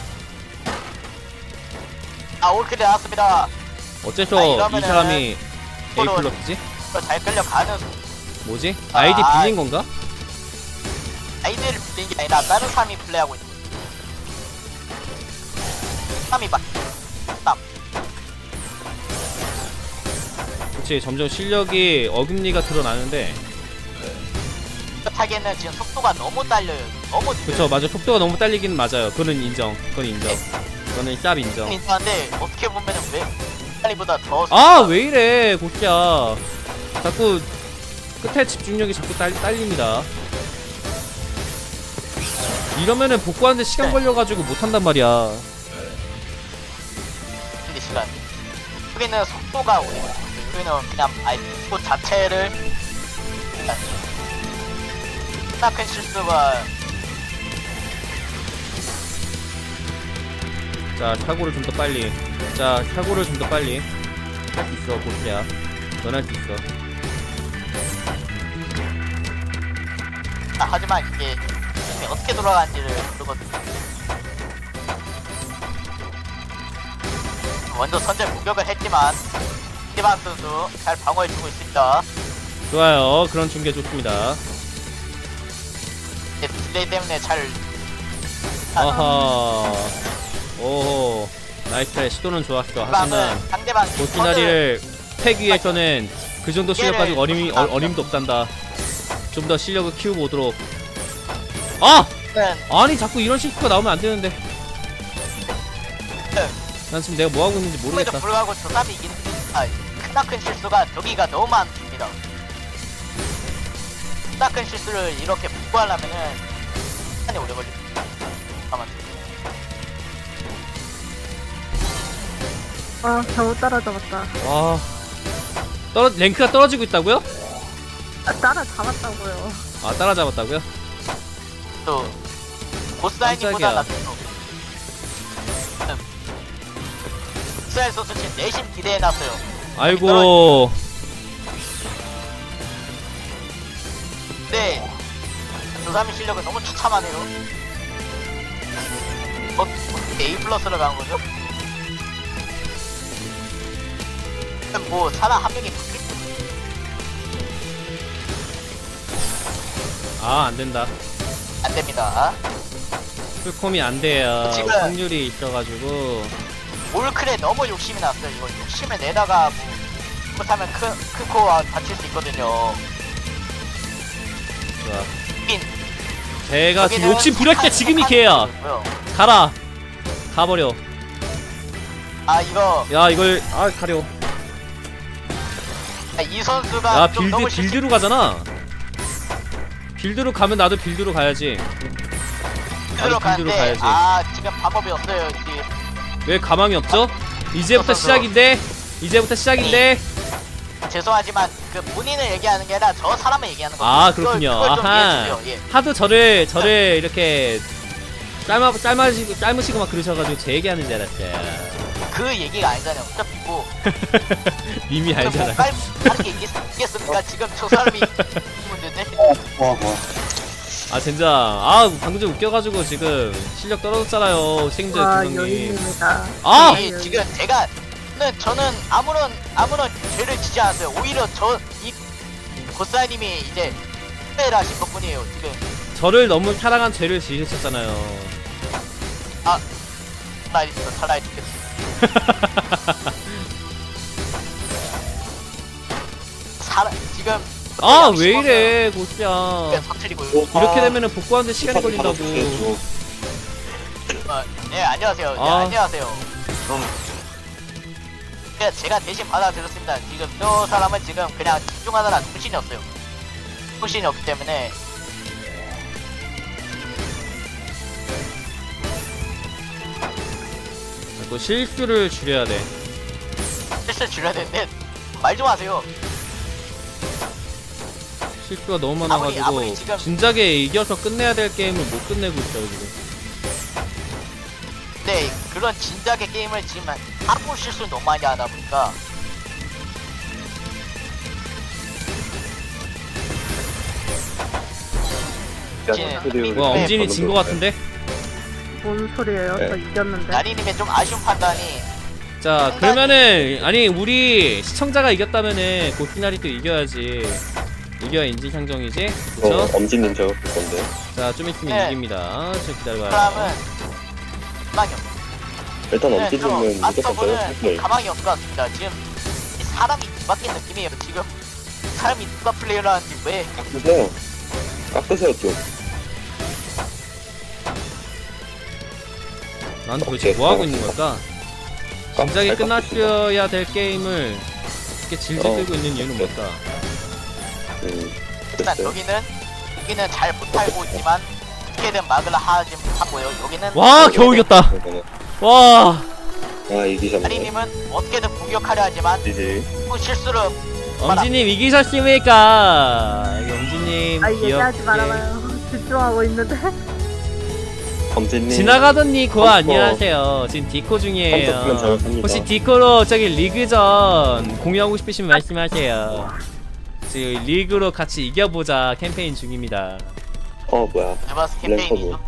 올클이 나왔습니다. 어째서 아, 이 이러면은 사람이 A 서로 플러스지? 이거 잘 끌려가는 뭐지? 아이디 빌린 건가? 아이디를 빌린 게 아니라 다른 사람이 플레이하고 있는 거예요. 사람이 막 그치 점점 실력이 어금니가 드러나는데. 타기에는 지금 속도가 너무 딸려요. 너무 느려요. 그쵸 맞아 속도가 너무 딸리긴 맞아요. 그건 인정. 그건 쌉 인정. 인정한데 어떻게 보면은 왜 빨리보다 더 왜 이래 고키야. 자꾸 끝에 집중력이 자꾸 딸립니다. 이러면은 복구하는데 시간 걸려가지고 못한단 말이야. 근데 시간 여기는 속도가 오는 거예요. 여기는 그냥 아예 속도 자체를 큰 실수가 자 사고를 좀 더 빨리. 할 수 있어 고키야. 넌 할 수 있어. 하지만 이게 어떻게 돌아가는지를 모르거든요. 먼저 선제 공격을 했지만 이반 선수 잘 방어해주고 있습니다. 좋아요. 그런 중계 좋습니다. 딜레이 때문에 잘 아하. 오호. 나이스 트라이. 시도는 좋았어. 하지만 상대방 보스나리를 패기 위해서는 그 정도 실력 가지고 어림도 없단다. 좀 더 실력을 키우고 오도록. 아니 자꾸 이런 실수가 나오면 안 되는데. 난 지금 내가 뭐 하고 있는지 모르겠다. 그럼에도 불구하고 저 사람이 이기는 크나큰 실수가 저기가 너무 많습니다. 크나큰 실수를 이렇게 복구하려면은 시간이 오래 걸립니다. 잘못 따라잡았다. 와. 랭크가 떨어지고 있다고요? 따라잡았다고요. 따라잡았다고요? 또 보스라인보다 낫죠. 보스라인 선수 지금 내심 기대해놨어요. 아이고. 근데 저 사람의 실력은 너무 처참하네요. 어떻게 A 플러스를 가는 거죠? 뭐 사람 한 명이 아 안된다. 안 됩니다. 풀콤이 안돼요. 지금- 확률이 있어가지고. 올클에 너무 욕심이 났어요. 이거 욕심을 내다가 뭐 못하면 큰 코어 다칠 수 있거든요. 좋아. 인. 제가 지금 여기는 욕심 부릴 때 지금이 한- 기회야. 한- 가라. 가버려. 아 이거 야 이걸 가려. 이 선수가 야 좀 너무 빌드로 가잖아. 빌드로 가면 나도 빌드로 가야지. 실수로 빌드로 가는데 가야지. 아 지금 방법이 없어요. 이게 왜 가망이 없죠? 이제부터 시작인데. 이제부터 시작인데. 죄송하지만 그 본인을 얘기하는 게 아니라 저 사람을 얘기하는 거예요. 아 그렇군요. 그걸 좀 아하. 이해해주세요. 예. 하도 저를 이렇게 짤마시고 막 그러셔가지고 제 얘기하는 줄 알았어요. 그 얘기가 아니잖아요. 어차피 뭐 이미 알잖아. 다르게 얘기했습니까? 지금 저 사람이 문제인데. 아 젠장. 아 방금 좀 웃겨가지고 지금 실력 떨어졌잖아요. 책임져 와, 감독님. 여인입니다. 아! 이 지금 저는 아무런 죄를 지지 않았어요. 오히려 이 고사님이 이제 회를 하신 것뿐이에요. 지금 저를 너무 사랑한 죄를 지으셨잖아요. 차라리 죽겠어. 지금 아 왜 이래 고시야. 터트리고 이렇게 되면은 복구하는데 시간이 걸린다고. 네 안녕하세요. 네, 아. 안녕하세요. 제가 대신 받아들였습니다. 지금 저 사람은 지금 그냥 집중하느라 정신이 없어요. 정신이 없기 때문에 또 실수를 줄여야 돼. 실수 줄여야 되는데 말 좀 하세요. 실수가 너무 아무리 많아가지고 지금- 진작에 이겨서 끝내야 될 게임을 못 끝내고 있어요 지금. 네 그런 진작의 게임을 지금 하고 실수 너무 많이 하다 보니까 와 엄진이 진 거 같은데? 뭔 소리예요? 저 이겼는데. 나리님의 좀 아쉬운 판단이 자 그러면은 아니 우리 시청자가 이겼다면은 고피나리 또 이겨야지. 이겨야 인지상정이지? 그쵸? 엄지는 저 건데. 자 좀 있으면 네. 이깁니다. 좀 기다려봐요. 사람은 가망이 없어요. 일단 좀 엄지는 무조건 저요. 마스터분은 가망이 없을 것 같습니다. 지금 이 사람이 뒤바뀐 느낌이에요. 지금 사람이 누가 플레이를 하는지 왜 깎으세요. 깎으세요 좀. 난 도대체 뭐 하고 있는 걸까? 진작에 잘 끝났어야 될 게임을 이렇게 질질 끌고 있는 이유는 뭘까? 일단 됐어요. 여기는 잘 못하고 있지만 어떻게든 막을 하지 못하고요. 여기는 와 겨우 이겼다. 와 아 이기셨네. 나리님은 어떻게든 공격하려 하지만 이지. 또 실수를 엄지님 이기셨습니까? 엄지님 아, 얘기하지 귀엽게. 말아봐요. 집중하고 있는데. 엄지님. 지나가던니 고 컴퓨터. 안녕하세요. 지금 디코 컴퓨터면 중이에요. 잘못합니다. 혹시 디코로 저기 리그전 공유하고 싶으시면 말씀하세요. 지금 리그로 같이 이겨보자 캠페인 중입니다. 뭐야. 에바스 캠페인이죠.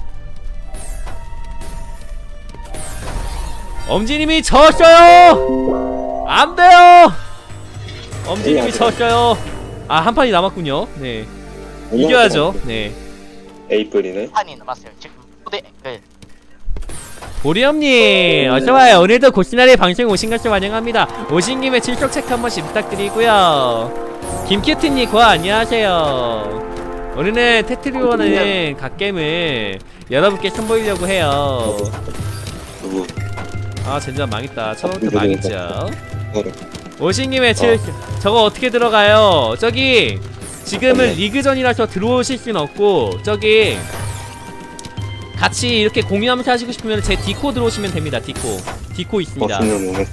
엄지님이 졌어요. 안 돼요. 엄지님이 졌어요. 아 한 판이 남았군요. 네 이겨야죠. 네 에이플이네. 판이 남았어요. 지금 무대 보리엄님 어서와요. 오늘도 고시나리 방송 오신 것을 환영합니다. 오신 김에 출석 체크 한 번씩 부탁드리고요. 김큐티님 고 안녕하세요. 오늘은 테트리오는 갓겜을 여러분께 선보이려고 해요. 누구? 아 젠장 망했다. 처음부터 망했죠. 뭐래? 오신 김에 저거 어떻게 들어가요? 저기 지금은 리그전이라서 들어오실 순 없고 저기 같이 이렇게 공유하면서 하시고 싶으면 제 디코 들어오시면 됩니다. 디코 있습니다. 멋있는 몸에.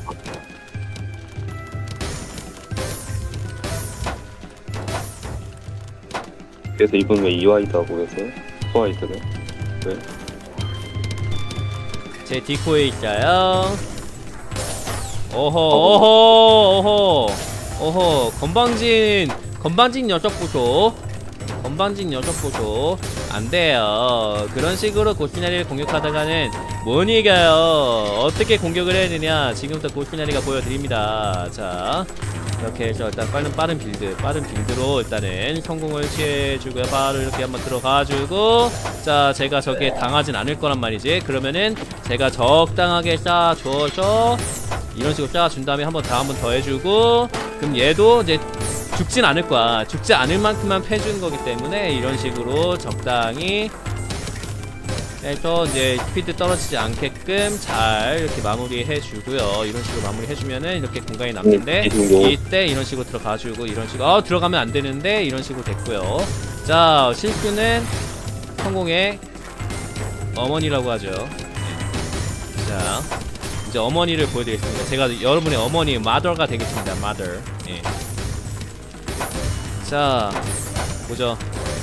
그래서 이분 왜 이와이드 하고 계세요? 스와이드를? 왜? 제 디코에 있어요. 어허 건방진 녀석부터 건방진 녀석 보소. 안 돼요. 그런 식으로 고시나리를 공격하다가는 못 이겨요. 어떻게 공격을 해야 되냐. 지금부터 고시나리가 보여드립니다. 자, 이렇게 해서 일단 빠른 빌드로 일단은 성공을 취해주고요. 바로 이렇게 한번 들어가주고, 자, 제가 저게 당하진 않을 거란 말이지. 그러면은 제가 적당하게 쌓아줘서 이런 식으로 쌓아준 다음에 한 번 더 해주고, 그럼 얘도 이제 죽진 않을 거야. 죽지 않을 만큼만 패주는 거기 때문에 이런 식으로 적당히 해서 이제 스피드 떨어지지 않게끔 잘 이렇게 마무리해 주고요. 이런 식으로 마무리 해주면은 이렇게 공간이 남는데, 이때 이런 식으로 들어가주고, 이런 식으로 들어가면 안 되는데 이런 식으로 됐고요. 자, 실수는 성공의 어머니라고 하죠. 자, 이제 어머니를 보여드리겠습니다. 제가 여러분의 어머니 마더가 되겠습니다. 마더. 예. 자, 보죠.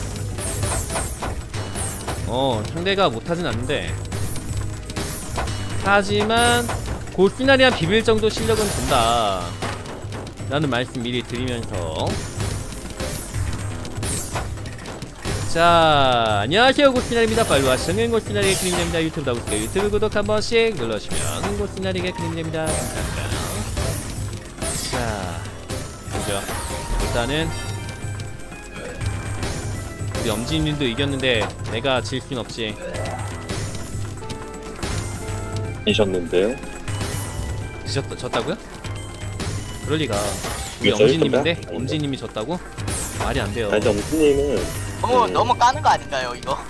상대가 못하진 않는데, 하지만 골피나리한 비빌 정도 실력은 된다 라는 말씀 미리 드리면서, 자, 안녕하세요, 골피나리입니다. 빨리 와시는 골피나리의 그림입니다. 유튜브 나오실게요. 유튜브 구독 한 번씩 눌러주시면 골피나리의 그림입니다. 감사합니다. 자, 보죠. 일단은 우리 엄지님도 이겼는데 내가 질 순 없지. 이셨는데요? 졌다고요? 그럴리가. 우리 이겼어요, 엄지님인데? 근데? 엄지님이 졌다고? 말이 안 돼요. 아니 엄지님은 너무 까는 거 아닌가요 이거?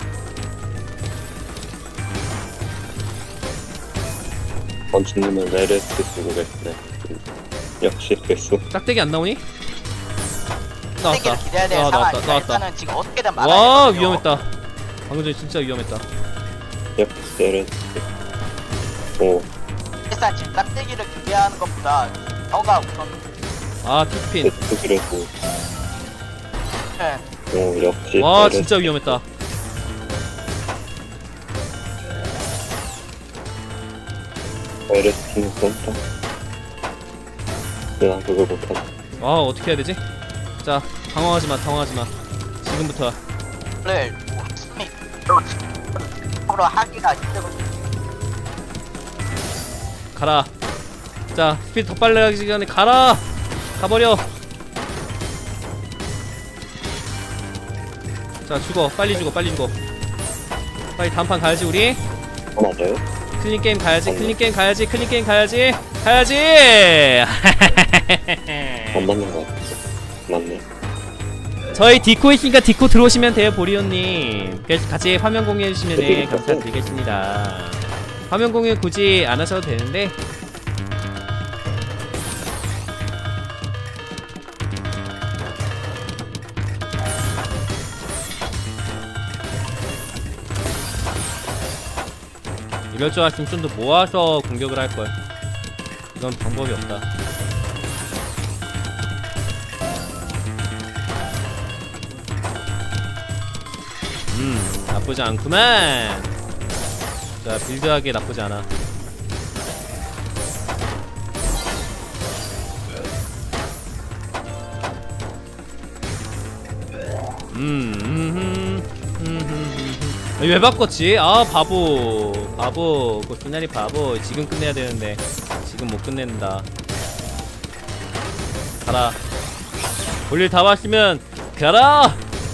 엄지님은 레레스 쓰고 계시네. 역시 개수. 짝대기 안 나오니? 나왔다. 세기를 기대해야 될 나왔다. 상황이니까 일단은 지금 어떻게든 막아야 와, 되거든요. 위험했다. 방금 전에 진짜 위험했다. 역시 레레스. 오, 일단 지금 깍대기를 기대하는 것보다 저가 우선 아, 킥핀. 그래도 네. 오 역시 와, 레레스. 진짜 위험했다. 레레스는 쏜다. 난 그걸 못하지. 아, 어떻게 해야 되지? 자, 당황하지마. 지금부터야. 원래 확실히 으로 하기가 힘들거든요. 가라. 자, 스피드 더 빨리 가기 전에 가라. 가버려. 자, 빨리 죽어. 빨리 다음 판 가야지 우리. 맞아요? 클린 게임 가야지. 안 맞는 거 같아. 맞네. 저희 디코 있으니까 디코 들어오시면 돼요, 보리온님. 그래서 같이 화면 공유해주시면 감사드리겠습니다. 화면 공유 굳이 안 하셔도 되는데. 이럴 줄 알았으면 좀 더 모아서 공격을 할걸. 이건 방법이 없다. 나쁘지 않구만. 자, 빌드하기 나쁘지 않아. 왜 바꿨지? 아, 바보. 고스나리 바보. 지금 끝내야 되는데 지금 못 끝낸다. 가라. 볼일 다 봤으면 가라.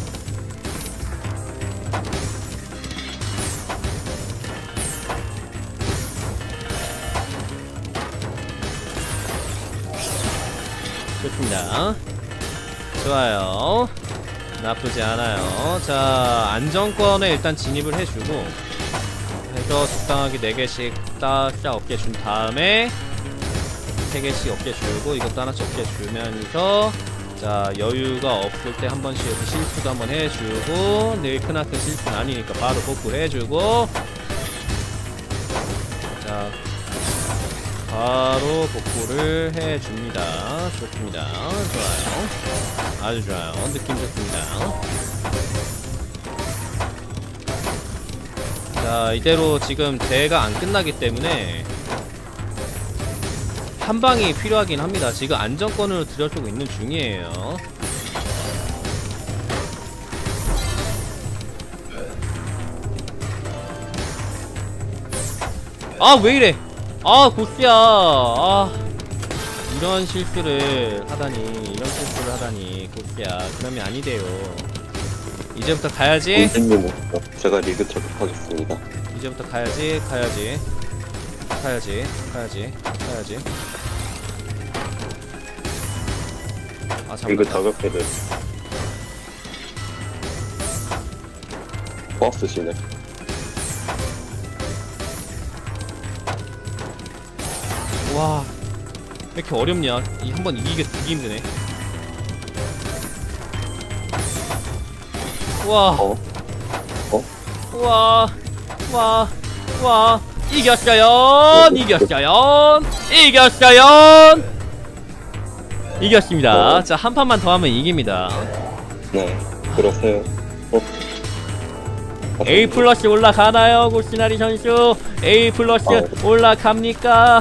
좋습니다. 좋아요. 나쁘지 않아요. 자, 안정권에 일단 진입을 해주고, 해서 적당하게 4개씩 딱 어깨 준 다음에 3개씩 어깨 주고, 이것도 하나씩 어깨 주면서, 자, 여유가 없을 때 한 번씩 이렇게 실수도 한번 해주고, 늘 크나큰 실수는 아니니까 바로 복구해주고, 자, 바로 복구를 해줍니다. 좋습니다. 좋아요. 아주 좋아요. 느낌 좋습니다. 자, 이대로 지금 대회가 안 끝나기 때문에 한 방이 필요하긴 합니다. 지금 안정권으로 들여주고 있는 중이에요. 아 왜 이래? 아 고스야. 아 이런 실수를 하다니 고스야. 그러면 아니 돼요. 이제부터 가야지. 선생님 제가 리그 체크하겠습니다. 이제부터 가야지. 아 리그 잠깐. 다각회를 버스시네. 와, 왜 이렇게 어렵냐? 이 한번 이기기 힘드네. 와, 와, 이겼습니다. 자, 한 판만 더 하면 이깁니다. 네, 그러세요. A 플러스 올라가나요, 고시나리 선수? A 플러스 올라갑니까?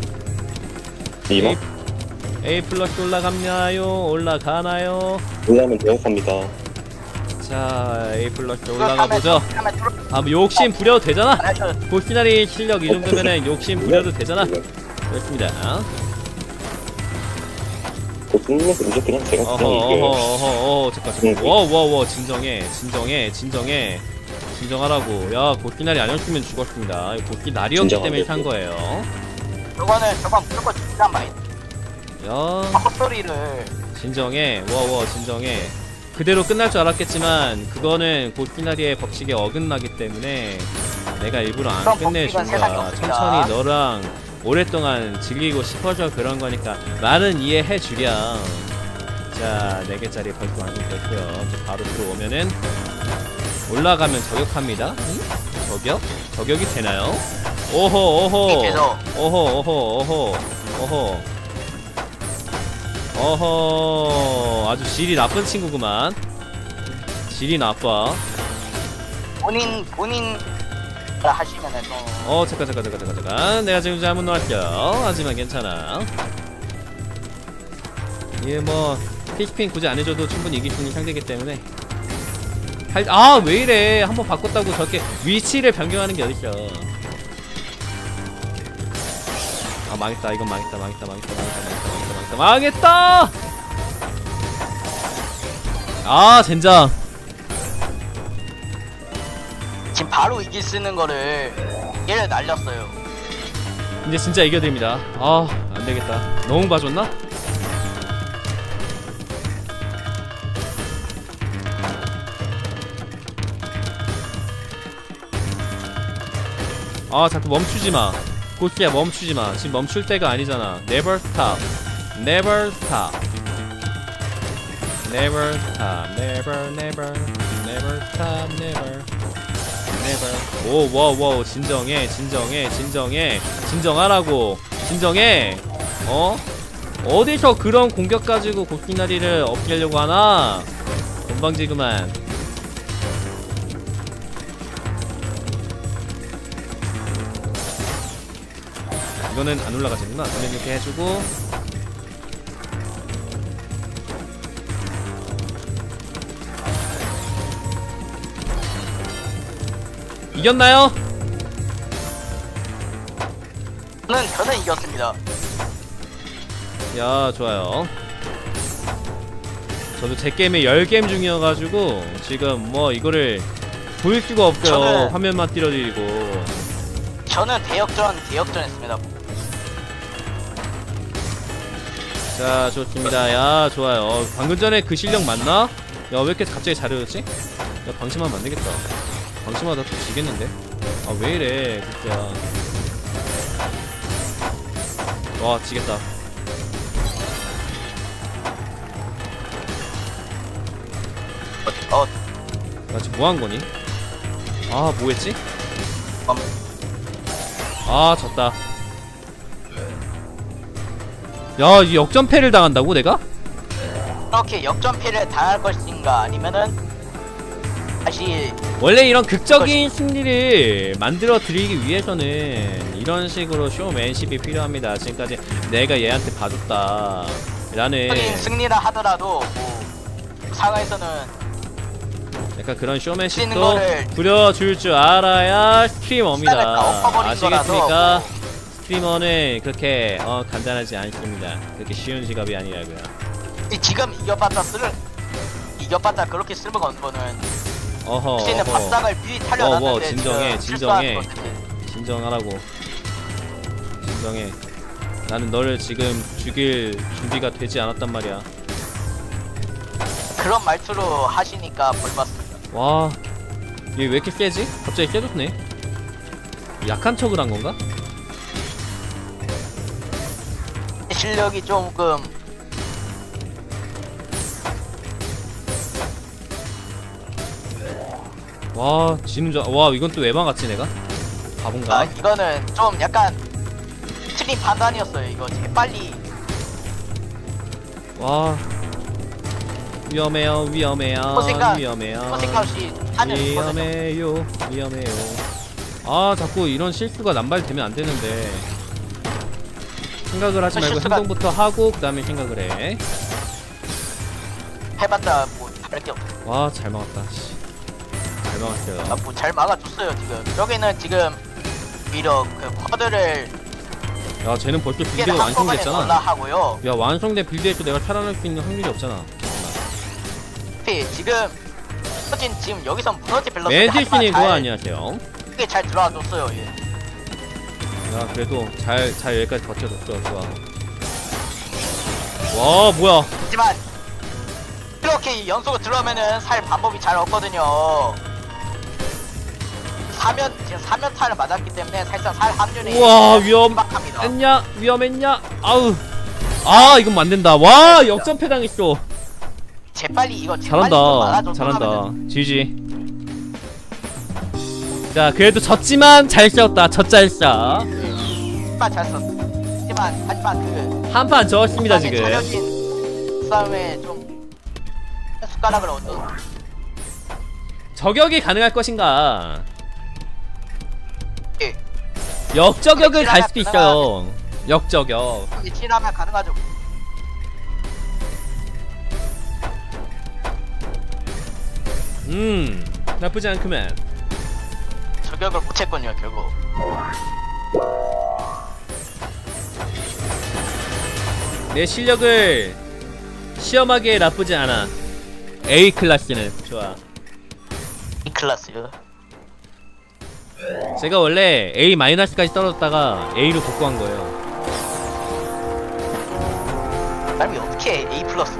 이만 A 플러스 올라가나요? 올라면 되었습니다. 자, A 플러스 올라가 보죠. 아, 뭐 욕심 부려도 되잖아. 고시나리 실력 이 정도면은 욕심 부려도 되잖아. 그렇습니다. 고수님은 이제 그냥 제가 그냥 이게 잠깐. 와, 진정하라고. 야, 고시나리 아니었으면 죽었습니다. 고시나리였기 때문에 산 거예요. 저건 무조건 진단 마인. 야, 헛소리를. 진정해. 진정해. 그대로 끝날 줄 알았겠지만 그거는 고시나리의 법칙에 어긋나기 때문에 내가 일부러 안 끝내준 거야. 천천히 너랑 오랫동안 즐기고 싶어져 그런 거니까 말은 이해해 주렴. 자, 4개짜리 벌써 완성됐고요. 바로 들어오면은 올라가면 저격합니다. 응? 저격? 저격이 되나요? 어허, 아주 질이 나쁜 친구구만. 질이 나빠. 본인 하시면은 잠깐. 내가 지금 잘못 놓았죠. 하지만 괜찮아. 이게 뭐 피시핑 굳이 안 해줘도 충분히 이길 수 있는 상대이기 때문에. 왜 이래? 한번 바꿨다고 저렇게 위치를 변경하는 게 어딨어? 아, 망했다. 이건 망했다. 아, 젠장. 지금 바로 이길 수 있는 거를 얘를 날렸어요. 이제 진짜 이겨드립니다. 아, 안되겠다. 너무 봐줬나? 아, 자꾸 멈추지마. 고스야, 멈추지마. 지금 멈출 때가 아니잖아. Never stop. Never stop. Never stop. Never stop. Never. 진정하라고. 진정해. 어디서 그런 공격 가지고 고스나리를 업히려고 하나? 건방지구만. 이거는 안 올라가지구나. 그냥 이렇게 해주고. 이겼나요? 저는 이겼습니다. 야, 좋아요. 저도 제 게임에 10게임 중이어가지고 지금 뭐 이거를 보일 수가 없어요. 화면만 띄워드리고. 저는 대역전 했습니다. 자, 좋습니다. 야, 좋아요. 방금 전에 그 실력 맞나? 야, 왜 이렇게 갑자기 잘해졌지? 야, 방심하면 안 되겠다. 방심하다 또 지겠는데? 아, 왜 이래, 진짜. 와, 지겠다. 나 지금 뭐 한 거니? 아, 뭐 했지? 아, 졌다. 야, 이 역전패를 당한다고, 내가? 그렇게 역전패를 당할 것인가 아니면은 다시 원래 이런 극적인 승리를 만들어 드리기 위해서는 이런 식으로 쇼맨십이 필요합니다. 지금까지 내가 얘한테 봐줬다 라는 승리를 하더라도 뭐 상하에서는 약간 그런 쓰는 쇼맨십도 거를 부려줄 줄 알아야 스트리머입니다. 시간을 다 엎어버린 아시겠습니까? 거라서 스트리머는 그렇게 간단하지 않습니다. 그렇게 쉬운 직업이 아니라고요. 지금 이겨봤자 그렇게 쓸모가 없는 거는 어허 혹시는 바싹을 미리 탈려놨는데 진정해, 지금 진정해. 실수하는 거지. 진정하라고. 진정해. 나는 너를 지금 죽일 준비가 되지 않았단 말이야. 그런 말투로 하시니까 벌받습니다. 와, 얘 왜 이렇게 세지? 갑자기 깨졌네. 약한 척을 한 건가? 실력이 조금 와, 지는 줄. 와, 이건 또 왜 막았지 내가? 바본가? 이거는 좀 약간 틀린 판단이었어요. 이거 되게 빨리 와, 위험해요, 위험해요, 호생각 위험해요, 없이 하는 거거든요. 위험해요, 위험해요. 아, 자꾸 이런 실수가 남발되면 안 되는데. 생각을 하지 말고 실수가- 행동부터 하고 그 다음에 생각을 해. 해봤자 뭐 다를 게 없어. 와, 잘 막았다. 씨. 잘 막았어요. 뭐 잘 막아줬어요 지금. 여기는 지금 오히려 그 쿼드를 야, 쟤는 벌써 이게 빌드가 한꺼번에 완성됐잖아. 올라하고요. 야, 완성된 빌드에서 내가 살아날 수 있는 확률이 없잖아. 지금 터진 지금 여기서 무너지 밸런스 맨디스님 그거 안녕하세요. 이게 잘 들어와줬어요. 얘. 야, 그래도 잘 여기까지 버텨줬어. 좋아. 와, 뭐야. 하지만 이렇게 연속으로 들어오면은 살 방법이 잘 없거든요. 지금 사면타를 맞았기 때문에 살짝 살 확률이 우와, 위험. 희박합니다. 했냐? 위험했냐? 아우. 아, 이건 안 된다. 와, 역전패 당했어. 재빨리 이거 재빨리 좀 잘한다. 막아줘. 잘한다. GG. 자, 그래도 졌지만 잘 싸웠다. 졌잘싸. 하지만 잘 썼어. 하지만 그 한 판 졌습니다, 지금. 차려진 싸움에 좀 숟가락을 얻어. 저격이 가능할 것인가? 예. 역저격을 갈 수도 있어요. 역저격. 진하면 가능하죠. 나쁘지 않구만. 저격을 못했군요 결국. 내 실력을 시험하기에 나쁘지 않아. A 클래스는 좋아. 이 클래스. 제가 원래 A 마이너스까지 떨어졌다가 A로 복구한 거예요. 사람이 어떻게 A 플러스?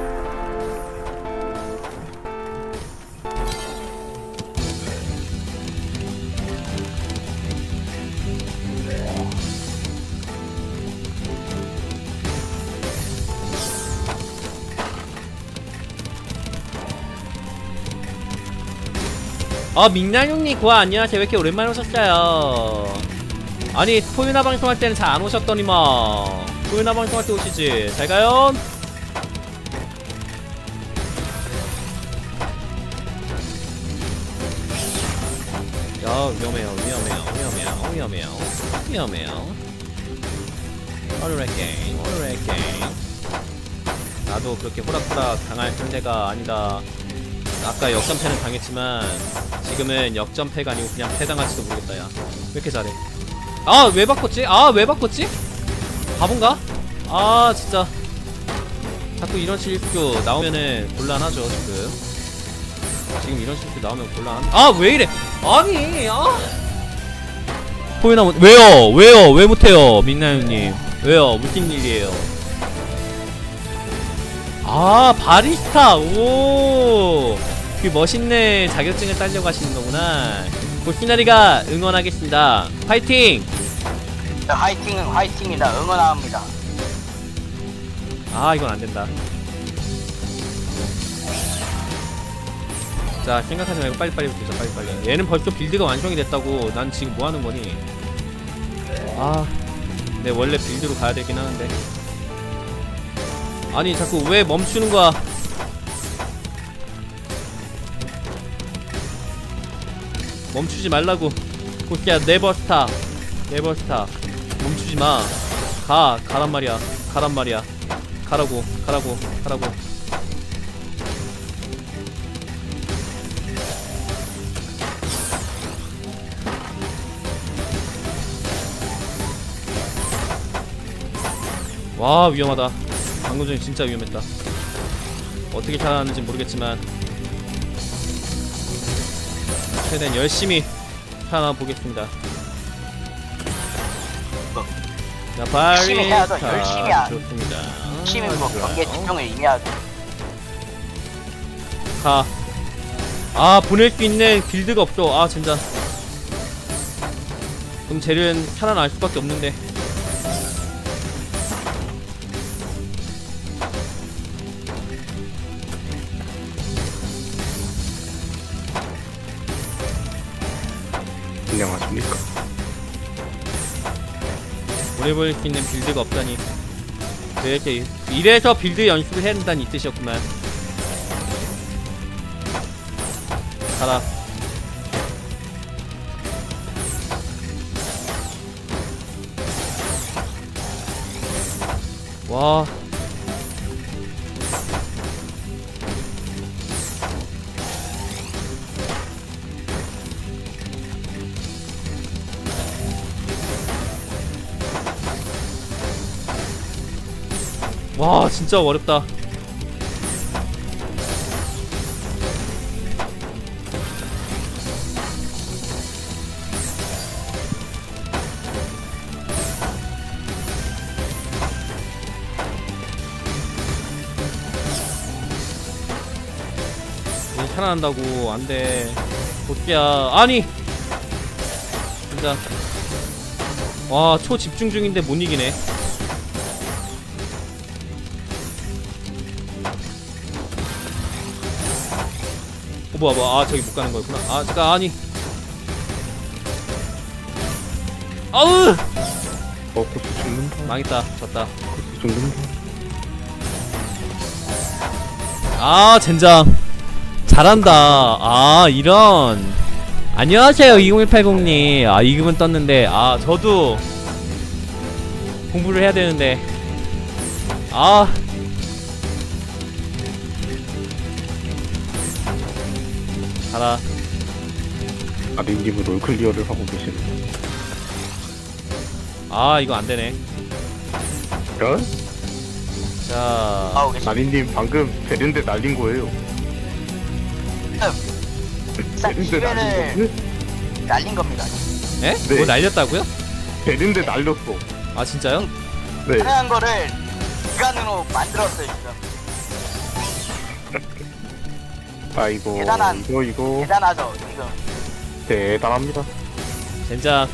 민나용님 고아 안녕하세요. 왜 이렇게 오랜만에 오셨어요? 아니 토요나 방송할 때는 잘 안 오셨더니만 토요나 방송할 때 오시지. 잘 가요. 야, 위험해요, 위험해요, 위험해요, 위험해요, 위험해요. 오르레게임, 오르레게임. 나도 그렇게 호락호락 당할 상대가 아니다. 아까 역전패는 당했지만 지금은 역전패가 아니고 그냥 패당할지도 모르겠다. 야, 왜 이렇게 잘해? 아, 왜 바꿨지? 아, 왜 바꿨지? 바본가? 아, 진짜 자꾸 이런 실수 나오면은 곤란하죠. 지금 이런 실수 나오면 곤란. 아, 왜 이래? 아니, 포이나 왜요? 왜 못해요, 민나유님? 왜요? 무슨 일이에요? 아, 바리스타. 오, 그 멋있는 자격증을 따려고 하시는 거구나. 고시나리가 응원하겠습니다. 파이팅! 화이팅은 화이팅이다. 응원합니다. 아, 이건 안 된다. 자, 생각하지 말고 빨리빨리 붙이자. 빨리빨리. 얘는 벌써 빌드가 완성이 됐다고. 난 지금 뭐 하는 거니? 아, 내 원래 빌드로 가야 되긴 하는데. 아니, 자꾸 왜 멈추는 거야? 멈추지 말라고. 고키야, 네버 스타. 네버 스타. 멈추지 마. 가란 말이야. 가란 말이야. 가라고. 와 위험하다. 방금 전에 진짜 위험했다. 어떻게 살아났는지 모르겠지만 최대한 열심히 살아나 보겠습니다. 자, 빨리 열심히 해야죠. 자, 열심히 안. 좋습니다. 열심히 뭐 좋아요. 경기에 집중을 임해야죠. 가. 아 보낼 수 있는 빌드가 없어. 아 진짜. 그럼 젤은 살아날 수밖에 없는데. 안녕하십니까. 보내볼 수 있는 빌드가 없다니. 왜 이렇게 이래서 빌드 연습을 해야 된다는 이 뜻이었구만. 가라. 와. 와 진짜 어렵다. 살아난다고 안돼. 복귀야. 아니 진짜. 와 초집중 중인데 못 이기네. 뭐야 아 저기 못 가는 거였구나. 아 잠깐. 아니 아으 고수 죽는다. 망했다. 졌다. 고수 죽는다. 아 젠장 잘한다. 아 이런. 안녕하세요 20180님. 아 2급은 떴는데 아 저도 공부를 해야 되는데 아 가라. 아린님은 롤클리어를 하고 계시네. 아 이거 안되네. 이런? 자 하고 계십니다. 아린님 방금 베른데 날린 거예요. 일단 베른데 날린 기회를 거지? 날린 겁니다. 에? 네. 뭐 날렸다고요? 베른데 날렸어. 아 진짜요? 네. 가능한 거를 기간으로 만들었어요 지금. 아이고 대단한- 이거 대단하죠 지금. 대단합니다. 젠장.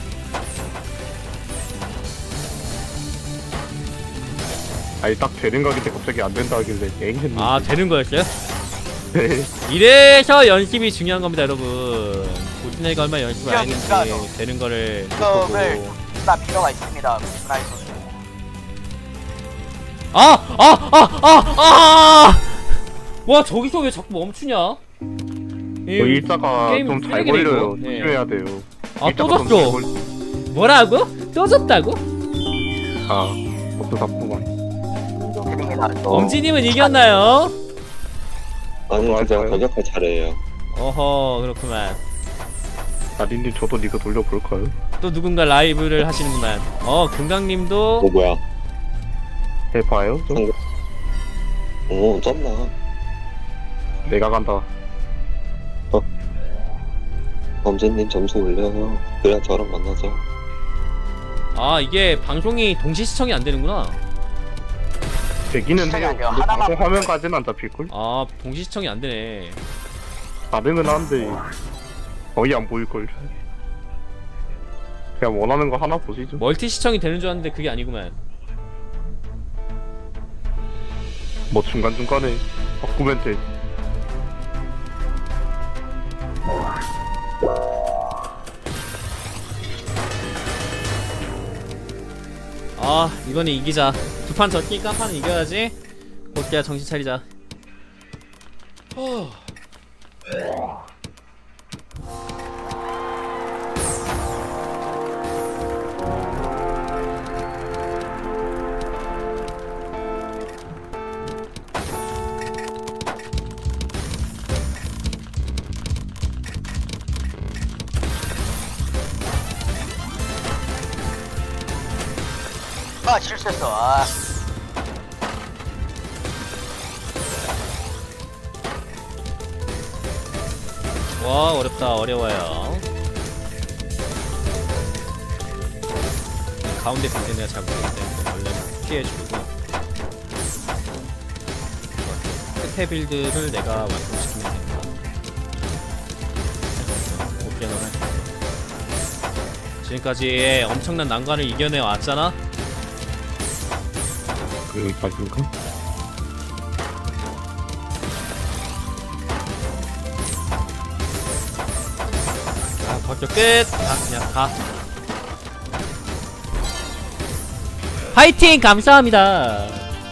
아니 딱 되는 각인데 갑자기 안 된다 하길래 앵했네. 아 되는 거였어요? 네. 이래서 연습이 중요한 겁니다 여러분. 고진이가 얼마나 연습을 안 했는지 그러니까요. 되는 거를 못 이거를 보고. 나 필요가 있습니다. 브라이 선수. 와 저기서 왜 자꾸 멈추냐? 저 일자가 게임 좀 잘 쓰레기네, 이거. 걸려요. 네. 조심해야 돼요. 아 또 일자가 좀 졌어. 잘 걸- 뭐라고? 또 졌다고? 아, 복수 답구만. 헤딩이 다르죠. 엄지님은 이겼나요? 아니 맞아요. 제가 가격할 차례예요. 어허 그렇구만. 아린님 저도 리그 돌려볼까요? 또 누군가 라이브를 하시는구만. 금강님도 뭐야? 해봐요. 좀. 쩐나? 내가 간다. 범죄님 점수 올려요. 그래야 저랑 만나죠. 아 이게 방송이 동시 시청이 안 되는구나. 되기는 시작이 해요. 안 돼요. 근데 하나만 방송 화면까지는 안 잡힐걸? 아 동시 시청이 안 되네. 가능은 한데 거의 안 보일걸. 그냥 원하는 거 하나 보시죠. 멀티 시청이 되는 줄 알았는데 그게 아니구만. 뭐 중간중간에 바꾸면 돼. 아 이번에 이기자. 두 판 졌으니까 한 판은 이겨야지. 곧야 정신 차리자. 아 실수했어. 아 와 어렵다. 어려워요. 가운데 빌드 내가 잘 모르기 때문에 원래 피해주고 끝에 빌드를 내가 완성시키면 됩니다. 복귀하는 할 수 있어. 지금까지의 엄청난 난관을 이겨내 왔잖아. 여기까지인가? 자, 벗겨 끝. 자, 그냥 가. 파이팅! 감사합니다.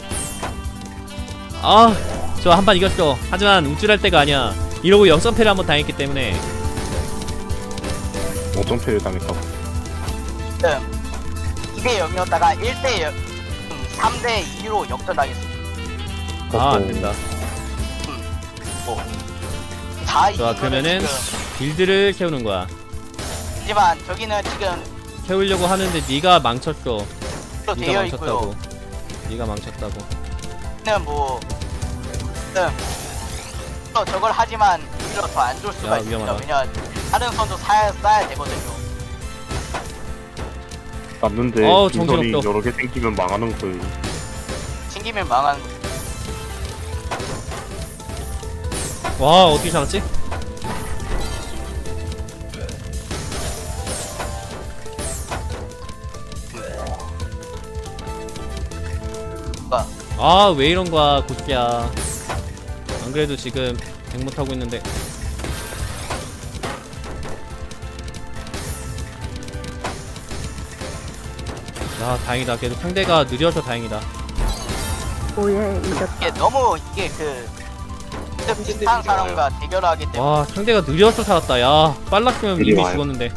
아, 저 한 판 이겼어. 하지만 우쭐할 때가 아니야. 이러고 역전패를 한번 당했기 때문에. 어떤 패를 당했다고? 2대 0이었다가 1대 3대 2로 역전당했습니다. 아, 안 된다. 다 좋아, 이긴 거는 그러면은 지금, 빌드를 세우는 거야. 하지만 저기는 지금 세우려고 하는데 네가 망쳤어. 또 네가 되어 있고요. 망쳤다고. 네가 망쳤다고. 는 뭐 또 저걸 하지만 오히려 더 안 좋을 수가 야, 있습니다. 위험하다. 왜냐 다른 선도 쌓아야 되거든요. 맞는데 정신없어. 빈선이 여러 개 생기면 망하는 거예요. 튕기면 망하는 거. 와, 어떻게 잡았지? 아, 왜 이런 거야, 고씨야. 안 그래도 지금 백 못하고 있는데. 야, 다행이다. 그래도 상대가 느려서 다행이다. 오예 이겼다. 이게 너무 이게 비슷한 사람과 대결하기 때문에 와, 상대가 느려서 살았다. 야, 빨랐으면 이리 이미 와요. 죽었는데.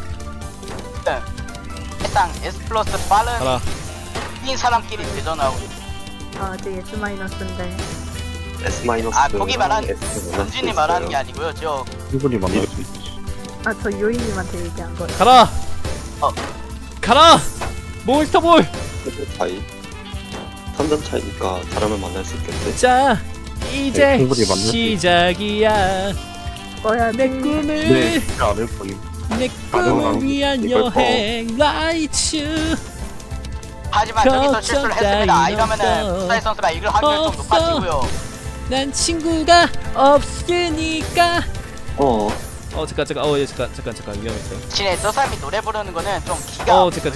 일단 S 플러스 빠른 가라. 인 사람끼리 대전하고 아 아직 S 마이너스인데. S 마이너스. 아, 거기 말한 S 은진이 말하는 게 아니고요. 저 충분히 만날 수 있지. 아 저 요인님한테 얘기한 거예요. 가라! 어. 가라! 몬스터볼! 차이. 3점 차이니까 잘하면 만날 수 있겠는데. 자, 이제 충분히 만날 수 시작이야. 뭐야 내 꿈을 네, 진짜 안할 거임. 내 가능한 꿈을 위한 이걸 여행 라이츠. 하지만 저기서 실수를 했습니다. 걱정이 이러면은 없어. 부사일 선수가 이길 확률이 좀 없어. 높아지고요. 난 친구가 없으니까. 잠깐 위험했어요. 진에 저 사람이 노래 부르는 거는 좀 기가 잠깐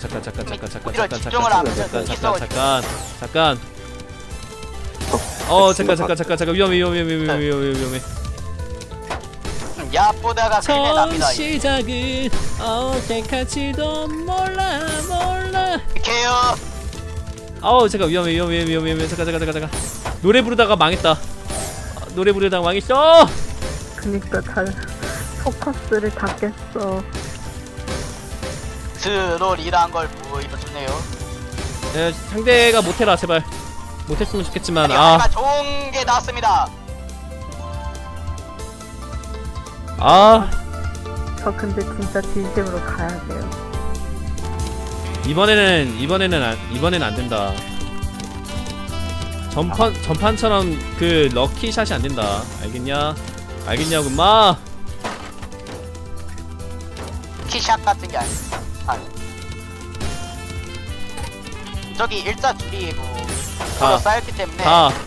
위험해. 야보다가 큰일 처음 납니다. 시작은 어색할지도 몰라. 이렇게요. 잠깐 위험해. 잠깐. 노래 부르다가 망했다. 노래 부르다가 망했어. 그니까 잘 포커스를 다 깼어. 트롤이란 걸 보여주네요. 상대가 못해라 제발. 못했으면 좋겠지만 하지만 좋은 게 나왔습니다. 저 근데 진짜 진심으로 가야 돼요. 이번에는 안 된다. 전판처럼 그 럭키샷이 안 된다. 알겠냐고 마. 키샷 같은 게 아니에요. 저기 일자 줄이 뭐 서로 쌓였기 때문에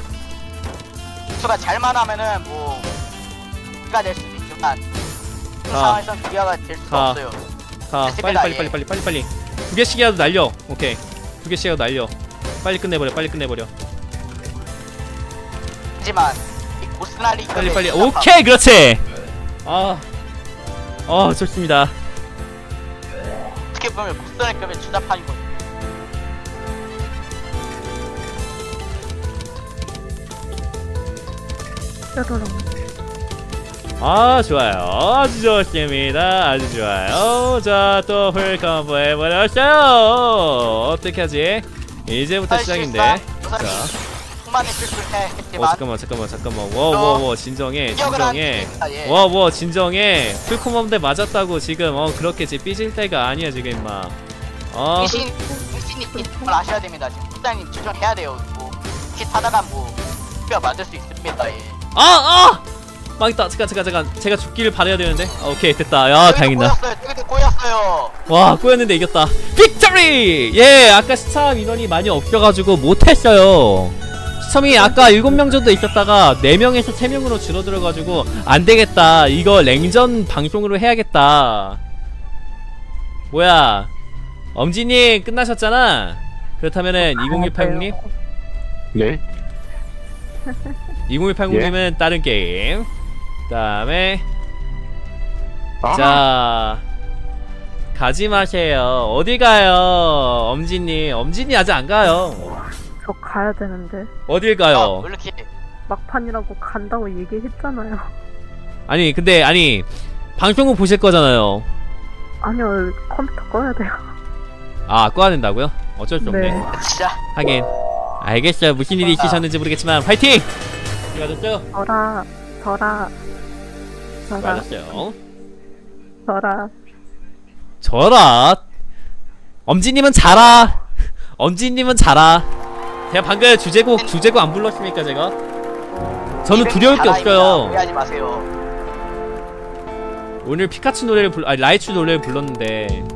수가 잘만 하면은 뭐 기가 될 수도 있지만 그 상황에선 기가가 될 수가 없어요. 빨리. 두 개씩이라도 날려. 오케이. 두 개씩이라도 날려. 빨리 끝내버려. 하지만 이 고스나리 빨리. 오케이, 그렇지. 좋습니다. 어떻게 보면 고스나리급의 주자판이거든요. 뾰로롱. 좋아요. 아주 좋습니다. 아주 좋아요. 자, 또 풀컴보 해버렸어요. 어떻게 하지? 이제부터 시작인데. 자. 수많은 실수를 했지만 잠깐만. 워, 진정해. 워, 진정해. 풀컴보인데 맞았다고 지금 그렇게 삐질 때가 아니야 지금 임마. 신이 걸 아셔야 됩니다. 지금 부장님 집중해야 돼요. 뭐 킷 하다가 뭐 뼈 맞을 수 있습니다. 예. 망했다. 잠깐. 제가 죽기를 바라야 되는데. 오케이, 됐다. 야, 다행이다. 저기도 꼬였어요. 와, 꼬였는데 이겼다. 빅토리! 예, 아까 시참 인원이 많이 없어가지고 못했어요. 시참이 아까 7명 정도 있었다가 4명에서 3명으로 줄어들어가지고 안되겠다. 이거 랭전 방송으로 해야겠다. 뭐야, 엄지님 끝나셨잖아. 그렇다면은 2018님님? 네? 2018님은 다른 게임. 그 다음에 아, 자, 가지 마세요. 어디 가요, 엄지님? 엄지님 아직 안 가요. 저 가야 되는데. 어딜 가요? 왜 이렇게 막판이라고 간다고 얘기했잖아요. 아니, 근데 아니 방송은 보실 거잖아요. 아니요, 컴퓨터 꺼야 돼요. 아, 꺼야 된다고요? 어쩔 수 없네. 네. 진짜 하긴. 알겠어요. 무슨 일이 있으셨는지 모르겠지만 화이팅! 수고하셨어요. 저라. 수고하셨어요. 저라. 엄지님은 자라. 엄지님은 자라. 제가 방금 주제곡 안 불렀습니까, 제가? 저는 두려울 게 없어요. 오해하지 마세요. 오늘 피카츄 노래를 라이츄 노래를 불렀는데.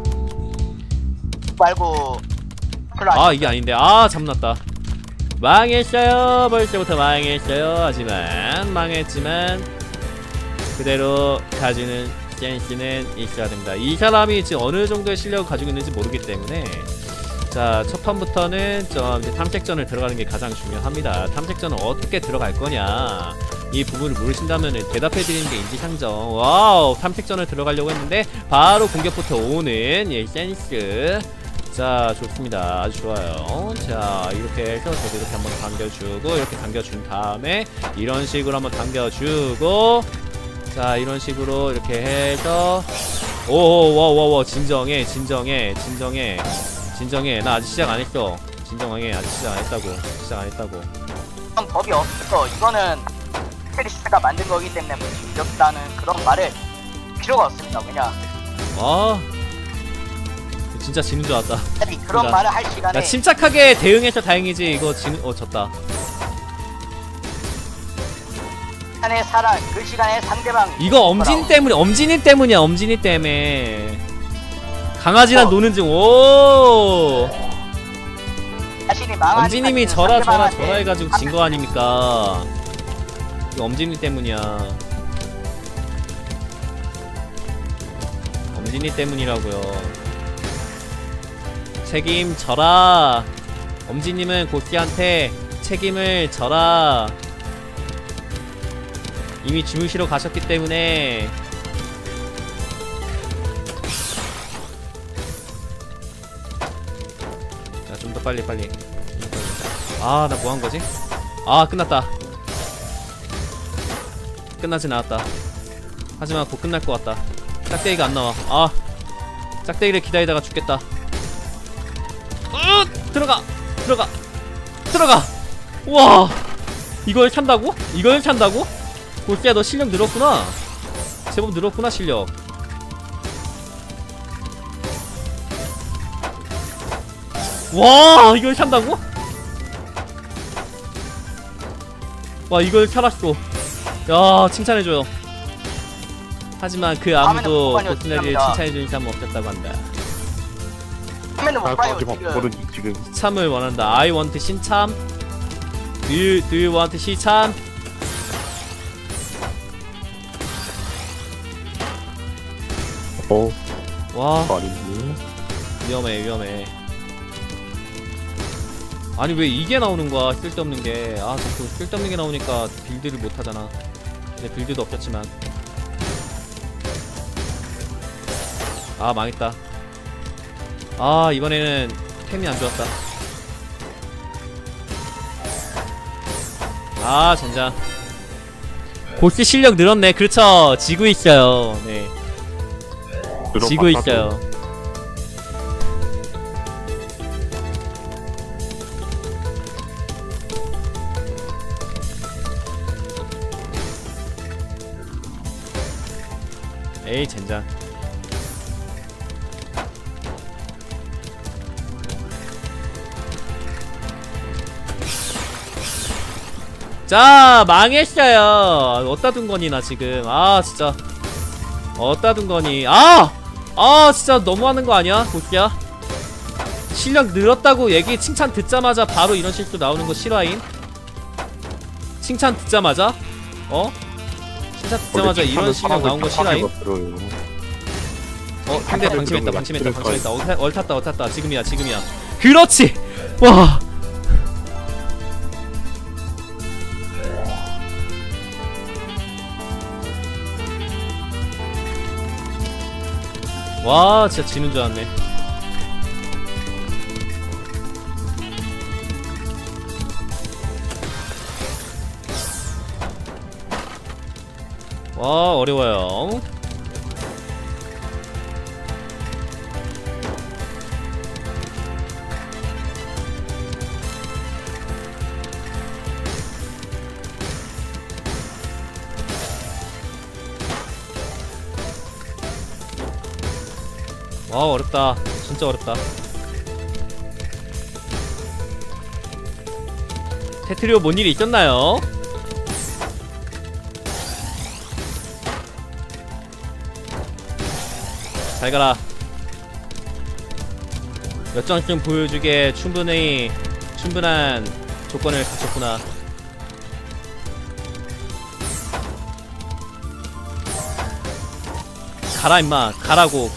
말고 별로 아, 이게 아닌데. 아, 잠났다. 망했어요. 벌써부터 망했어요. 하지만 망했지만 그대로 가지는 센스는 있어야 됩니다. 이 사람이 지금 어느 정도의 실력을 가지고 있는지 모르기 때문에, 자, 첫 판부터는 좀 이제 탐색전을 들어가는 게 가장 중요합니다. 탐색전은 어떻게 들어갈 거냐, 이 부분을 모르신다면 대답해 드리는 게 인지상정. 와우, 탐색전을 들어가려고 했는데 바로 공격부터 오는 예, 센스. 자, 좋습니다. 아주 좋아요. 자, 이렇게 해서 저도 이렇게 한번 당겨주고, 이렇게 당겨준 다음에 이런 식으로 한번 당겨주고, 자, 이런 식으로 이렇게 해서 오오오오오, 진정해. 나 아직 시작 안 했어. 진정하게. 아직 시작 안 했다고. 그런 법이 없어. 이거는 페리스가 만든 거기 때문에 뭐 이렇다는 그런 말을 필요가 없습니다. 그냥 아, 진짜 지는 줄 알았다. 아니, 그런 나- 말을 할 시간에 나 침착하게 대응해서 다행이지. 이거 졌다. 시간에 사람 그 시간에 상대방 이거 엄진 때문에, 엄진이 때문이야. 엄진이 때문에 강아지랑 노는 중. 오, 자신이 망하니까 엄지님이 지금 저라 상대방한테 해가지고 진 거 아닙니까? 이거 엄진이 때문이야. 엄진이 때문이라고요. 책임져라. 엄지님은 고씨한테 책임을 져라. 이미 주무시러 가셨기 때문에. 자, 좀 더 빨리. 아, 나 뭐 한 거지? 아, 끝났다. 끝나진 않았다. 하지만 곧 끝날 것 같다. 짝대기가 안 나와. 아, 짝대기를 기다리다가 죽겠다. 들어가. 우와, 이걸 찬다고? 골키야, 너 실력 늘었구나. 제법 늘었구나, 실력. 와, 이걸 찬다고? 와, 이걸 살았어. 야, 칭찬해줘요. 하지만 그 아무도 다음에는 고스나리를 뽑아요. 칭찬해주는 사람 없었다고 한다. 하면은 못 봐요 까지 지금. 모르지 지금. 시참을 원한다. I want 신참. Do you want 시참? 와, 아니지. 위험해. 아니, 왜 이게 나오는 거야? 쓸데없는 게. 아, 자꾸 쓸데없는 게 나오니까 빌드를 못 하잖아. 근데 빌드도 없었지만. 아, 망했다. 아, 이번에는 템이 안 좋았다. 아, 젠장. 고스 실력 늘었네. 그렇죠. 지고 있어요. 네, 지고 있어요. 에이, 젠장. 자, 망했어요. 어디다 둔 거니 나 지금. 아 진짜 어디다 둔 거니. 진짜 너무하는 거 아니야 고스야? 실력 늘었다고 얘기 칭찬 듣자마자 바로 이런 실수 나오는 거 실화인? 칭찬 듣자마자? 칭찬 듣자마자 이런 실력 나온 거 실화인? 상대 방심했다. 얼탔다. 지금이야. 그렇지! 와! 와, 진짜 지는 줄 알았네. 와, 어려워요. 와, 어렵다. 진짜 어렵다. 테트리오 뭔 일이 있었나요? 잘 가라. 몇 점쯤 보여주게 충분한 조건을 갖췄구나. 가라 임마. 가라고.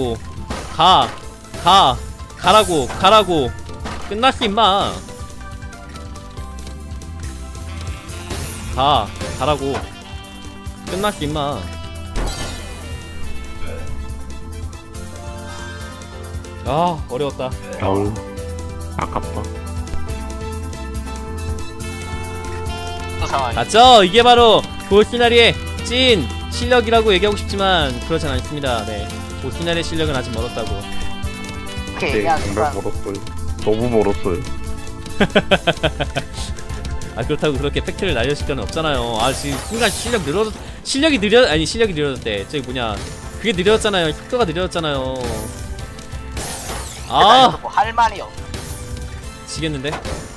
가라고. 끝났어 임마. 가라고. 끝났어 임마. 어려웠다. 아우, 아깝다. 맞죠? 이게 바로 골시나리의 찐 실력이라고 얘기하고 싶지만 그렇진 않습니다. 네, 골시나리의 실력은 아직 멀었다고. 오케이, 네, 정말 멀었어요. 너무 멀었어요. 그렇다고 그렇게 팩트를 날려줄 건 없잖아요. 지금 순간 실력이 느려졌대. 저기 뭐냐, 그게 느려졌잖아요. 속도가 느려졌잖아요. 뭐 할 말이 없어. 지겠는데?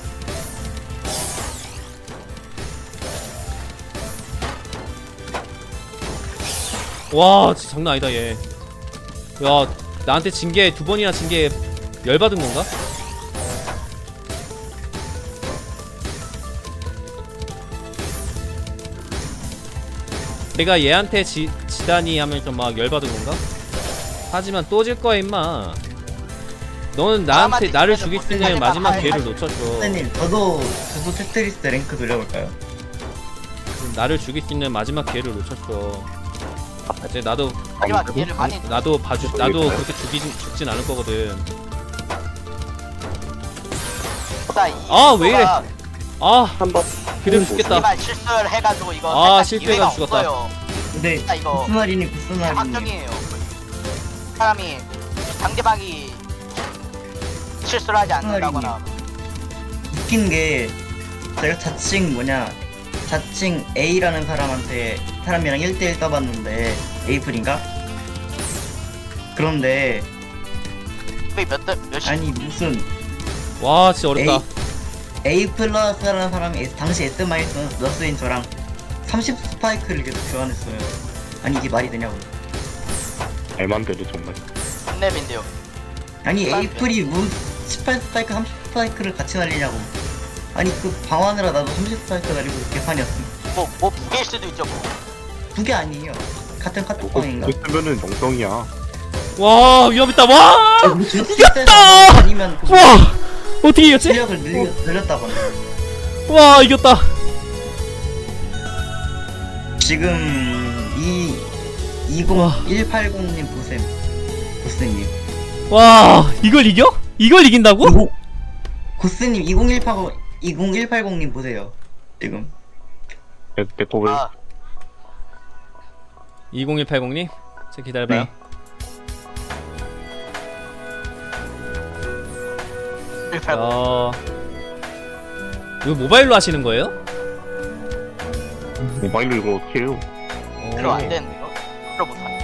와, 진짜 장난 아니다 얘. 야, 나한테 징계 2번이나 징계 열받은 건가? 내가 얘한테 지다니 하면 좀 막 열받은 건가? 하지만 또 질 거야 임마. 너는 나를 죽일 수 있는 마지막 기회를 놓쳤어. 선생님, 저도 테트리스 랭크 돌려볼까요? 나를 죽일 수 있는 마지막 기회를 놓쳤어. 이제 나도 기회를 많이 나도 그렇게 죽진 않을 거거든. 왜 이래? 한번 그대로 죽겠다. 실수를 해가지고 이거 실수해가지고 죽었다. 근데 이거 구스나리님 확정이에요. 사람이 상대방이 실수를 하지 않는다거나. 웃긴 게 제가 자칭 A라는 사람이랑 1대1 떠봤는데 에이플인가? 그런데 아니 무슨 와, 진짜 어렵다. A 플러스라는 사람이 당시 S-너스인 저랑 30 스파이크를 계속 교환했어요. 아니 이게 말이 되냐고. 말만 돼도 정말. 랩인데요. 아니 에이플이 18 스파이크 30 스파이크를 같이 날리냐고. 아니 그 방어하느라 나도 30 스파이크 날리고 개판이었음. 뭐 부계일 수도 있죠 뭐. 부계 아니에요. 같은 카톡방인가? 그랬으면은 영성이야. 와, 위험했다. 와, 이겼다! 아니면 와, 어떻게 이겼지? 실력을 늘렸다거나. 와, 이겼다. 지금 20180님 고스님. 와, 이걸 이겨? 이걸 이긴다고? 고스님 20180님 보세요. 지금. 내거 왜? 20180님? 자, 기다려봐요. 네. 이거 모바일로 하시는 거예요? 모바일로 이거 어떻게 해요? 그럼 안 되는데요? 그럼 못하네.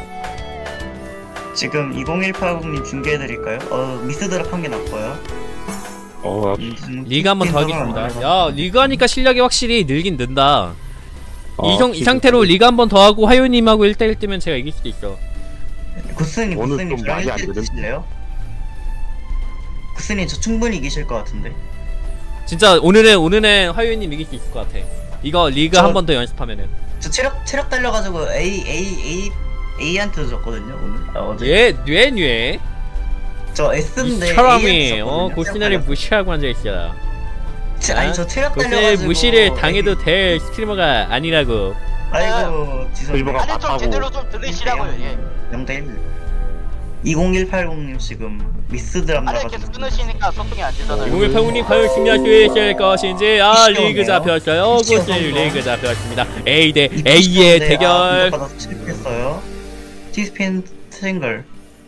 지금 20180님 중계해드릴까요? 미스드랍 한 개 났고요. 리그 한번 더 하겠습니다. 야 리그 하니까 실력이 확실히 늘긴 는다. 이 상태로 리그 한번 더 하고 화요님하고 1대1 뜨면 제가 이길 수도 있어. 구스님 오늘 저랑 좀 많이 안 1대1 되는- 뜨실래요? 구스님 저 충분히 이기실 것 같은데. 진짜 오늘은 화요님 이길 수 있을 것 같아. 이거 리그 저- 한 번 더 연습하면은. 저 체력 달려가지고 A한테 줬거든요 오늘. 어제. 뇌. 저 이 S인데 사람이 고스나리 무시하고 앉아있어. 아니 저 체력 고스나리 달려가지고 무시를 당해도 될 스트리머가 아니라고. 아이고 실버가 죄송합니다. 아니 좀 제대로 좀 들으시라고요. 예. 0대1 20180님 지금 미스드랍 아니 나가지고 계속 끊으시니까 소통이 안 되잖아요. 0185님 과연 승리할 수 있을 것인지. 리그 미치겠네요. 잡혔어요. 고스나리 미치겠네요. 리그 잡혔습니다. A 대 A의 대결. 받아서 실패했어요. 티스핀 트랭글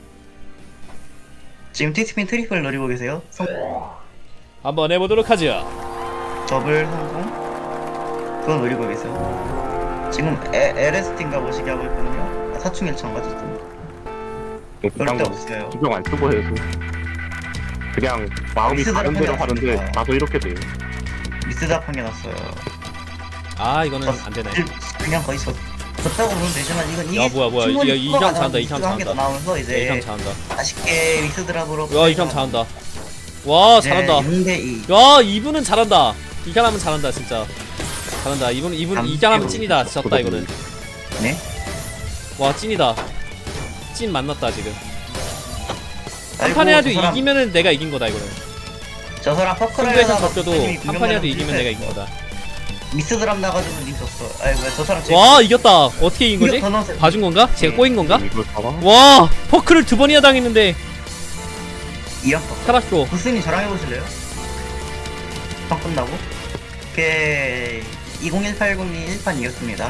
지금 티스핀 트리플 노리고 계세요. 한번 해보도록 하죠. 더블 성공 그거 노리고 계세요. 지금 LST인가 모시게 하고 있거든요. 사충일청 가졌습니다. 그럴 데 없어요. 기병 안 쓰고 해서 그냥 마음이 가는 대로 하는데 나도 이렇게 돼요. 미스드랍 한개 났어요. 이거는 안 되네. 그냥 거의 졌다고 보면 되지만 이건 야, 뭐야. 충분히 이 스코어가 형 잘한다, 이 형 한개 더 잘한다. 나오면서 이제 이상 잘한다. 아쉽게 미스드랍으로 야, 이 형 잘한다. 와, 잘한다. 0대2 야, 이분은 잘한다. 이 사람은 잘한다, 진짜. 잘한다. 이분 이 사람은 찐이다. 졌다 이거는. 네? 와, 찐이다. 찐 만났다 지금. 한 아이고, 판에 해도 저 사람- 이기면은 내가 이긴 거다 이거는. 저 사람 퍼크를 승부에서 하다가 졌어도 선생님이 한 판에 해도 분명히 이기면 내가 이긴 거다. 미스드랍 나가지고 님 졌어. 아이고 저 사람 와, 이겼다. 어떻게 이긴 거지? 더 넣으세요. 봐준 건가? 제가 꼬인 건가? 이걸 봐봐. 와, 퍼크를 2번이나 당했는데 이형 퍼크. 살았어. 구스님 저랑 해보실래요? 판 끝나고 오케이 20180이 1판 이겼습니다.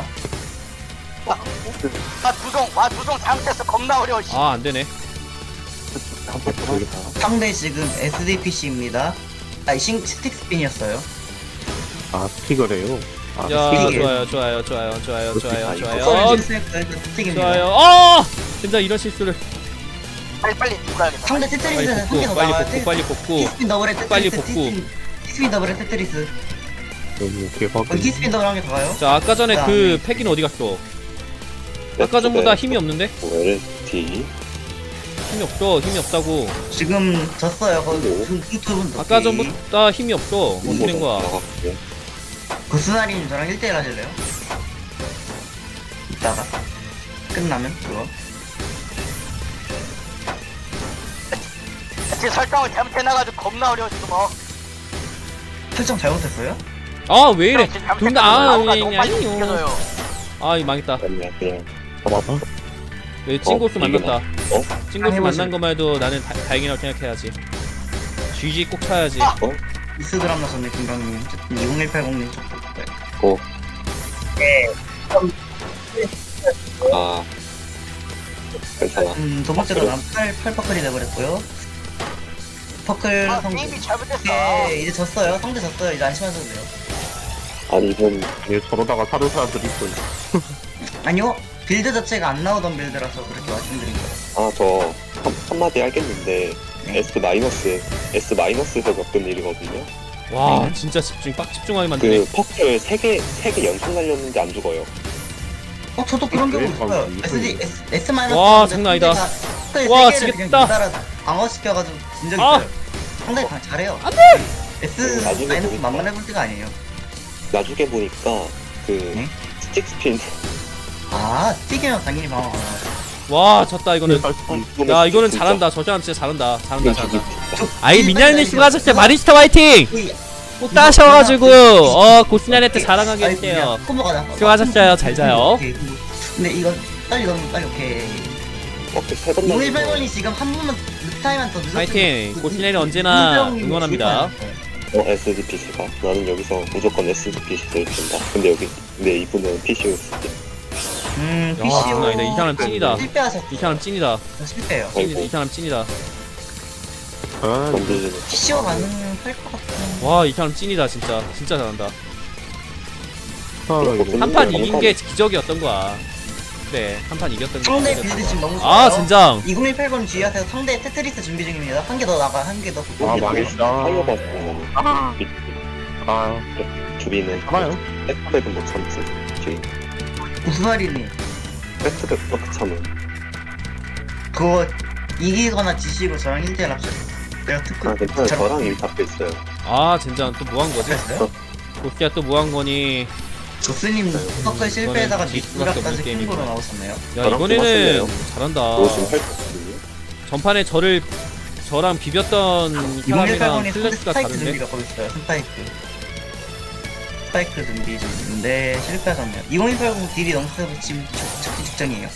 두종 잘못했어. 겁나 어려워. 씨. 안 되네. 상대 지금 SDPC입니다. 스틱스핀이었어요. 스틱을해요. 야, 스틱이에요. 좋아요. 스틱입니다. 좋아요. 진짜 이런 실수를. 빨리 누라야겠다. 상대 테트리스는 한 개 더 나와요. 빨리 복구. 티스핀 더블에 빨리 테트리스. 복구. 티스핀 더블에 테트리스. 대박. 티스핀 더블 한 개 더 가요. 자, 아까 전에 그 패기는 어디 갔어? 아까 전보다 힘이 없는데? LST 힘이 없어. 힘이 없다고. 지금 졌어요. 두분 아까 전보다 힘이 없어. 어떻게 된 거야? 구스나리님 저랑 1대1 하실래요? 이따가 끝나면 그거 제 설정을 잘못해놔가지고 겁나 어려워 지금. 설정 잘못했어요? 왜 이래? 둘 너무 빨리 아니요. 느껴져요. 이 망했다. 그냥 봐봐. 왜 찐고수 만났다. 찐고수 해보세요. 만난 것만 해도 나는 다행이라고 생각해야지. GG 꼭 쳐야지. 미스드랍 나셨네 김강님. 20180님 고. 괜찮아. 두 번째로 난 8퍼클이 돼버렸고요. 퍼클 성공. 게임이 잘못했어. 오케이, 이제 졌어요. 상대 졌어요. 이제 안심하셔도 돼요. 아니 이건 저러다가 사는 사람들이 있어요. 아니요. 빌드 자체가 안 나오던 빌드라서 그렇게 말씀드린 거예요. 저 한마디 하겠는데 네. S 마이너스에서 겪은 일이거든요. 와, 진짜 빡 집중하게 만드네. 그 퍼클 3개 연속 날렸는데 안 죽어요. 저도 그런 경우 있어요. S 마이너스. 와, 장난 아니다. 와, 지겠다. 방어시켜가지고 진 적이 아! 있어요. 상당히 잘해요. 안 S 나중에 마이너스 보니까. 만만해볼 때가 아니에요. 나중에 보니까 그 네? 스틱스핀 스틱이면 당연히 방어 안 하죠. 와, 졌다 이거는. 야, 이거는 잘한다. 저 사람 진짜 잘한다. 미냐님 수고하셨어요. 마리스타 화이팅! 꼭 따셔가지고 고스나리한테 자랑하게 해주세요. 수고하셨어요. 잘 자요. 근데 이건 빨리 넣으면 빨리 오케이. 3번 218번이 지금 한 번만 타임만 더 늦었으면 화이팅! 고스나리 언제나 응원합니다. SDPC가 나는 여기서 무조건 SDPC를 준다. 근데 이분은 PC였을 때. 야, 장난 아니다. 이 사람 찐이다. 실패하셨어. 이 사람 찐이다. 실패예요. 이 사람 찐이다. 건들지는 PCO 가능할 것 같은. 와, 이 사람 찐이다. 진짜 잘한다. 한 한 판 이긴 게 기적이었던 거야. 그래 한판 이겼던 게 상대 빌드 지금 너무 좋아요. 아 젠장 2018번 주의하세요. 상대 테트리스 준비 중입니다. 한 개 더 나가, 한 개 더. 아 망했어. 살려봤으면 아 주비는 하나요? 백백은 못 참지. 주위 우수아리님 백백 어떻게 참은? 그거 이기거나 지시고 저랑 1대1 합쳐요. 내가 특급. 아 괜찮아요. 저랑 이미 잡혀 있어요. 아 젠장 또 뭐한 거지? 했어요? 도끼야 또 뭐한 거니? 조스님 서클 실패에다가 이거는 지수밖에 뒷부락까지 없는 큰 게임이구나. 거로 나오셨네요. 야 저랑 이번에는 똑같네요. 잘한다. 너 지금 할거든요. 전판에 저랑 비볐던 사람이랑 2018번이 클래스가 스파이크 다른데? 준비가 거기 있어요. 스파이크 준비 중인데 실패하셨네요. 2018 딜이 너무 세서 지금 적기 직전이에요.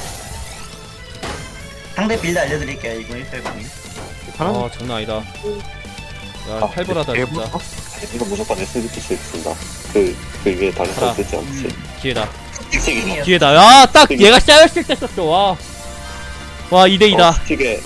상대 빌드 알려드릴게요. 2018번이. 아 장난 아니다. 야 탈불하다 진짜. 이거 무조건 SBT 쓰겠습니다. 그 위에 다른 가라. 거 쓰지 않지. 기회다. 스틱이에요. 기회다. 야 딱 얘가 쌓였을 때 썼어. 와 2대2다. 스틱에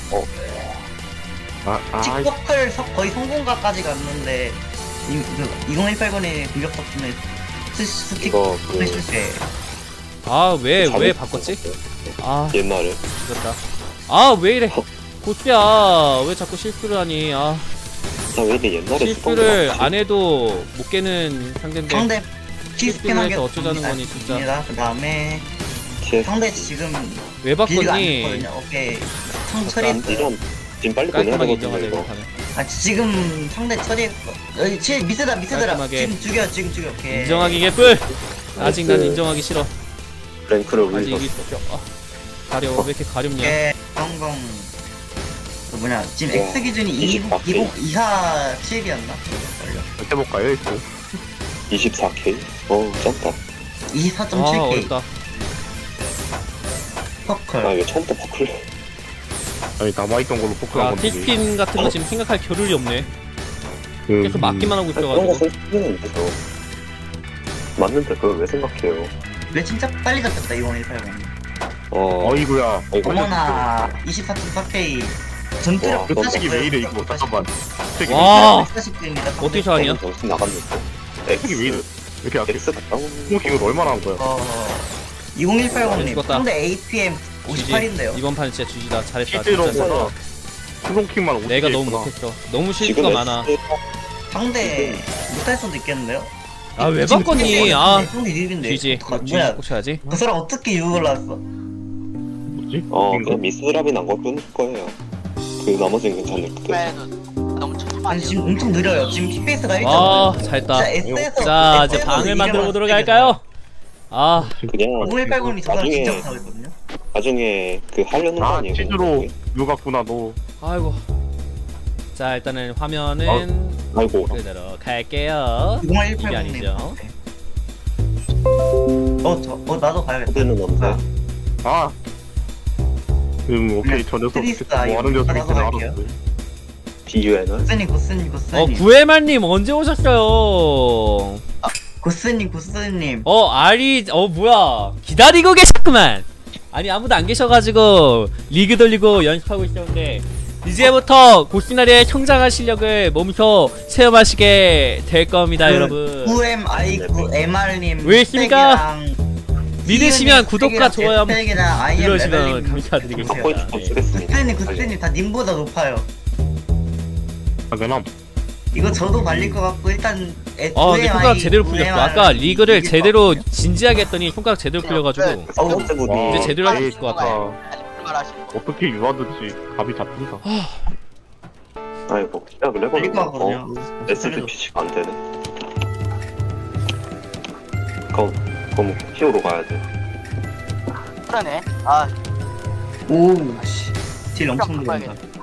틱버클 거의 성공가까지 갔는데 2018번의 공격 덕분에 스틱 이거 그 실패. 아 왜 잘못 바꿨지? 썼어요. 아 옛날에 이겼다. 아 왜 이래? 고수야 왜 자꾸 실수를 하니? 아 왜 이렇게 옛날에 실수를 안 해도 못 깨는 상대인데 상대 실수를 피스핀하게 해서 어쩌자는 거니 진짜. 그 다음에 TS 상대 지금 왜 빌드가 안 바꿨니? 됐거든요. 오케이. 처리했어요. 이런 지금 빨리 보내야 깔끔하게 되거든요. 인정하자 이거. 이거. 아 지금 상대 처리했어. 여기 미스다. 깔끔하게. 지금 죽여. 오케이. 인정하기 개뿔. 아직 난 그 인정하기 싫어. 랭크를 아직 올리고 이길 수 없어. 아, 가려 왜 이렇게 가렵냐? 오케이. 성공. 그 뭐냐 지금 와, X 기준이 24K. 이하 7이었나? 해볼까요? 이거? 24K? 쩐다. 아 24.7K 어렵다. 퍼클. 이거 처음부터 버클. 아니 남아있던 걸로 포크한 아 건데. 티스핀 같은 거 지금 생각할 겨를이 없네. 계속 맞기만 하고 그런 거 있어가지고. 생각하면 되죠. 맞는데 그걸 왜 생각해요? 왜 진짜 빨리 잡혔다 2018번. 어이구야. 어머나 24.4K 전투력 와, 그 타식이 왜 이래 이거? 잠깐만. 타식이 와 140K입니다. 어떻게 저하냐? 정신 나갔는데. 타식이 왜 이래? 왜 이렇게 약해? X 갔다고? 스모킹을 얼마나 한 거야? 2018번님 죽었다. 상대 APM 58인데요. 이번 판은 진짜 주지다. 잘했다. 실제로 진짜 잘했다. 뭐 스모킹만 50개 내가 너무 있구나. 못했어. 너무 지금 실수가 많아. 상대 못할 수도 있겠는데요. 아 왜 바꿨니? 아 상대 유일인데. GG. 뭐야? 꼭 쳐야지. 그 사람 어떻게 유을 났어? 뭐지? 그냥 미스드랍이 난 걸 끊을 거예요. 그 나머지는 괜찮을 듯. 그래도 너무 쳐지 아니 마세요. 지금 엄청 느려요. 지금 TPS가 1.5. 아 잘했다. 자 이제 방을 만들어 보도록 할까요? 아 그냥 5080이 저 사람 나중에- 진짜 못하고 있거든요. 나중에 그 하려는 거 아 아니에요? 치즈로 유 같구나 너. 아이고. 자 일단은 화면은 아이고. 그대로 갈게요. 이게 2018번님. 아니죠. 나도 가야겠다. 그때는 언제? 아. 오케이 저 녀석 트리스 뭐 하는 녀석이 나도 있구나 갈게요. 알았어. BUN은? 고스님. 구해만님 언제 오셨어요? 고스님. 아리 뭐야 기다리고 계셨구만. 아니 아무도 안 계셔가지고 리그 돌리고 연습하고 있었는데 이제부터 고스나리의 성장한 실력을 몸소 체험하시게 될 겁니다 여러분. 9MI9MR님 왜 있습니까? 믿으시면 구독과 좋아요 한번 눌러주시면 감사드리겠습니다. 갖고 있는 거 쓰겠습니다. 고스님 다 님보다 높아요. 당연함. 이거 저도 발릴 것 같고 일단 근데 손가락 제대로 풀렸어. 아까 리그를 제대로 진지하게 했더니 손가락 제대로 풀려가지고 첫 번째 분이 와, 이제 제대로 할 수 에이, 있을 것 같아. 말하시는 거. 어떻게 유하든지 답이 잡힌다. 아이고 시작을 발릴 것 해보는 같거든요. SPC가 안 되네. 그럼 히어로 가야 돼. 그러네. 아, 오, 딜 엄청 바꿔야겠네. 들어간다.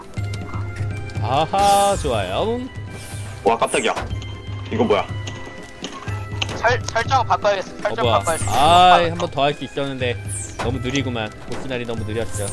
아하 좋아요. 와 깜짝이야. 이거 뭐야? 설정 바꿔야겠어. 설정 뭐야? 바꿔야겠어. 한 번 더 할 수 있었는데 너무 느리구만. 보스날이 너무 느렸죠.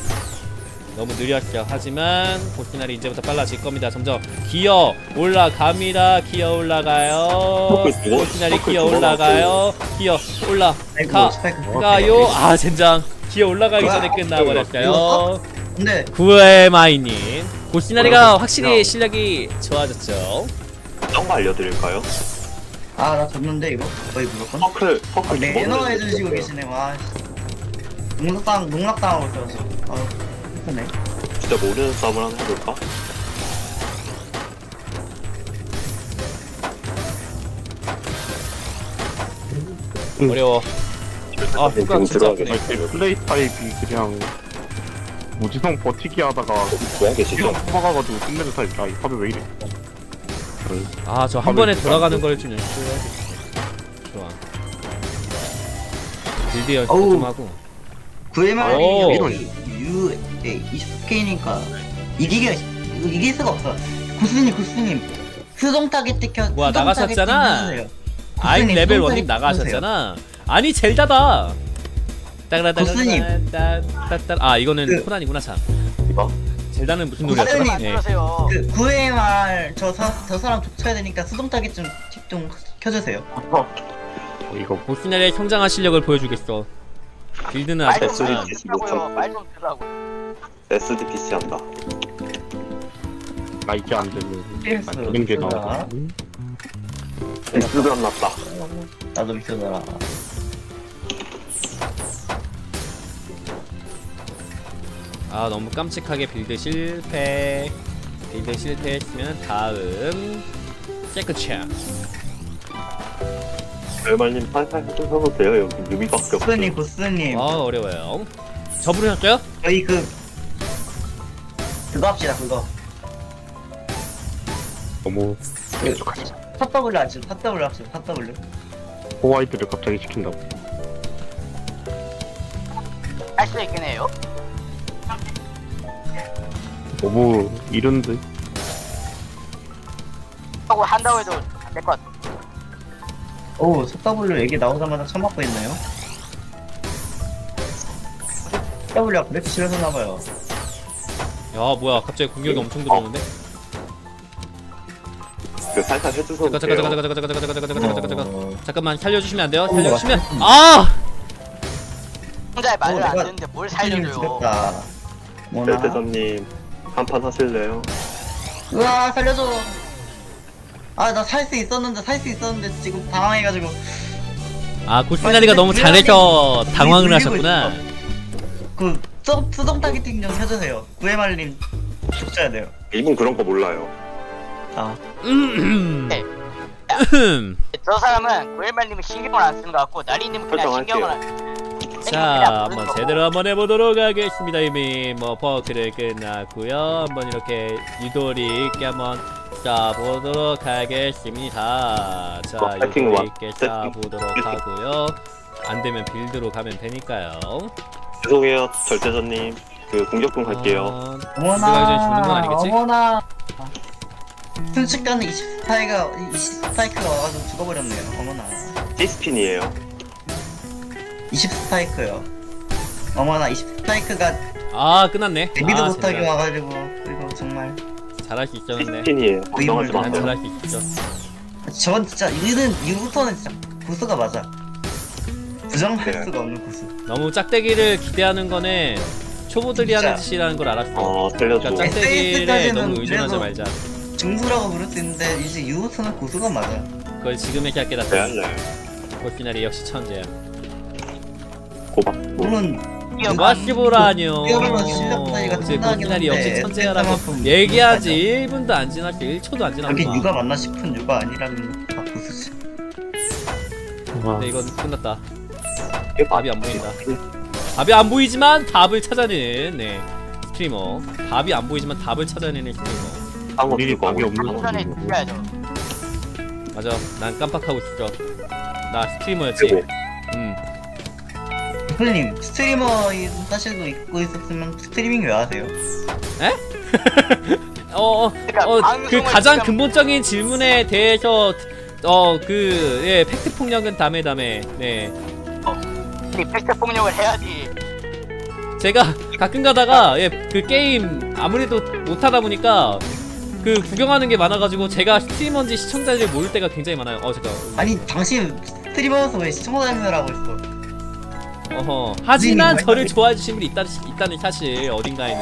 하지만 보스날이 이제부터 빨라질 겁니다. 점점 기어 올라갑니다. 기어 올라가요. 보스날이 기어 올라가요. 기어 올라가요. 아 젠장. 기어 올라가기 전에 끝나버렸어요. 근데 구에마이님 보스날이가 확실히 실력이 좋아졌죠. 어떤 거 알려드릴까요? 나 졌는데 이거 거의 무조건. 퍼클 매너 해주시고 계시네. 와. 농락당하고 있어서. 아, 힘드네. 진짜 모르는 싸움을 하나 해볼까? 어려워. 아, 효과 진짜 들어가게 아프네. 될게요. 플레이 타입이 그냥 무지성 버티기 하다가 뭐 계시죠? 그냥 뽑아가지고 끝내는 타입. 아, 이 팝이 왜 이래? 아, 저 한 번에 돌아가는 걸 좀 연습해야지. 좋아. 빌드 연습 어우. 좀 하고. 오. 9MR이 U 20K니까 이길 수가 없어. 구스님 수동 타겟팅 켜. 뭐야, 수동 나가셨잖아. 타겟팅 해주세요. 아임 구스님, 레벨 수동 원님 타겟팅 나가셨잖아. 아니, 젤다다. 구스님. 따라따라따따. 아, 이거는 그- 코난이구나, 참. 이거? 젤다는 무슨 구스님. 노래였더라? 안 예. 들으세요. 그 9MR 저 사람 족쳐야 되니까 수동 타겟 좀 켜주세요. 이거 보스날의 성장한 실력을 보여주겠어. 빌드는 아직 말좀 없지만. 들으라고요. 말좀 들으라고. SDPC 한다. 나 이게 안 되면 PS 되는 게 쓰자. 나아. S도 안 났다. 나도 미쳐더라. 아, 너무 깜찍하게 빌드 실패. 빌드 실패했으면 다음 체크차. 얼마님 팔팔 해주셔도 돼요. 여기 유비밖에 없어. 구스님 아, 어려워요. 저 부르셨어요? 저희 그거 합시다. 그거 너무 익숙하지. 탑W 합시다. 탑W 합시다. 탑W. 호와이트를 갑자기 시킨다고. 할 수 있긴 해요. 너무 이른데. 하고 한다고 해도 안 될 것 같아. 오, 탑W 얘기 나오자마자 처음 받고 있나요? 탑W가 그렇게 싫어서나봐요. 야, 뭐야, 갑자기 공격이 엄청 들어오는데? 그 살살 해주셔도 돼요. 잠깐만, 살려주시면 안 돼요? 살려주시면. 아! 혼자의 말을 안 내가 듣는데 뭘 살려줘요. 죽였다. 뭐나? 대대장님 한판 하실래요? 으아, 살려줘. 아, 나 살 수 있었는데 지금 당황해가지고. 아, 고스나리가 너무 잘해서 당황을 하셨구나. 그 수동 타겟팅 좀 해주세요. 9MR님 죽져야 돼요. 이분 그런 거 몰라요. 아, 네. 저 사람은 고일말님이 신경을 안 쓰는 것 같고 나리님은 그냥 신경을 안. 자, 한번 제대로 한번 해보도록 하겠습니다. 이미 뭐 퍼크를 끝났고요. 한번 이렇게 유도리 있게 한번 쏴보도록 하겠습니다. 자, 파이팅 유도리 와. 있게 쏴보도록 하고요. 안 되면 빌드로 가면 되니까요. 죄송해요 절대자님. 그 공격분 갈게요. 들어가기 전에 죽는 건 아니겠지? 어머나. 순식간에 20스파이크가 와가지고 죽어버렸네요. 어머나. C스핀이에요. 20스파이크요. 어머나, 20스파이크가 아, 끝났네. 데뷔도 아, 못하게 진짜. 와가지고 이거 정말. 잘할 수 있었는데. C스핀이에요. 걱정하지 난 난 마세요. 잘할 수 있었죠. 저건 진짜 이부터는 진짜 고수가 맞아. 부정할 네. 수가 없는 고수. 너무 짝대기를 기대하는 거는 초보들이 진짜. 하는 짓이라는 걸 알았어. 살려줘. 그러니까 짝대기에 SS까지는 너무 의존하지 그래도 말자. 중수라고 부를 수 있는데 이제 이부터는 고수가 맞아. 그걸 지금 얘기할 게 낫다. 대할래요. 골피나리 역시 천재야. 고박. 물론 와시보라뇨. 뛰어보면 실력 차이가 이제 상당하긴 골피나리 역시 한데 천재야라고 그만큼 얘기하지 1분도 안 지났어. 1초도 안 그게 지났어. 육아 맞나 싶은 육아 아니라면 다 고수지. 근데 이건 끝났다. 이게 답이 안 보인다. 답이 안 보이지만 답을 찾아내는 스트리머. 답이 안 보이지만 답을 찾아내는 스트리머. 방어 우리 두고 답이 없는 한 전에 거지. 죽여야죠. 맞아. 난 깜빡하고 있었죠. 나 스트리머였지. 그리고 선생님 스트리머 사실도 입고 있었으면 스트리밍 왜 하세요? 그 가장 근본적인 질문에 대해서 팩트 폭력은 다음에 네. 팩트 폭력을 해야지. 제가 가끔 가다가 그 게임 아무래도 못하다 보니까 그 구경하는 게 많아가지고 제가 스트리머인지 시청자인지 모를 때가 굉장히 많아요. 잠깐. 아니 당신 스트리머여서 왜 시청자 행세를 하고 있어? 하지만 많이 저를 좋아해 주신 분이 있다는 사실 어딘가에는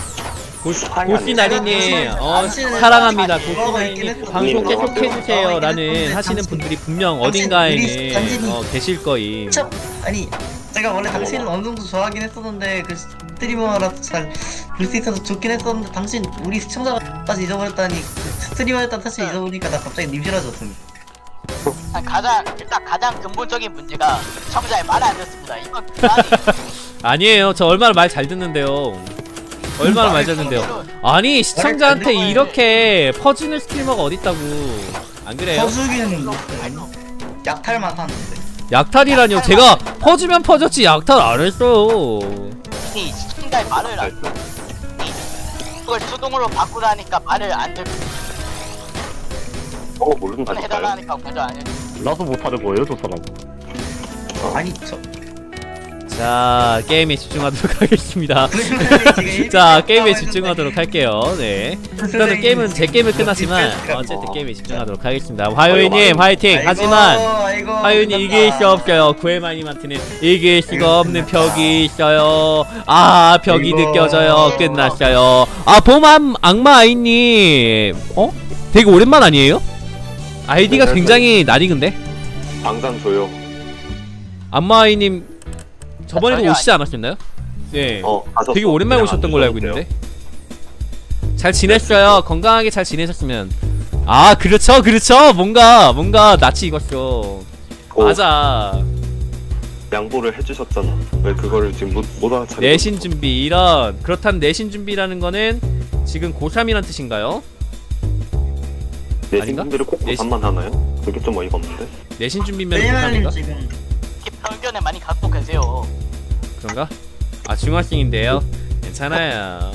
골피나리님 사랑합니다. 골피나리님 방송 계속 해주세요라는 하시는 분들이 분명 어딘가에는 계실 거임. 아니 제가 원래 당신을 어느 정도 좋아하긴 했었는데 그 스트리머라서 잘 볼 수 있어서 좋긴 했었는데 당신 우리 시청자까지 잊어버렸다니 그 스트리머였다는 사실 잊어버리니까 나 갑자기 님 싫어졌습니다. 일단 가장 근본적인 문제가 시청자의 말을 안 듣습니다. 이건 아니 아니에요. 저 얼마나 말 잘 듣는데요. 얼마나 말 잘 듣는데요. 아니 시청자한테 이렇게 퍼주는 스트리머가 어딨다고. 안 그래요? 퍼주기는 약탈만 하는데. 약탈이라뇨. 제가 퍼주면 퍼졌지 약탈 안 했어요. 이 시청자의 말을 안 듣고 그걸 수동으로 바꾸라니까 말을 안 듣고 모른다니까요. 해달라니까 먼저 안 해. 나도 못하는 거예요 저 사람. 아니 저 자 게임에 집중하도록 하겠습니다. 지금 자 게임에 집중하도록 할게요. 네. 일단은 게임은 제 게임은 끝났지만 어쨌든 게임에 집중하도록 하겠습니다. 화요일님 화이팅. 하지만 화요일님 이길 수 없어요. 구애마님한테는 이길 수가 없는 벽이 있어요. 아 벽이 느껴져요. 끝났어요. 아 봄암 악마 아이님 되게 오랜만 아니에요? 아이디가 굉장히 낯익은데? 당장 줘요. 악마 아이님 저번에도 오시지 않았었나요? 네. 되게 오랜만에 오셨던 걸로 알고 있는데. 잘 지냈어요. 건강하게 잘 지내셨으면. 아 그렇죠 그렇죠. 뭔가 낯이 익었어. 맞아. 양보를 해주셨잖아. 왜 그거를 지금 못 알아차리고. 내신 준비 이런. 그렇다면 내신 준비라는 거는 지금 고3이란 뜻인가요? 내신 준비를 꼭 고3만 하나요? 그게 좀 어이가 없는데. 내신 준비면 고3인가? 지금 편견을 많이 갖고 계세요. 그런가? 아 중학생인데요? 괜찮아요.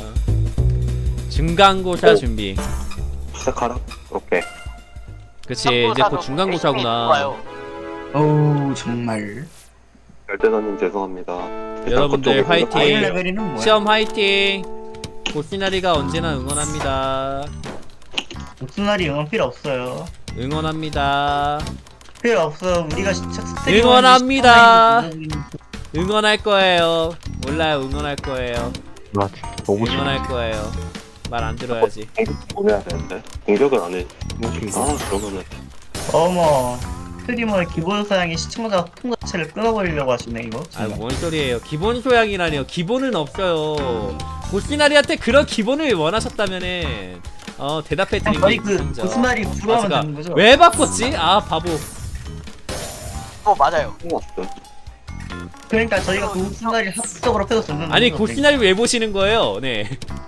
중간고사 준비. 시작하라. 오케이. 그치 이제 곧 중간고사구나. 어우 정말 열대나님 죄송합니다. 여러분들 화이팅. 레벨이는 뭐야? 시험 화이팅. 고시나리가 언제나 응원합니다. 무슨 날이 응원 필요 없어요. 응원합니다. 필요 없어. 우리가 스트리머 응원합니다. 응원할 거예요. 몰라요. 응원할 거예요. 나 너무 싫어. 응원할 거예요. 말 안 들어야지. 공격을 해야 되는데. 공격을 안 해. 그러면은. 어머 스트리머의 기본 사양이 시청자 통자체를 끊어버리려고 하시네 이거. 아 뭔 소리예요. 기본 소양이라니요. 기본은 없어요. 고시나리한테 그런 기본을 원하셨다면은 대답해 저희 드리겠습니다. 그 무슨 말이 부러우면 되는 거죠? 왜 바꿨지? 아 바보. 맞아요. 그러니까 저희가 그 무슨 말이 합법적으로 펴줬었는 아니 고시나리 왜 보시는 거예요? 네.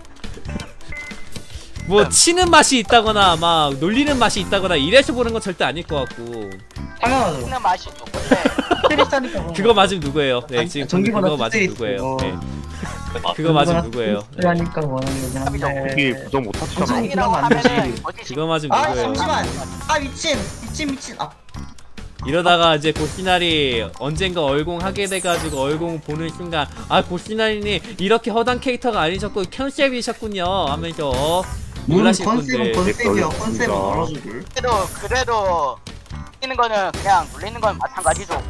뭐 치는 맛이 있다거나 막 놀리는 맛이 있다거나 이래서 보는 건 절대 아닐 것 같고. 당연하죠. 쓰는 맛이 좋은데 스트리스하니까 그거 맞으면 누구예요? 네 지금 전기보다 그거 맞으면 누구예요? 네. 그거 맞으면 누구예요? 네. 하니까 원하는 거긴 한데. 이게 부정 못하시잖아. 무슨 이라고 그러면 안 되지. 하면은 어디 그거 맞으면 아 누구예요? 잠시만. 아 미친. 아 이러다가 이제 고시나리 언젠가 얼공하게 돼가지고 얼공 보는 순간 아 고시나리님 이렇게 허당 캐릭터가 아니셨고 컨셉이셨군요 하면서 놀라실 분들. 컨셉이야. 컨셉은 걸어주길. 그래도 뛰는 거는 그냥 놀리는 건 마찬가지죠.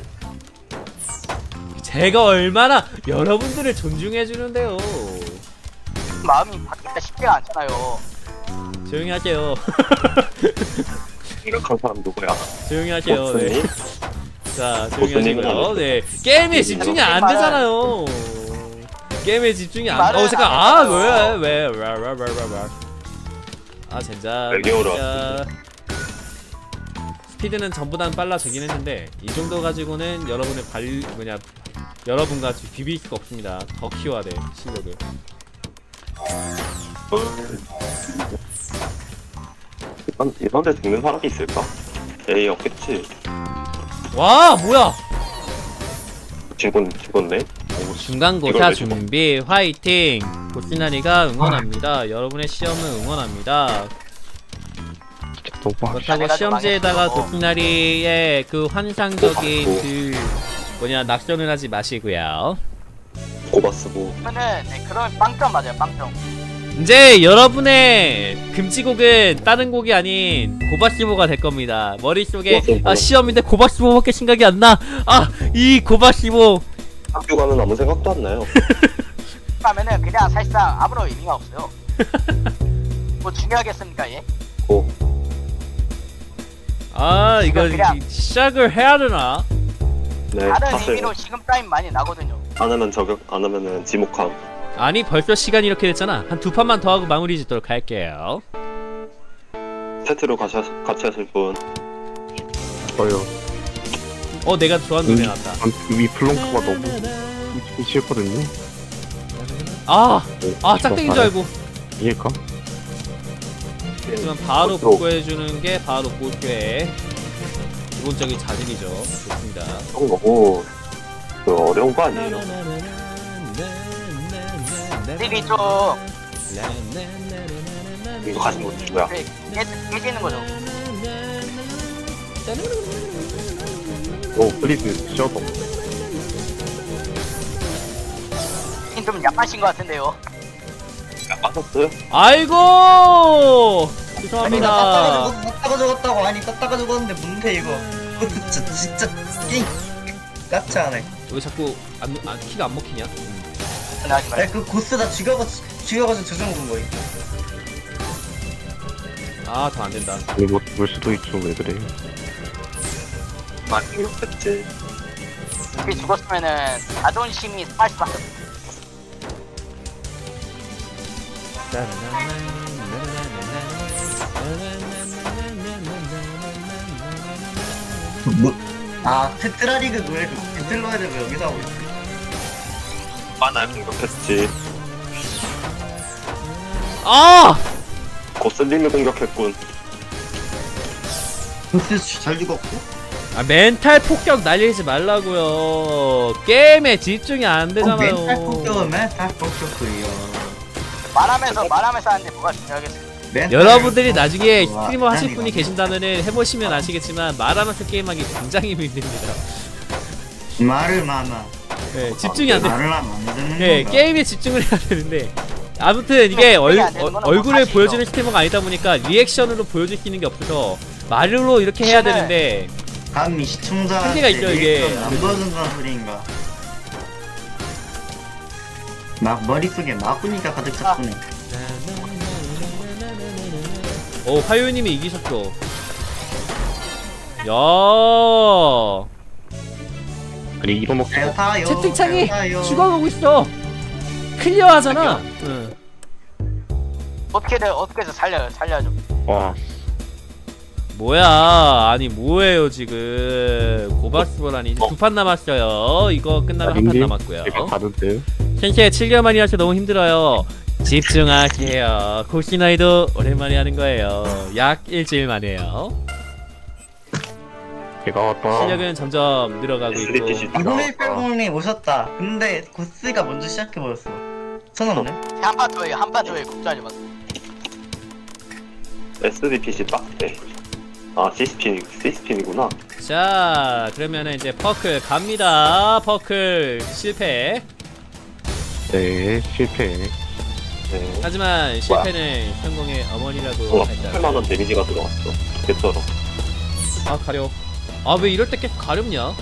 제가 얼마나 여러분들을 존중해 주는데요. 마음이 바뀌기가 쉽지가 않잖아요. 조용히 하세요. 이렇게 한 사람 누구야? 조용히 하세요. 네. 보스님? 자 조용히 보스님은 하시고요. 안 네 게임에 집중이 안 되잖아요. 게임에 집중이 안. 잠깐. 아 왜? 아 젠장. 외계어로 스피드는 전보다는 빨라지긴 했는데 이 정도 가지고는 여러분의 여러분과 비빌 수가 없습니다. 더 키워야 돼 실력을. 이런 데 죽는 사람이 있을까? 에이 없겠지. 와 뭐야? 죽었네. 중간고사 준비 화이팅. 고시나리가 응원합니다. 여러분의 시험을 응원합니다. 그렇다고 시험지에다가 고시나리의 그 환상적인 그 낙선을 하지 마시고요. 고바스고. 그러면은 그런 빵점 맞아요. 빵점. 이제 여러분의 금지곡은 다른 곡이 아닌 고바시보가 될 겁니다. 머릿속에 시험인데 고바시보밖에 생각이 안 나. 이 고바시보. 학교 가면 아무 생각도 안 나요. 하면은 그냥 사실상 아무런 의미가 없어요. 뭐 중요하겠습니까 얘? 이거 시작을 해야 되나? 네, 다른 하세요. 의미로 지금 타임 많이 나거든요. 안 하면 저격, 안 하면은 지목함. 아니 벌써 시간이 이렇게 됐잖아. 한 2판만 더 하고 마무리 짓도록 할게요. 세트로 같이 하실 분. 저요. 내가 좋아하는 노래 나왔다. 위 플렁크가 너무 싫거든요. 짝대기인 줄 알고. 이해가? 하지만 바로 복구해주는 게 바로 볼교의 기본적인 자질이죠. 좋습니다. 너무 어려운 거 아니에요? 딜이 좀 이거 가진 거 누구야? 깨지는 거죠. 플리즈 셔도. 좀 약하신 것 같은데요. 맞았어요? 아이고! 죄송합니다. 땄다가 죽었다고. 아니 땄다가 죽었는데 뭔데 이거. 진짜 게임 깝지 않아. 왜 자꾸 키가 안 먹히냐? 하지 말아요. 아니 그 고스 다 죽여가지고 저주먹은 거임. 더 안 된다. 아니 뭘 수도 있죠. 왜 그래? 많이 이렇겠지. 우리 죽었으면은 자존심이 상할 수밖에 없어. 테트라리그 왜 배틀로얄을 왜 여기서 하고 있어? 많아 공격했지. 고슬님을 공격했군. 고스 잘 죽었고? 멘탈 폭격 날리지 말라고요. 게임에 집중이 안 되잖아요. 멘탈 폭격이요. 말하면서 하는데 뭐가 중요하겠어요. 여러분들이 나중에 스트리머 하실 분이 계신다면은 해보시면 아시겠지만 말하면서 게임하기 굉장히 힘듭니다. 말을 많아. 네, 집중이 안 돼. 말을 안 듣는 네, 건가? 게임에 집중을 해야 되는데 아무튼 이게 얼굴을 보여주는 스트리머가 아니다 보니까 리액션으로 보여줄 수 있는 게 없어서 말로 이렇게 해야 되는데 감히 시청자 한계가 있죠, 이게. 안 보여준다는 소리인가? 막 머릿속에 마구니가 가득 찼구네. 화요님이 이기셨죠. 야, 아니 이거 먹. 채팅창이 죽어가고 있어. 클리어하잖아. 응. 어떻게든 살려야죠. 와. 뭐야? 아니 뭐예요 지금? 고박스보라니 2판 남았어요. 이거 끝나면 한 판 남았고요. 제가 가는데. 켄시에 7개월 만에 하셔서 너무 힘들어요. 집중하세요. 코시나이도 오랜만에 하는 거예요. 약 일주일 만에요. 제가 왔다. 실력은 점점 늘어가고 있고. 2018공님 오셨다. 근데 고스가 먼저 시작해버렸어. 손 없네? 한판 더해 국자지 마. SDPC 빡대. C스핀이구나. 자, 그러면은 이제 퍼클 갑니다. 퍼클 실패. 네, 실패. 네. 하지만 실패는 성공의 어머니라고 했다. 8만원 데미지가 들어갔어. 개쩔어. 가려. 왜 이럴 때 계속 가렵냐?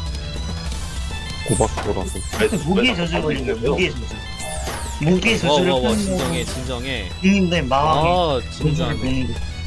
고박스라서. 무기의 저주를 걸린 거야. 무기의 저주를 진정해. 국민들 마음이 진정해.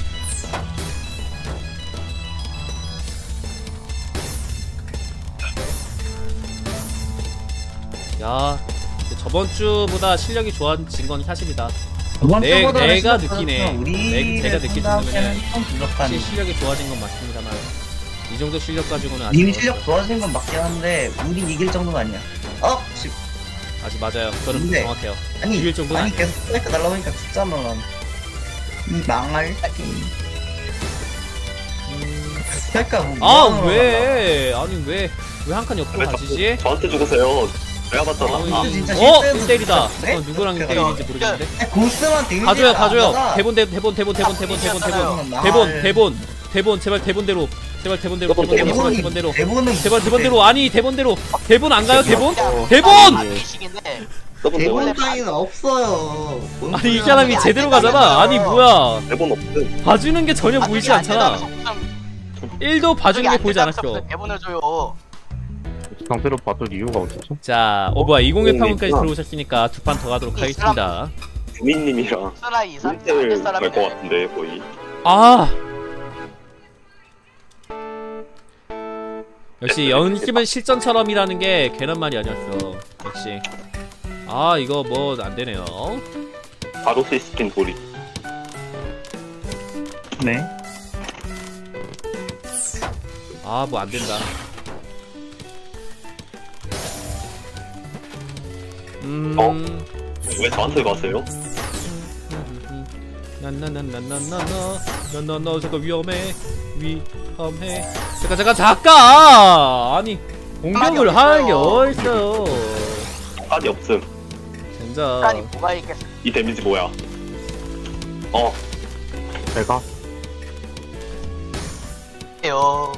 야, 저번 주보다 실력이 좋아진 건 사실이다. 내가 느끼네. 내가 느낄 정도면 확실히 실력이 좋아진 건 맞습니다만 이 정도 실력 가지고는 아직 님 실력 좋아지는 건 맞긴 한데 우리 이길 정도는 아니야. 아직 맞아요. 저는 근데, 정확해요. 아니 이길 정도는 아니야. 계속 스트라이크 날라오니까 죽잖아. 이 망할 그러니까 왜? 아니 왜 한 칸 옆으로 가지지? 저한테 죽으세요. 내가 봤잖아. 진짜 1대1이다. 누구랑 1대1인지 모르겠는데. 고스만 데미지가 가줘요. 안 대본 제발 대본대로 아니 대본대로 대본 안 가요 대본 대본 따위는 없어요. 아니 이 사람이 제대로 가잖아. 아니 뭐야 대본 없음. 봐주는 게 전혀 보이지 않잖아. 1도 봐주는 게 보이지 않았죠. 대본을 줘요. 상태로 봐줄 이유가 어디죠? 자, 뭐야 2018분까지 들어오셨으니까 2판 더 가도록 하겠습니다. 주민님이랑 사라이 1대1 갈것 같은데 거의. 역시 연습은 실전처럼이라는 게 괜한 말이 아니었어. 역시. 아 이거 뭐 안되네요. 바로 시스템 돌이. 네. 아 뭐 안된다. 왜 저한테 가세요? 나나나나나나나나나나 잠깐 위험해. 잠깐 아니 공격을 하는 게 어딨어요. 아니 없음. 진짜 시간이 뭐가 있겠어. 이 데미지 뭐야? 내가 요.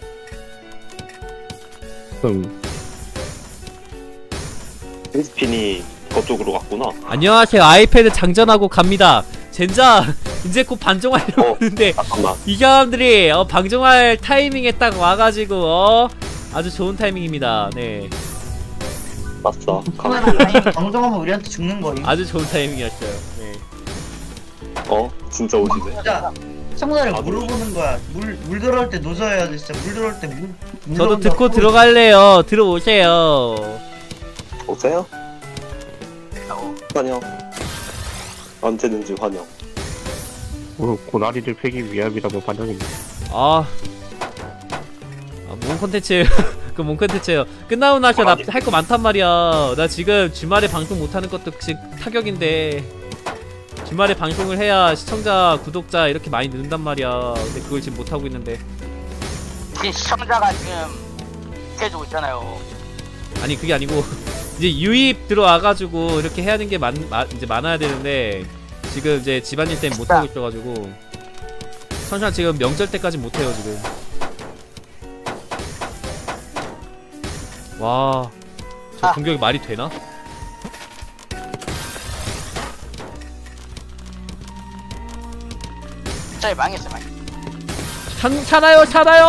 스핀이 그쪽으로 갔구나. 안녕하세요. 아이패드 장전하고 갑니다. 젠장 이제 곧 방종하려고 하는데 잠깐만. 이 사람들이 방종할 타이밍에 딱 와가지고 아주 좋은 타이밍입니다. 네 맞다. 방송하면 우리한테 죽는 거임. 아주 좋은 타이밍이었어요. 네. 진짜 오시네. 진짜 시청자를 나도. 물어보는 거야. 물 들어올 때 노져야 돼. 진짜 물 들어올 때 물. 저도 듣고 들어갈래요. 들어오세요. 오세요? 환영. 언제든지 환영. 고나리를 패기 위함이라면 환영입니다. 뭔 콘텐츠 그 콘텐츠예요. 끝나고 나서 나 할 거 많단 말이야. 나 지금 주말에 방송 못하는 것도 지금 타격인데 주말에 방송을 해야 시청자 구독자 이렇게 많이 는단 말이야. 근데 그걸 지금 못하고 있는데. 지금 시청자가 지금 해주고 있잖아요. 아니 그게 아니고 이제 유입 들어와가지고 이렇게 해야 하는 게 이제 많아야 되는데 지금 이제 집안일 때문에 못하고 있어가지고 천천히 지금 명절 때까지 못해요 지금. 와, 저 공격이 말이 되나? 저희 망했어 망했어. 살아야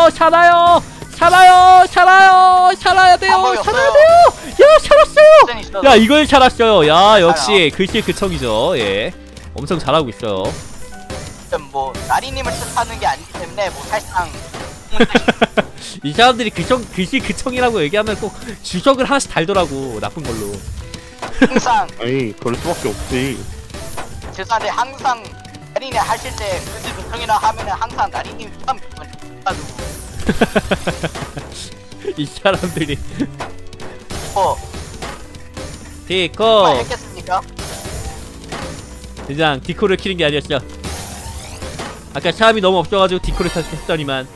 돼요. 방법이 살아야 없어요. 돼요. 야, 살았어요. 옵션이 있어도 야, 이걸 살았어요. 야, 역시 글씨그청이죠. 예, 엄청 잘하고 있어요. 뭐 나리님을 뜻하는 게 아니기 때문에 뭐 사실상 이 사람들이 글씨그청이라고 얘기하면 꼭 주석을 하나씩 달더라고. 나쁜 걸로. 항상 아니 그럴 수밖에 없지. 죄송한데 항상 나리님 하실 때 글씨 구청이라 하면은 항상 나리님 참 가지고 이 사람들이 뭐 디코 했겠습니까? 그냥 디코를 키는 게 아니었어. 아까 사람이 너무 없어가지고 디코를 했더니만.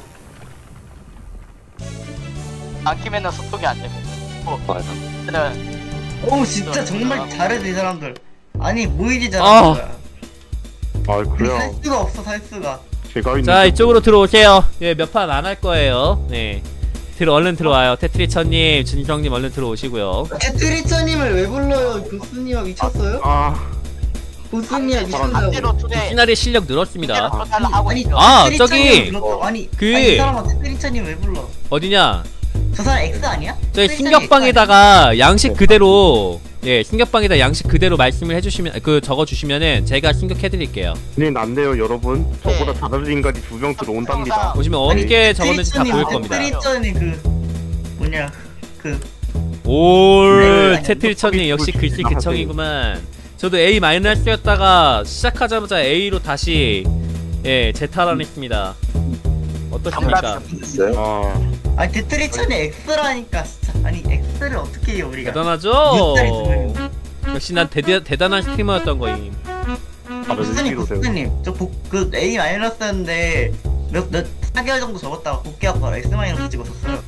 안 키면은 소통이 안 되고. 저는 오 진짜 정말 잘해 이 사람들. 아니 모이지 잘하는 거야. 살 그래요. 수가 없어 살 수가. 제가 있는 자, 이쪽으로 들어오세요. 예, 몇 판 안 할 거예요. 네, 얼른 들어와요. 테트리처님, 준성님 얼른 들어오시고요. 테트리처님을 왜 불러요? 교수님아 미쳤어요? 교수님아 미쳤어요. 강제로 초대 시나리 실력 늘었습니다. 초대를 하고 아니 있죠. 저기 아니 그- 이 사람아 테트리처님 왜 불러? 어디냐? 저 사람 X 아니야? 저희 테트리처님 신격방에다가 양식 그대로, 예, 신격방에다 양식 그대로 말씀을 해주시면, 적어주시면은 제가 신격해드릴게요. 안 돼요 여러분. 저보다 다른 인간이 2명 들어온답니다. 보시면 어느 게 적었는지 다 보일 겁니다. 테트리처님 그 뭐냐 그 올 네, 테트리처님 역시 글씨 그청이구만. 저도 A 마이너스였다가 시작하자마자 A로 다시 재탈환했습니다. 어떠십니까? 됐어요? 아니 테트리처님 X라니까 진짜. 아니 X를 어떻게 해요 우리가? 대단하죠? 육달이 두 역시 난 대단한 스트리머였던 거임. 교수님 그 A 마이너스였는데 몇 4개월 정도 적었다가 복귀하고 바로 X 마이너스 찍었었어요.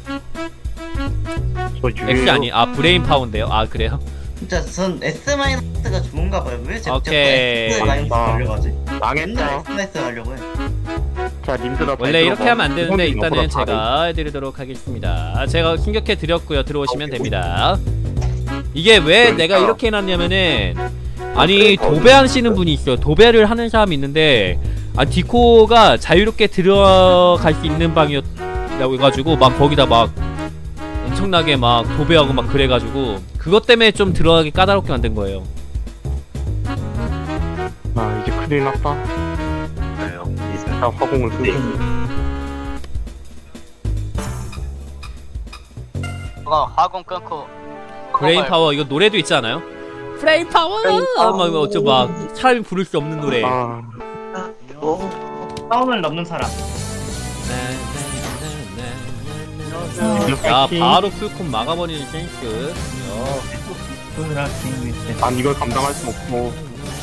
X 아니, 브레인 파워인데요. 그래요? 진짜 전 S 마이너스가 좋은가 봐요. 왜 자꾸 오케이. X 마이너스 가려고 하지? 망했다. 맨날 X 마이너스 가려고 해. 자 님들아 원래 이렇게 하면 안 되는데 선생님, 일단은 너보다 제가 해드리도록 하겠습니다. 제가 신격해 드렸고요. 들어오시면 됩니다. 이게 왜 내가 이렇게 해놨냐면은, 아니 도배하시는 분이 있어요. 도배를 하는 사람이 있는데, 디코가 자유롭게 들어갈 수 있는 방이었다고 해가지고 막 거기다 막 엄청나게 막 도배하고 막 그래가지고 그것 때문에 좀 들어가기 까다롭게 만든 거예요. 이제 큰일 났다. 자 화공을 끄고 그거 화공 끊고 브레인 파워 이거 노래도 있지 않아요? 브레인 파워 막 사람이 부를 수 없는 노래. 아, 싸움을 넘는 사람. 야 바로 풀콤 막아버리는 센스. 난 이걸 감당할 수 없고.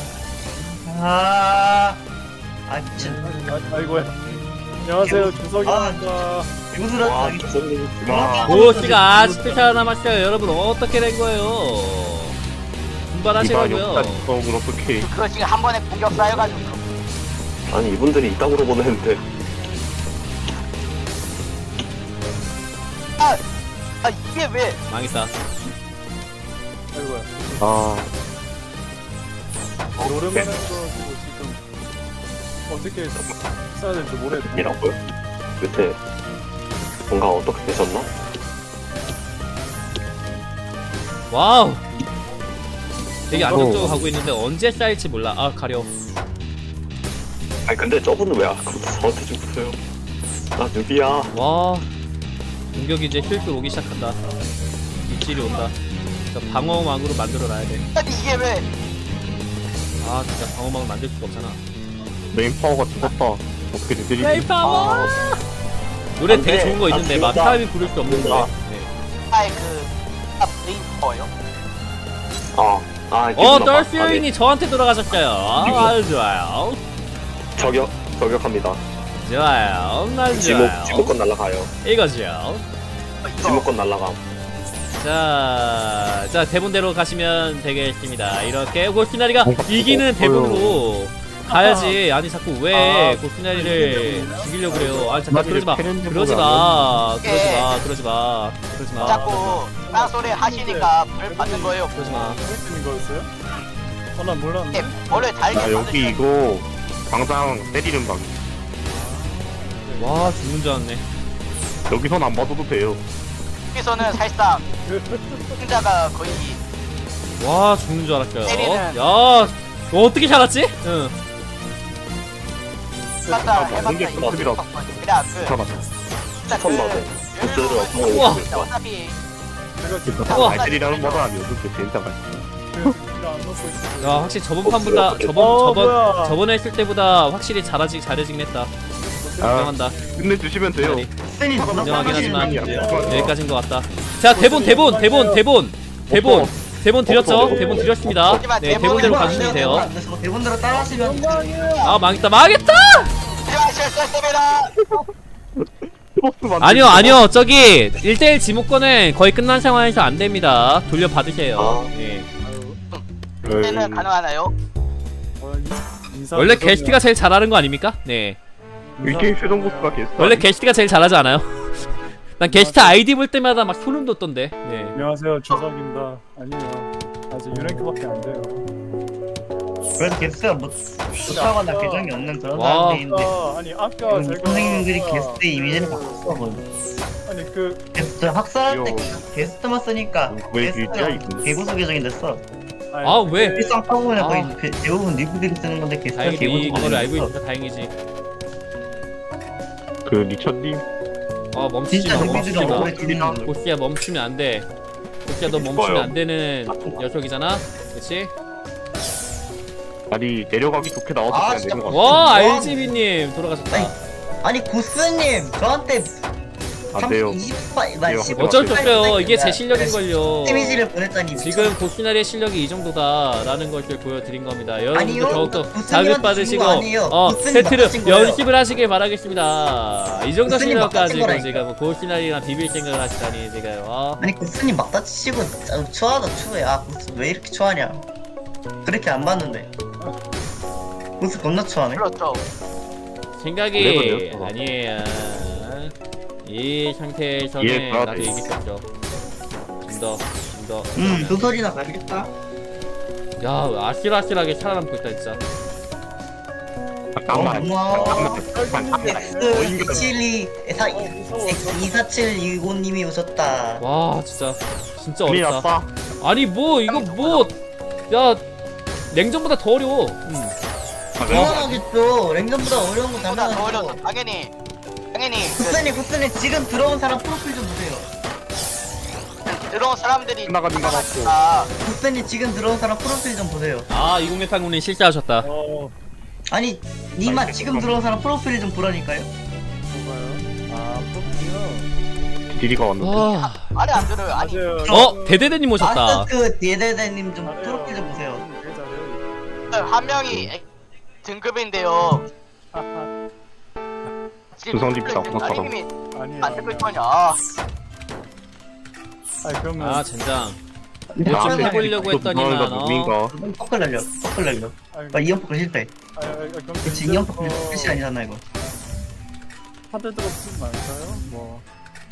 미친. 아이고야. 안녕하세요, 주석입니다. 이거들아. 보스가 아직도 살아남았어요. 여러분 어떻게 된 거예요? 이봐 분발하시라고요. 역사 지성은 어떻게? 그거 지금 한 번에 공격 쌓여가지고 아니 이분들이 이따구로 보내는데 이게 왜 망했다. 아이고야. 아, 오랜만에 해가지고 지금 어떻게 써야 될지 모르겠네. 이라고요? 요새 뭔가 어떻게 되셨나? 와우. 되게 안정적으로 가고 있는데 언제 쌓일지 몰라. 아 가려. 아니 근데 저분은 왜 아까부터 저한테 죽으세요? 나 누비야. 와. 공격이 이제 힐줄 오기 시작한다. 입질이 온다. 진짜 방어망으로 만들어놔야 돼. 아니 이게 왜 아 진짜 방어망을 만들 수가 없잖아. 메인 파워가 죽었다. 어떻게 되지? 브레인 파워. 노래 안 되게 돼. 좋은 거 아, 있는데 막 죽는다. 사람이 부를 수 없는 노래. 네. 브레인 파워요? 떨스 여인이 저한테 돌아가셨어요. 아주 좋아요. 저격합니다. 좋아요. 아주 좋아요. 지목권 날라가요. 이거죠. 지목권 날라감. 자 대본대로 가시면 되겠습니다. 이렇게 골키나리가 이기는 대본으로 가야지. 아니 자꾸 왜 골키나리를 죽이려고 그래요. 아니 잠깐 그러지 마. 자꾸 딴소리 하시니까 불 받는 거예요. 그러지 마. 재밌는 거였어요? 난 몰랐는데. 원래 달게 아 여기 이거 당장 때리는 방. 와 죽는 줄 알았네. 여기선 안 봐도 돼요. 여기서는 사실상 승자가 거의 와 죽는 줄 알았어요. 때리는. 야 너 어떻게 살았지? 응. 해봤다 뭔게 꿀팁이라. 그냥 처음 봐도 보스를 어떤 우와. 걸로 줄까? 어차피 우와. 말들이라는 거다 아니어도 진짜 맛있어. 야 확실히 저번 판보다 저번에 했을 때보다 확실히 잘해지긴 했다. 인정한다. 끝내주시면 돼요. 인정하긴 하지만 아니야. 여기까지인 것 같다. 자 대본 드렸죠? 대본 드렸습니다. 네 대본대로 가주시면 돼요. 대본대로 따라하시면 아 망했다. 실수했습니다. 아니요 저기 1대1 지목권은 거의 끝난 상황에서 안 됩니다. 돌려받으세요. 예. 그때는 가능하나요? 원래 게스트가 제일 잘하는 거 아닙니까? 네. 이 게임 최종 보스가 게스트. 원래 게스트가 제일 잘하지 않아요? 난 게스트 아이디 볼 때마다 막 소름 돋던데. 네. 안녕하세요, 주석입니다. 아니요, 아직 유랭크밖에 안 돼요. 그래서 게스트가 못하거나 계정이 없는 그런 와. 사람들인데 아니 아까 제가 선생님들이 게스트 이미지를 바꿨어. 아니 그 게스트 학살할 때 게스트만 쓰니까 왜 게스트가 이거? 개고수 계정이 됐어. 아 왜? 일상 타고는 거의 대부분 리뷰들이 쓰는 건데 게스트가 다행이지. 개고수 이거를 알고 계정이 있으니까 다행이지. 그 리처님. 진짜 멈추지마. 리뷰들이 오래 돌리는 보스야 멈추면 안 돼. 보스야 너 멈추면 안 되는 녀석이잖아. 그렇지? 아니 내려가기 좋게 나와서 아, 그냥 진짜. 내려가. 와 RGB님 돌아가셨다. 아니 고스님 저한테 안 돼요. 28, 어쩔 수 없어요. 이게 제 실력인걸요. 데미지를 보냈다니. 지금 고스나리의 실력이 이 정도다라는 것을 보여드린 겁니다. 아니요, 여러분도 더욱더 고스님한테 자극받으시고 준 거 아니에요. 고스님 세트를 바꾸신 거예요. 연습을 하시길 바라겠습니다. 이 정도 고스님 실력 가지고 바꾸신 지금 뭐 고스나리랑 비빌 생각을 하시다니 지금 아니 고스님 막 다치시고 추하다 추해. 아 고스 왜 이렇게 추하냐. 그렇게 안 봤는데 고스 겁나 추하네. 그렇죠. 생각이 그래요? 아니에요. 이 예, 상태에서는 그래도 나도 이길 수 없죠. 좀더 그 소리나 가야겠다. 야 아슬아슬하게 살아남고 있다 진짜. 잠깐만. 고마워. 잠깐만. X24725님이 오셨다. 와 진짜 큰일 어렵다. 났다. 아니 뭐 이거 뭐 야 냉전보다 더 어려워. 당연하겠죠. 랭전보다 어려운 거 보다 더 당연하죠. 어려워. 당연히 고스님 지금 들어온 사람 프로필 좀 보세요. 들어온 사람들이 나가든가 맞고. 구스님 지금 들어온 사람 프로필 좀 보세요. 아, 2068군님 실수하셨다. 아니 님만 지금 들어온 사람 프로필 좀 보라니까요. 뭐가요? 아, 그렇군요. 디디가 왔는데. 와. 말이 안 들어요. 아니 맞아요. 대대대님 오셨다. 아스크 디에데데님 좀 잘해요. 프로필 좀 보세요. 되게 잘해요. 한 명이 등급인데요. 주성집이다, 아니님이 아니에요. 안 듣고 있거냐. 아니, 그러면. 아, 젠장. 근데 뭐 좀 처음에 해보려고 했더니만 누군가. 퍼클 날려. 퍼클 날려. 아니, 아 이형 퍼클 실패. 그럼 그치 이형 퍼클 실시 아니잖아 이거. 하드 드롭 좀 많을까요? 뭐.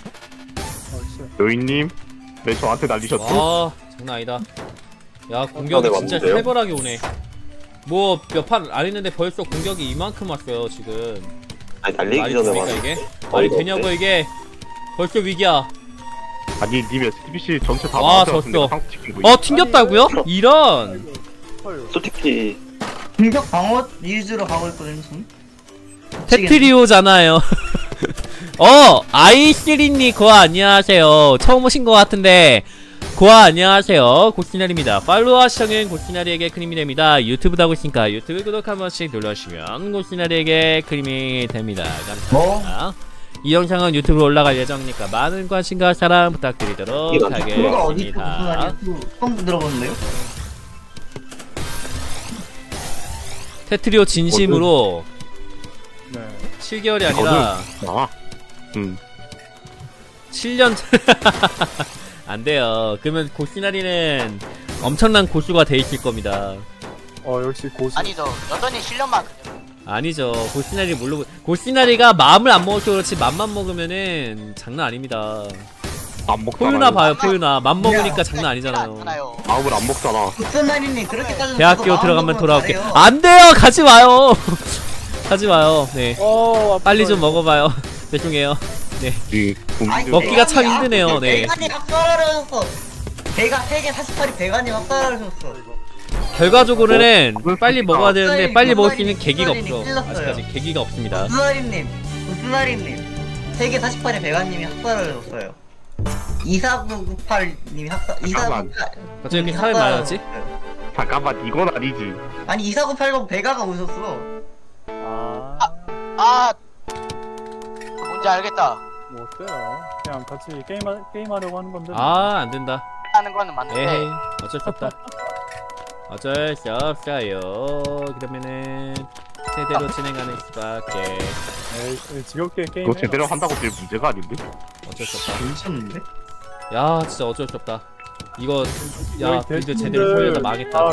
여인님, 네 저한테 날리셨죠? 와, 장난 아니다. 야, 공격이 진짜 왔는데요? 살벌하게 오네. 뭐 몇 판 안 했는데 벌써 공격이 이만큼 왔어요, 지금. 아니 달리기 말이 전에 됩니까 말해. 이게? 말이 되냐고 이게? 벌써 위기야. 아니 님 STPC 전체 다 와, 나왔을 졌어. 상태 지킨 거. 튕겼다고요? 이런. 헐. 솔직히 공격 방어 위주로 가고 있거든요 전. 테트리오잖아요. 아이시리니 고아 안녕하세요. 처음 오신 것 같은데 고아 안녕하세요. 고시나리입니다. 팔로우와 시청은 고시나리에게 큰 힘이 됩니다. 유튜브도 하고 있으니까 유튜브 구독 한 번씩 눌러주시면 고시나리에게 큰 힘이 됩니다. 감사합니다. 이 영상은 유튜브로 올라갈 예정이니까 많은 관심과 사랑 부탁드리도록 누가 어디 있고 무슨 하겠습니다. 말이야? 처음 들어보는데요? 테트리오 진심으로 네. 7개월이 아니라 아, 7년 안 돼요. 그러면 고시나리는 엄청난 고수가 돼 있을 겁니다. 역시 고수. 아니죠. 여전히 실력만큼. 아니죠. 고시나리 모르고 고시나리가 마음을 안 먹어서 그렇지 맘만 먹으면은 장난 아닙니다. 안 먹잖아. 포유나 봐요. 포유나 맘 먹으니까 장난 아니잖아요. 마음을 안 먹잖아. 구스나리님 그렇게 따져서 대학교 들어가면 돌아올게. 안 돼요. 가지 마요. 가지 마요. 네. 빨리 좀 먹어봐요. 죄송해요. 네. 먹기가 참 힘드네요. 네. 배관이 학살하려 하셨어. 배가 3개 48이 배관이 학살하려 하셨어. 결과적으로는 빨리 먹어야 되는데 빨리 먹을 수 있는 구스나리님 계기가 없어. 찔렀어요. 아직까지 계기가 없습니다. 구스나리님 3개 48이 배관님이 학살을 하셨어요. 2498님이 학살. 잠깐만. 갑자기 이렇게 사람이 많아졌지? 잠깐만, 이건 아니지. 아니 2498번 배가가 오셨어. 뭔지 알겠다. 뭐 어때요? 그냥 같이 게임하려고 하는 건데. 아, 안 된다. 하는 거는 맞는데. 에헤이, 어쩔 수 없다. 어쩔 수 없어요. 그러면은 제대로 진행하는 수밖에. 에이, 지겹게 게임. 그거 제대로 한다고 될 문제가 아닌데? 어쩔 수 없다. 미쳤는데? 야, 진짜 어쩔 수 없다. 이거 야, 여기 빌드 대신들- 제대로 돌려다 망했다.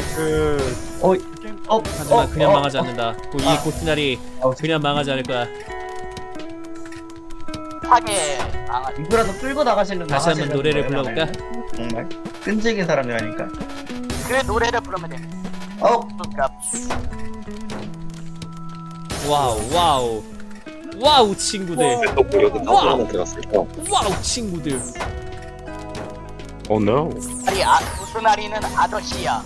하지만 그냥 망하지 않는다. 이 고시나리 그냥 망하지 않을 거야. 하게 망하지. 이거라도 끌고 나가시는 다시 한번 노래를 불러볼까? 정말 끈질긴 사람이라니까. 그 노래를 부르면 돼. 그러니까 와우 와우 친구들. 또 공격은 와우. 다시 하나 들어갔을까? 와우 친구들. Oh no. 무슨 날이는 아저씨야.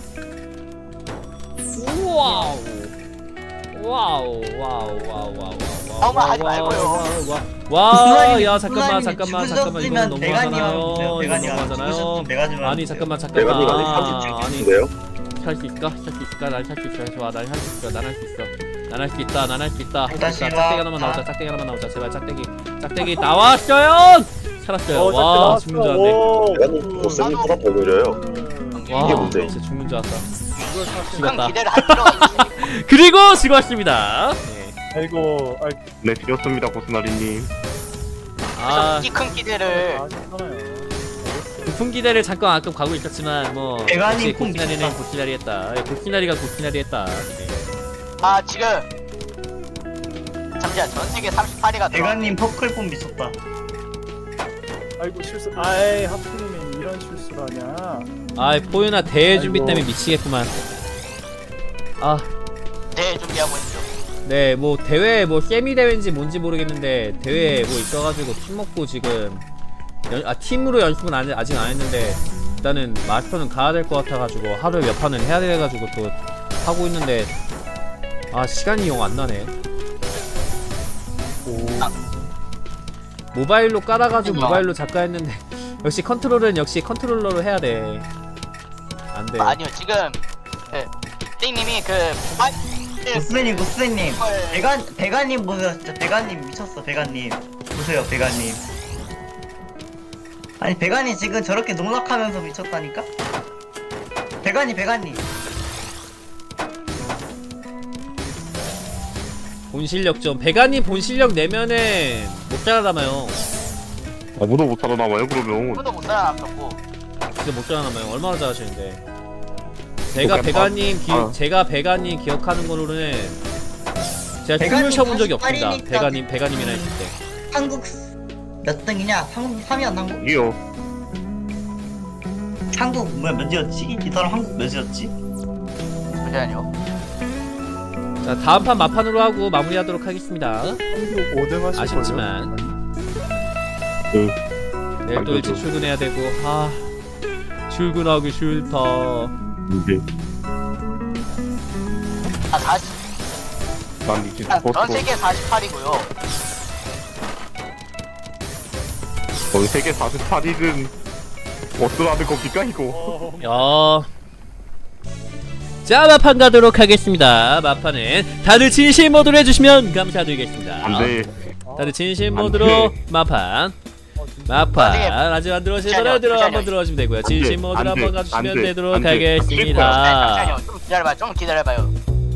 와우. 아무 하지 말고요. 와, 야 잠깐만 이거 죽으셨으면 너무하잖아요. 이거 배관이가 너무하잖아요. 죽으셨으면 배관이만 아니 잠깐만 내가 아직 아니 30인데요? 살 수 있을까? 난 살 수 있어. 좋아, 난 할 수 있어. 난 할 수 있다. 다시 와. 짝대기 하나만 나오자. 제발 짝대기 나왔어요. 살았어요. 와, 죽는 줄 알았네. 대관님 보스님 보다 더 느려요. 이게 와, 문제야. 진짜 죽는 줄 알았다. 큰 죽었다. 기대를 할 필요가 있어. 그리고 수고하셨습니다. 네. 아이고, 네, 드렸습니다, 고스나리님. 아, 이 큰 기대를. 괜찮아요. 부품 기대를 잠깐 아까 가고 있었지만 뭐 대관님 역시 품 고시나리는 미쳤다. 고시나리 했다. 고시나리가 고시나리 했다. 네. 지금 잠시만 전 세계 38위가 대관님 퍼클폼 미쳤다. 아이고 실수. 아이 하프님이 이런 실수를 하냐. 아, 포유나 대회 준비 아이고. 때문에 미치겠구만. 아, 대회 준비하고 있죠. 네, 뭐 대회 뭐 세미 대회인지 뭔지 모르겠는데 대회 뭐 있어가지고 팀 먹고 지금 팀으로 연습은 아직 안 했는데 일단은 마스터는 가야 될 것 같아가지고 하루에 몇 판은 해야 돼가지고 또 하고 있는데 시간이 영 안 나네. 모바일로 깔아가지고 모바일로 작가했는데 역시 컨트롤은 역시 컨트롤러로 해야 돼. 안 돼. 아니요 지금 띵님이 고스님 배가님 보세요. 진짜 배가님 미쳤어. 배가님 보세요. 배가님 아니 배가님 지금 저렇게 농락하면서 미쳤다니까. 배가님 본 실력 좀. 배가님 본 실력 내면은 못 살아남아요. 아무도 못 살아남아요 그러면. 아무도 못 살아남았고. 진짜 못 살아남아요. 얼마나 잘하시는데. 제가 포켓몬? 제가 배가님 기억하는 거로는 제가 춤을 춰본 적이 없습니다. 배가님이랑 있을 때. 한국 몇 등이냐? 한국 3위야 한국. 이요. 한국 몇 지였지? 이 사람 한국 몇이었지? 잠시만요. 자, 다음 판 마판으로 하고 마무리하도록 하겠습니다. 5등 하실 아쉽지만 내일 또 일찍 출근해야 되고 출근하기 싫다. 이제 아 40. 난 이제 전 세계 48이고요. 전 세계 48일은 어쩌라는 겁니까 이거? 자, 마판 가도록 하겠습니다. 마판은 다들 진실 모드로 해주시면 감사드리겠습니다. 안돼. 다들 진실 모드로 마판 아직 안 들어오시면 한번 들어오시면 되고요. 진실 모드로 한번 가주시면 되도록 하겠습니다. 잠시만요. 좀 기다려봐요.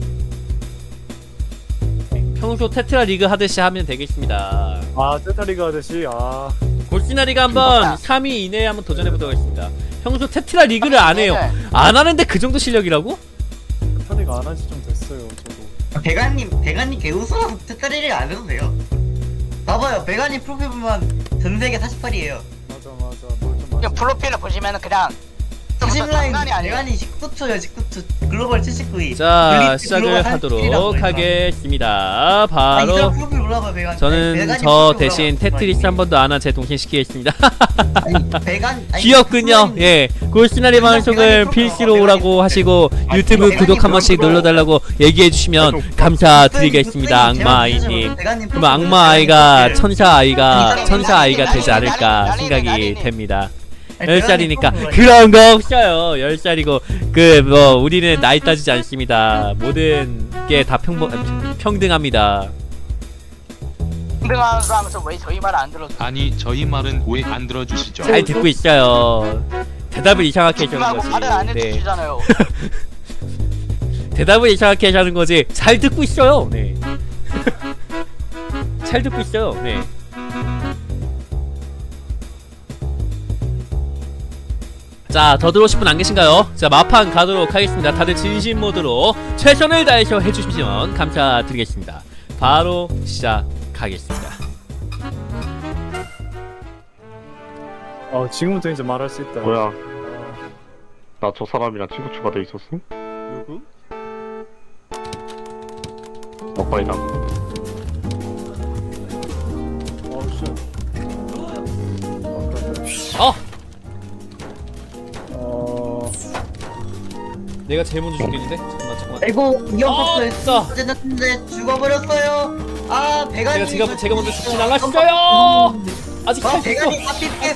평소 테트라 리그 하듯이 하면 되겠습니다. 테트라리그 하듯이 골시나리가 한번 3위 이내에 한번 도전해보도록 하겠습니다. 평소 테트라 리그를 안 해요. 안 하는데 그 정도 실력이라고? 테트라리그 안 한지 좀 됐어요 저도. 배가님 개우수라서 테트라리를 안 해도 돼요. 봐봐요. 배가님 프로필 보면 전 세계 48이에요. 맞아 뭘좀 맞아. 프로필을 보시면은 그냥 40라인 배가님 19초요. 19초 글로벌 79위. 자, 시작을 하도록 하겠습니다. 바로 프로필 몰라봐요. 배가님. 저는 저 대신 테트리스 한 번도 안 한 제 동생 시키겠습니다. 배가님 귀엽군요. 예, 골시나리 방송을 필수로 오라고 하시고 유튜브 구독 한 번씩 눌러달라고 얘기해주시면 감사드리겠습니다. 악마아이님. 그럼 악마아이가 천사아이가 되지 않을까 생각이 됩니다. 10살이니까 그런 거 없어요. 10살이고 우리는 나이 따지지 않습니다. 모든 게 다 평등합니다. 평등하면서 왜 저희 말 안 들어줘? 아니 저희 말은 왜 안 들어주시죠? 잘 듣고 있어요. 대답을 이상하게 해주는 거지. 말을 안 해주시잖아요. 대답을 이상하게 하는 거지. 잘 듣고 있어요. 네. 잘 듣고 있어요. 네. 자, 더 들어오실 분 안 계신가요? 자, 마판 가도록 하겠습니다. 다들 진심 모드로 최선을 다해서 해주시면 감사드리겠습니다. 바로 시작하겠습니다. 지금부터 이제 말할 수 있다. 뭐야? 나 저 사람이랑 친구 추가돼 있었음? 누구? 먹방이다. 내가 제일 먼저 죽겠는데? 잠깐만. 아이고 이겼어요. 진짜. 어쨌든 죽어버렸어요. 배가님. 제가 먼저 죽진 않았어요. 아직 할 수 있어. 배가님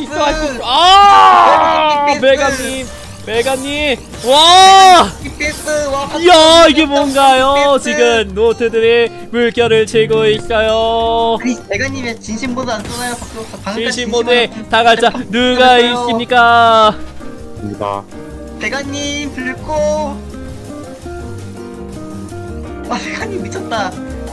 배가님. 와! 이야, 이게 뭔가요? 지금 노트들이 물결을 치고 있어요. 아니 배가님의 진심보드 안 쓰나요? 진심모드에 다 같이 누가 있습니까? 입니다. 배가님 불고. 배가님 미쳤다.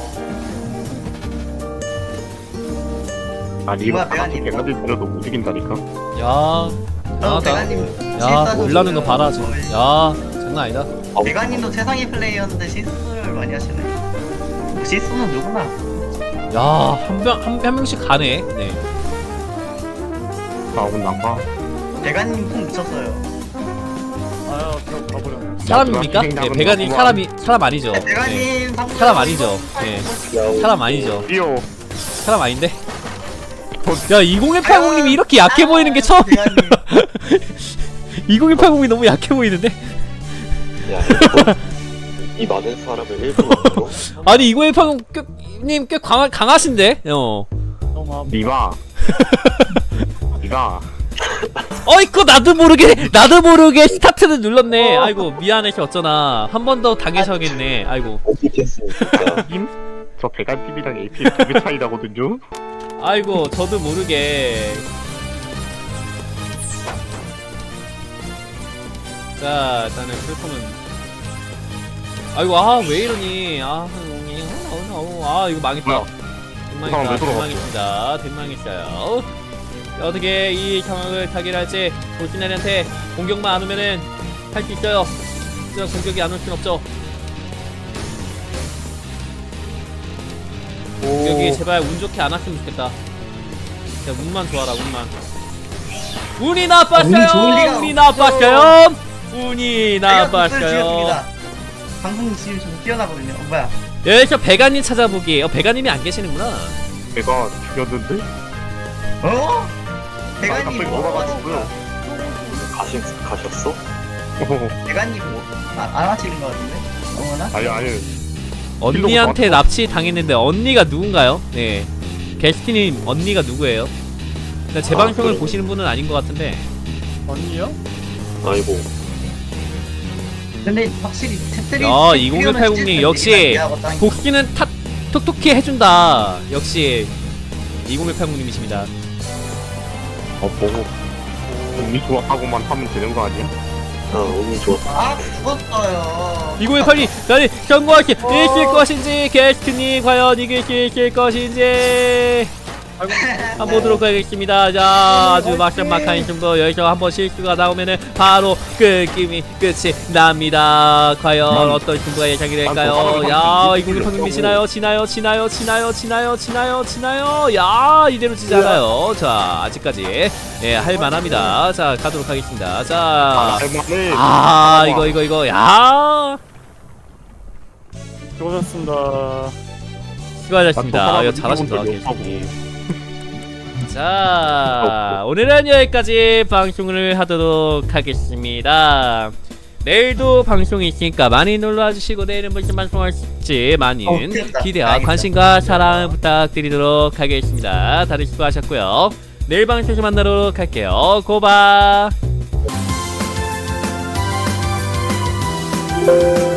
아니 이거 같이 배가지 때려도 못 이긴다니까. 야, 야, 올라는 거 봐라 지금. 야, 장난 아니다. 배가님도 최상위 플레이였는데 실수를 많이 하시네. 실수는 누구나. 야, 한 명씩 가네. 네. 나오긴 난가. 배가님 콩 미쳤어요. 가버렸네. 사람입니까? 네, 배가님 사람 아니죠. 네. 배가님 사람 아니죠. 네. 사람 아니죠. 띠요. 사람 아닌데? 야, 20180님이 이렇게 약해 보이는 게 처음이야. 20180이 너무 약해 보이는데? 야, 이 많은 사람을 1분으로 아니, 20180님 꽤 강하신데? 니마. 어이쿠 나도 모르게 스타트를 눌렀네. 아이고 미안해서 어쩌나 한 번 더 당해서겠네. 아이고 어떻게 했습니까? 님? 저 배간TV랑 AP 2배 차이 나거든요? 아이고 저도 모르게. 자 일단은 풀콤은 아이고 아 왜 이러니 아 이거 망했다. 대망했습니다. 대망했어요. 어떻게 이 상황을 타결할지 볼시나리한테 공격만 안 오면은 할 수 있어요. 그냥 공격이 안 올 순 없죠. 공격이 제발 운 좋게 안 왔으면 좋겠다. 진짜 운만 좋아라 운만. 운이 나빴어요. 운이 나빴어요. 운이 나빴어요. 방송 지금 좀 뛰어나거든요. 뭐야? 여기서 배가님 찾아보기. 배가님이 안 계시는구나. 내가 죽였는데? 어? 대관님 갑자기 뭐 돌아가지고요. 가셨어? 대관님 안 하시는 거 같은데? 어머나? 아니 언니한테 납치 당했는데 언니가 누군가요? 네 게스트님 언니가 누구예요? 근데 제 방송을 그래. 보시는 분은 아닌 것 같은데. 언니요? 아이고. 근데 확실히 탭들이 야 2018님 역시 복귀는 톡톡히 해준다. 역시 2018님이십니다. 보고 운이 좋았다고만 하면 되는 거 아니야? 운이 좋았다. 아 죽었어요. 2018님 나는 경고할게. 이길 것인지 게스트님 과연 이길 수 있을 것인지 한번 보도록 하겠습니다. 자 아주 막상막한 승부. 여기서 한번 실수가 나오면은 바로 끝이 납니다. 과연 어떤 승부가 예상이 될까요? 야 2018님 지나요. 야 이대로 지지 않아요. 자 아직까지 할만합니다. 자 가도록 하겠습니다. 자 이거 야 수고하셨습니다. 수고하셨습니다. 이거 잘하신다 게스트님. 자 오늘은 여기까지 방송을 하도록 하겠습니다. 내일도 방송이 있으니까 많이 놀러와주시고 내일은 무슨 방송할 수 있지 많은 기대와 관심과 사랑 부탁드리도록 하겠습니다. 다들 수고하셨고요. 내일 방송에서 만나도록 할게요. 고바.